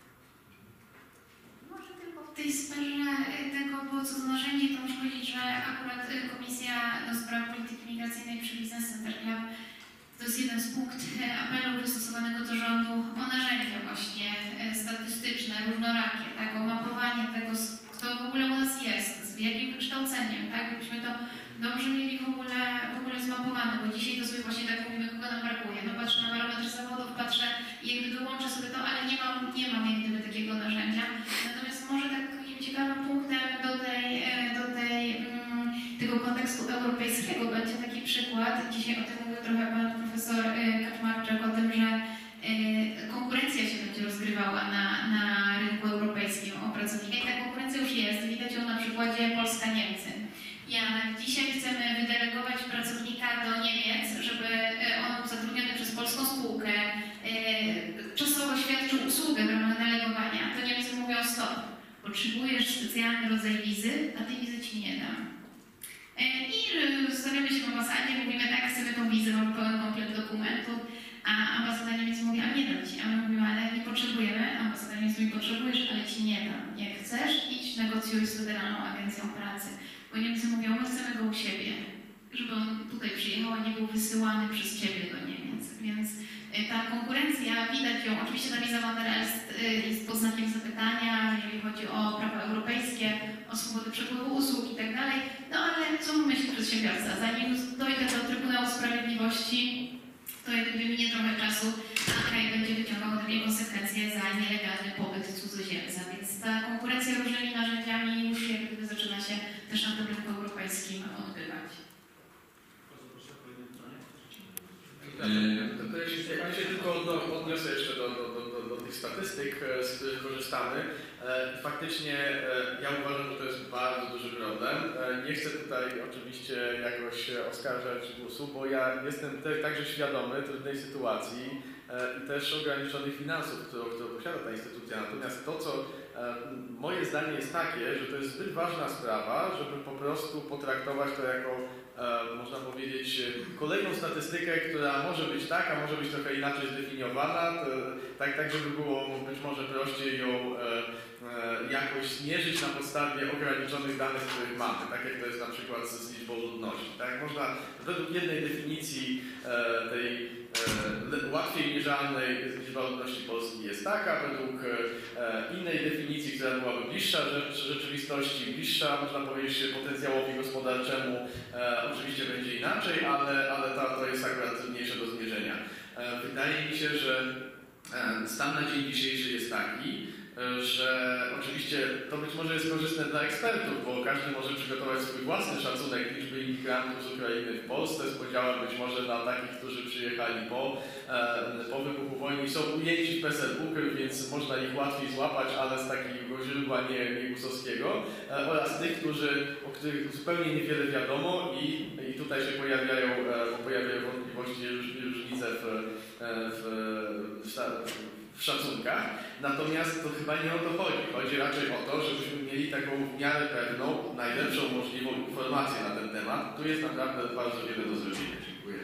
Może tylko w tej sferze tego, bo co do narzędzi, to muszę powiedzieć, że akurat Komisja do Spraw Polityki Migracyjnej przy Business Center Club to jest jeden z punktów apelu wystosowanego do rządu o narzędzia właśnie statystyczne, różnorakie, tak, o mapowanie tego, kto w ogóle u nas jest, z jakim wykształceniem, tak, gdybyśmy to dobrze mieli w ogóle, w ogóle zmapowane, bo dzisiaj to sobie właśnie tak mówimy, kogo nam brakuje. No patrzę na barometr zawodów, patrzę i jakby wyłączę sobie to, ale nie mam, nie mam jak gdyby takiego narzędzia. Natomiast może takim ciekawym punktem do tej, do tej, um, tego kontekstu europejskiego będzie taki przykład. Dzisiaj o tym mówił trochę pan profesor Kaczmarczyk, o tym, że konkurencja się będzie rozgrywała na, na rynku europejskim o pracownika i ta konkurencja już jest. Widać ją na przykładzie Polska-Niemcy. Jak dzisiaj chcemy wydelegować pracownika do Niemiec, żeby on był zatrudniony przez polską spółkę, czasowo świadczył usługę w ramach delegowania, to Niemcy mówią stop, potrzebujesz specjalny rodzaj wizy, a tej wizy ci nie dam. I zostawiamy się w ambasadzie, mówimy tak, chcemy tą wizę, mamy pełen komplet dokumentów, a ambasada Niemiec mówi, a nie dam ci, a my mówimy, ale nie potrzebujemy, ambasada Niemiec mówi, potrzebujesz, ale ci nie dam. Jak chcesz, idź negocjuj z Federalną Agencją Pracy. Bo Niemcy mówią, my chcemy go u siebie, żeby on tutaj przyjechał, a nie był wysyłany przez ciebie do Niemiec. Więc ta konkurencja, widać ją, oczywiście ta wiza Wanderers jest, jest pod znakiem zapytania, jeżeli chodzi o prawo europejskie, o swobodę przepływu usług i tak dalej. No ale co myśli przedsiębiorca? Zanim dojdę do Trybunału Sprawiedliwości, to jakby minie trochę czasu, a kraj będzie wyciągał takie konsekwencje za nielegalny pobyt cudzoziemca. Więc ta konkurencja różnymi narzędziami już jak gdyby zaczyna się też na tym rynku europejskim odbywać. To, to jeśli ja się tylko odniosę jeszcze do, do, do, do tych statystyk, z których korzystamy. Faktycznie ja uważam, że to jest bardzo duży problem. Nie chcę tutaj oczywiście jakoś oskarżać głosu, bo ja jestem też także świadomy trudnej sytuacji i też ograniczonych finansów, które, które posiada ta instytucja. Natomiast to, co moje zdanie jest takie, że to jest zbyt ważna sprawa, żeby po prostu potraktować to jako e, można powiedzieć, kolejną statystykę, która może być taka, może być trochę inaczej zdefiniowana, to, tak, tak żeby było być może prościej ją e, e, jakoś mierzyć na podstawie ograniczonych danych, których mamy, tak jak to jest na przykład z, z liczbą ludności. Tak? Można według jednej definicji e, tej e, łatwiej mierzalnej liczba ludności Polski jest taka, według e, innej definicji, która byłaby bliższa rzeczywistości, bliższa, można powiedzieć, potencjałowi gospodarczemu, e, oczywiście będzie inaczej, ale, ale to, to jest akurat trudniejsze do zmierzenia. E, wydaje mi się, że e, stan na dzień dzisiejszy jest taki, że oczywiście to być może jest korzystne dla ekspertów, bo każdy może przygotować swój własny szacunek liczby imigrantów z Ukrainy w Polsce z podziałem być może na takich, którzy przyjechali po, po wybuchu wojny i są ujęci w PESEL-Booker, więc można ich łatwiej złapać, ale z takiego źródła nie, nie gusowskiego, oraz tych, którzy, o których zupełnie niewiele wiadomo i, i tutaj się pojawiają, pojawiają wątpliwości, różnice w, w, w w szacunkach, natomiast to chyba nie o to chodzi. Chodzi raczej o to, żebyśmy mieli taką w miarę pewną, najlepszą możliwą informację na ten temat. Tu jest naprawdę bardzo wiele do zrobienia. Dziękuję.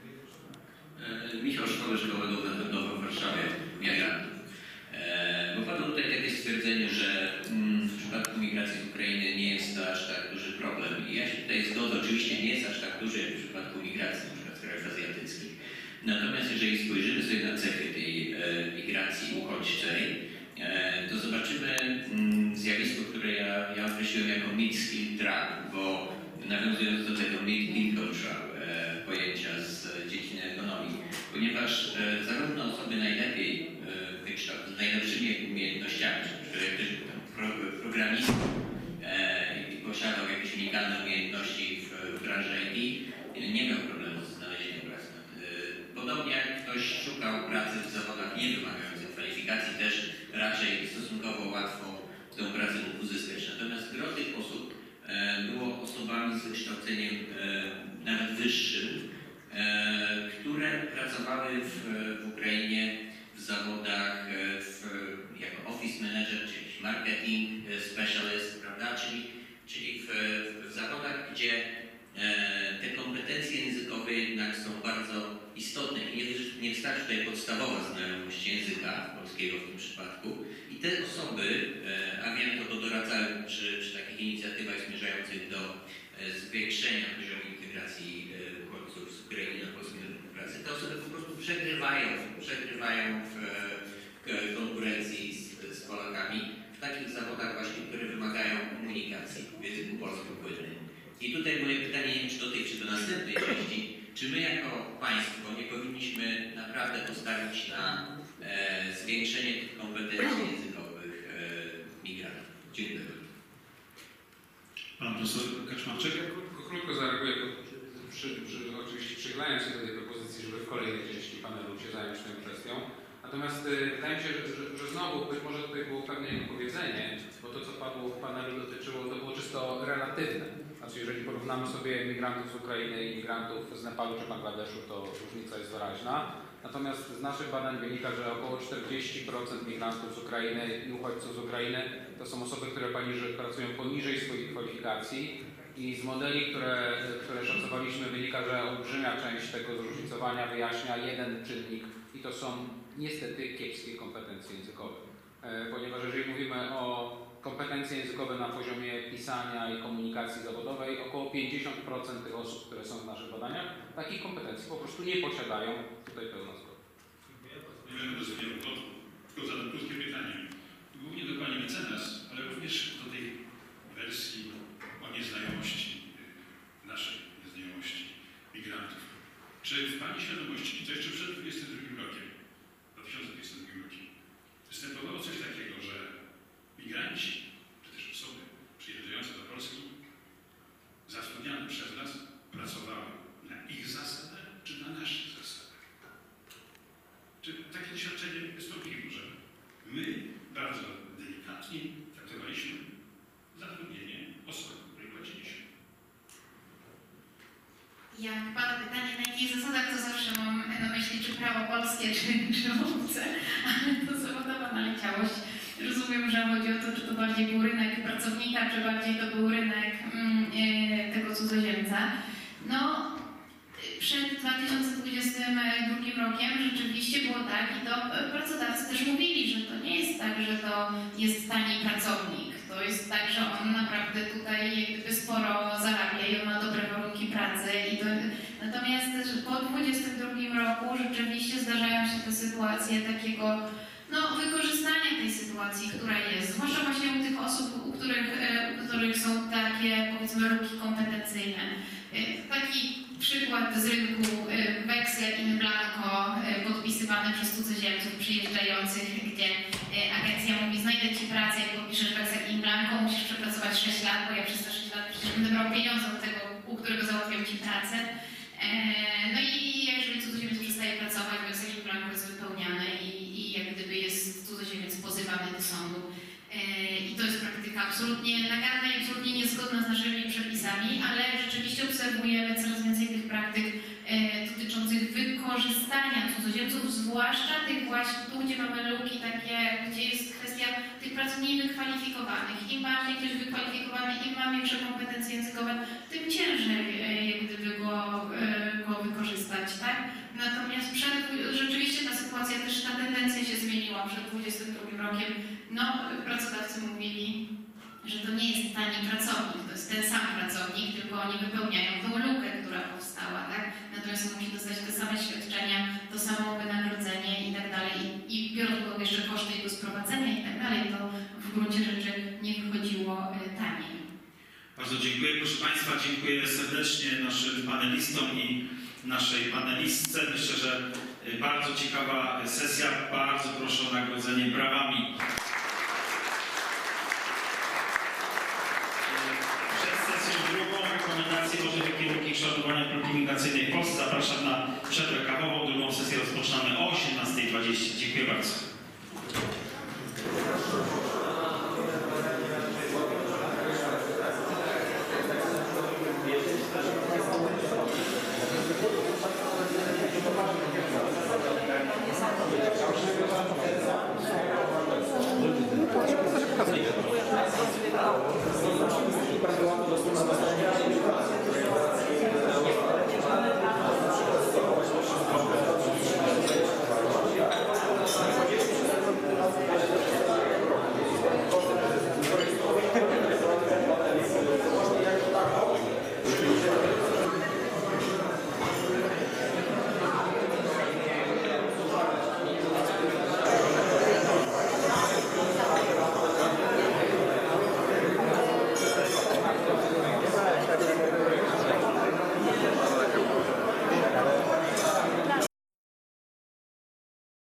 Michał Szkoły Szkołowego Wewnętrznego w Warszawie, migrantów. Bo padło tutaj takie stwierdzenie, że w przypadku migracji z Ukrainy nie jest to aż tak duży problem. I ja się tutaj zgodzę, oczywiście nie jest aż tak duży jak w przypadku migracji na przykład z krajów azjatyckich. Natomiast jeżeli spojrzymy sobie na cechy tej e, migracji uchodźczej, e, to zobaczymy mm, zjawisko, które ja, ja określiłem jako mid-skill trap, bo nawiązując do tego mid-income trap, e, pojęcia z dziedziny ekonomii, ponieważ e, zarówno osoby najlepiej e, wykształcone, z najlepszymi umiejętnościami, czyli jak ktoś był tam pro, programistą e, i posiadał jakieś unikalne umiejętności w, w branży I T, nie miał problemu z znalezieniem pracy. Podobnie jak ktoś szukał pracy w zawodach nie wymagających kwalifikacji, też raczej stosunkowo łatwo tę pracę mógł uzyskać. Natomiast gro tych osób e, było osobami z wykształceniem e, nawet wyższym, e, które pracowały w, w Ukrainie w zawodach e, w, jako office manager, czyli marketing specialist, prawda? Czyli, czyli w, w zawodach, gdzie te kompetencje językowe jednak są bardzo istotne i nie, nie wystarczy tutaj podstawowa znajomość języka polskiego w tym przypadku. I te osoby, a wiem to, to doradzałem przy, przy takich inicjatywach zmierzających do zwiększenia poziomu integracji uchodźców z Ukrainy na polskim rynku pracy, te osoby po prostu przegrywają, przegrywają w, w konkurencji z, z Polakami w takich zawodach właśnie, które wymagają komunikacji w języku polskim płynnym. I tutaj moje pytanie, nie wiem czy do tej, czy do następnej części, czy my jako państwo nie powinniśmy naprawdę postawić na e, zwiększenie tych kompetencji językowych e, migrantów? Dziękuję. Pan profesor Kaczmarczyk? Krótko, krótko zareaguję, przy, przy, oczywiście przyglądając się do tej propozycji, żeby w kolejnej części panelu się zająć tą kwestią. Natomiast y, wydaje mi się, że, że, że znowu być może tutaj było pewne niepowiedzenie, bo to co padło w panelu dotyczyło, to było czysto relatywne. Znaczy jeżeli porównamy sobie migrantów z Ukrainy i migrantów z Nepalu czy Bangladeszu, to różnica jest wyraźna. Natomiast z naszych badań wynika, że około czterdzieści procent migrantów z Ukrainy i uchodźców z Ukrainy to są osoby, które poniżej, pracują poniżej swoich kwalifikacji. I z modeli, które, które szacowaliśmy, wynika, że olbrzymia część tego zróżnicowania wyjaśnia jeden czynnik i to są niestety kiepskie kompetencje językowe. E, ponieważ jeżeli mówimy o kompetencje językowe na poziomie pisania i komunikacji zawodowej, około pięćdziesiąt procent tych osób, które są w naszych badaniach, takich kompetencji po prostu nie posiadają. Tutaj pełna zgoda. Nie rozumiem, tylko zadam krótkie pytanie. Głównie do Pani mecenas, ale również do tej wersji o nieznajomości naszej nieznajomości migrantów. Czy w Pani świadomości, i to jeszcze przed dwudziestym drugim rokiem, dwa tysiące dwudziestym drugim rokiem, występowało coś takiego, że migranci, czy też osoby przyjeżdżające do Polski, zatrudniane przez nas, pracowały na ich zasadach, czy na naszych zasadach? Czy takie doświadczenie wystąpiło, że my bardzo delikatnie traktowaliśmy zatrudnienie osoby, której płaciliśmy? Jak pada pytanie, na jakich zasadach, to zawsze mam na myśli, czy prawo polskie, czy, czy obce, ale to zawodowa naleciałość. Rozumiem, że chodzi o to, czy to bardziej był rynek pracownika, czy bardziej to był rynek mm, e, tego cudzoziemca. No, przed dwa tysiące dwudziestym drugim rokiem rzeczywiście było tak i to pracodawcy też mówili, że to nie jest tak, że to jest tani pracownik. To jest tak, że on naprawdę tutaj jak gdyby sporo zarabia i on ma dobre warunki pracy. I to, natomiast po dwudziestym drugim roku rzeczywiście zdarzają się te sytuacje takiego no, wykorzystania tej sytuacji, która jest. Zwłaszcza właśnie u tych osób, u których, u których są takie powiedzmy luki kompetencyjne. Taki przykład z rynku weksle in blanco podpisywane przez cudzoziemców przyjeżdżających, gdzie agencja mówi, znajdę Ci pracę, jak podpiszesz weksel in blanco, musisz przepracować sześć lat, bo ja przez te sześć lat przecież będę brał pieniądze od tego, u którego załatwiam Ci pracę. No i jeżeli cudzoziemiec przestaje pracować, weksel in blanco jest wypełniany i, i jak gdyby jest cudzoziemiec pozywany do sądu. I to jest praktyka absolutnie naganna i absolutnie niezgodna z naszymi przepisami, ale rzeczywiście obserwujemy coraz więcej tych praktyk e, dotyczących wykorzystania cudzoziemców, zwłaszcza tych właśnie tu, gdzie mamy luki takie, gdzie jest kwestia tych prac mniej wykwalifikowanych. Im bardziej ktoś wykwalifikowany, im ma większe kompetencje językowe, tym ciężej e, jak gdyby go, e, go wykorzystać, tak? Natomiast przed, rzeczywiście ta sytuacja, też ta tendencja się zmieniła przed dwudziestym drugim rokiem. No, pracodawcy mówili, że to nie jest tani pracownik, to jest ten sam pracownik, tylko oni wypełniają tą lukę, która powstała, tak? Natomiast on musi dostać te same świadczenia, to samo wynagrodzenie i tak dalej. I biorąc pod uwagę jeszcze koszty jego sprowadzenia i tak dalej, to w gruncie rzeczy nie wychodziło taniej. Bardzo dziękuję. Proszę Państwa, dziękuję serdecznie naszym panelistom i naszej panelistce. Myślę, że bardzo ciekawa sesja. Bardzo proszę o nagrodzenie brawami. Przed sesją drugą rekomendacje możliwe kierunki kształtowania polityki migracyjnej w Polsce. Zapraszam na przerwę kawową. Drugą sesję rozpoczynamy o osiemnastej dwadzieścia. Dziękuję bardzo.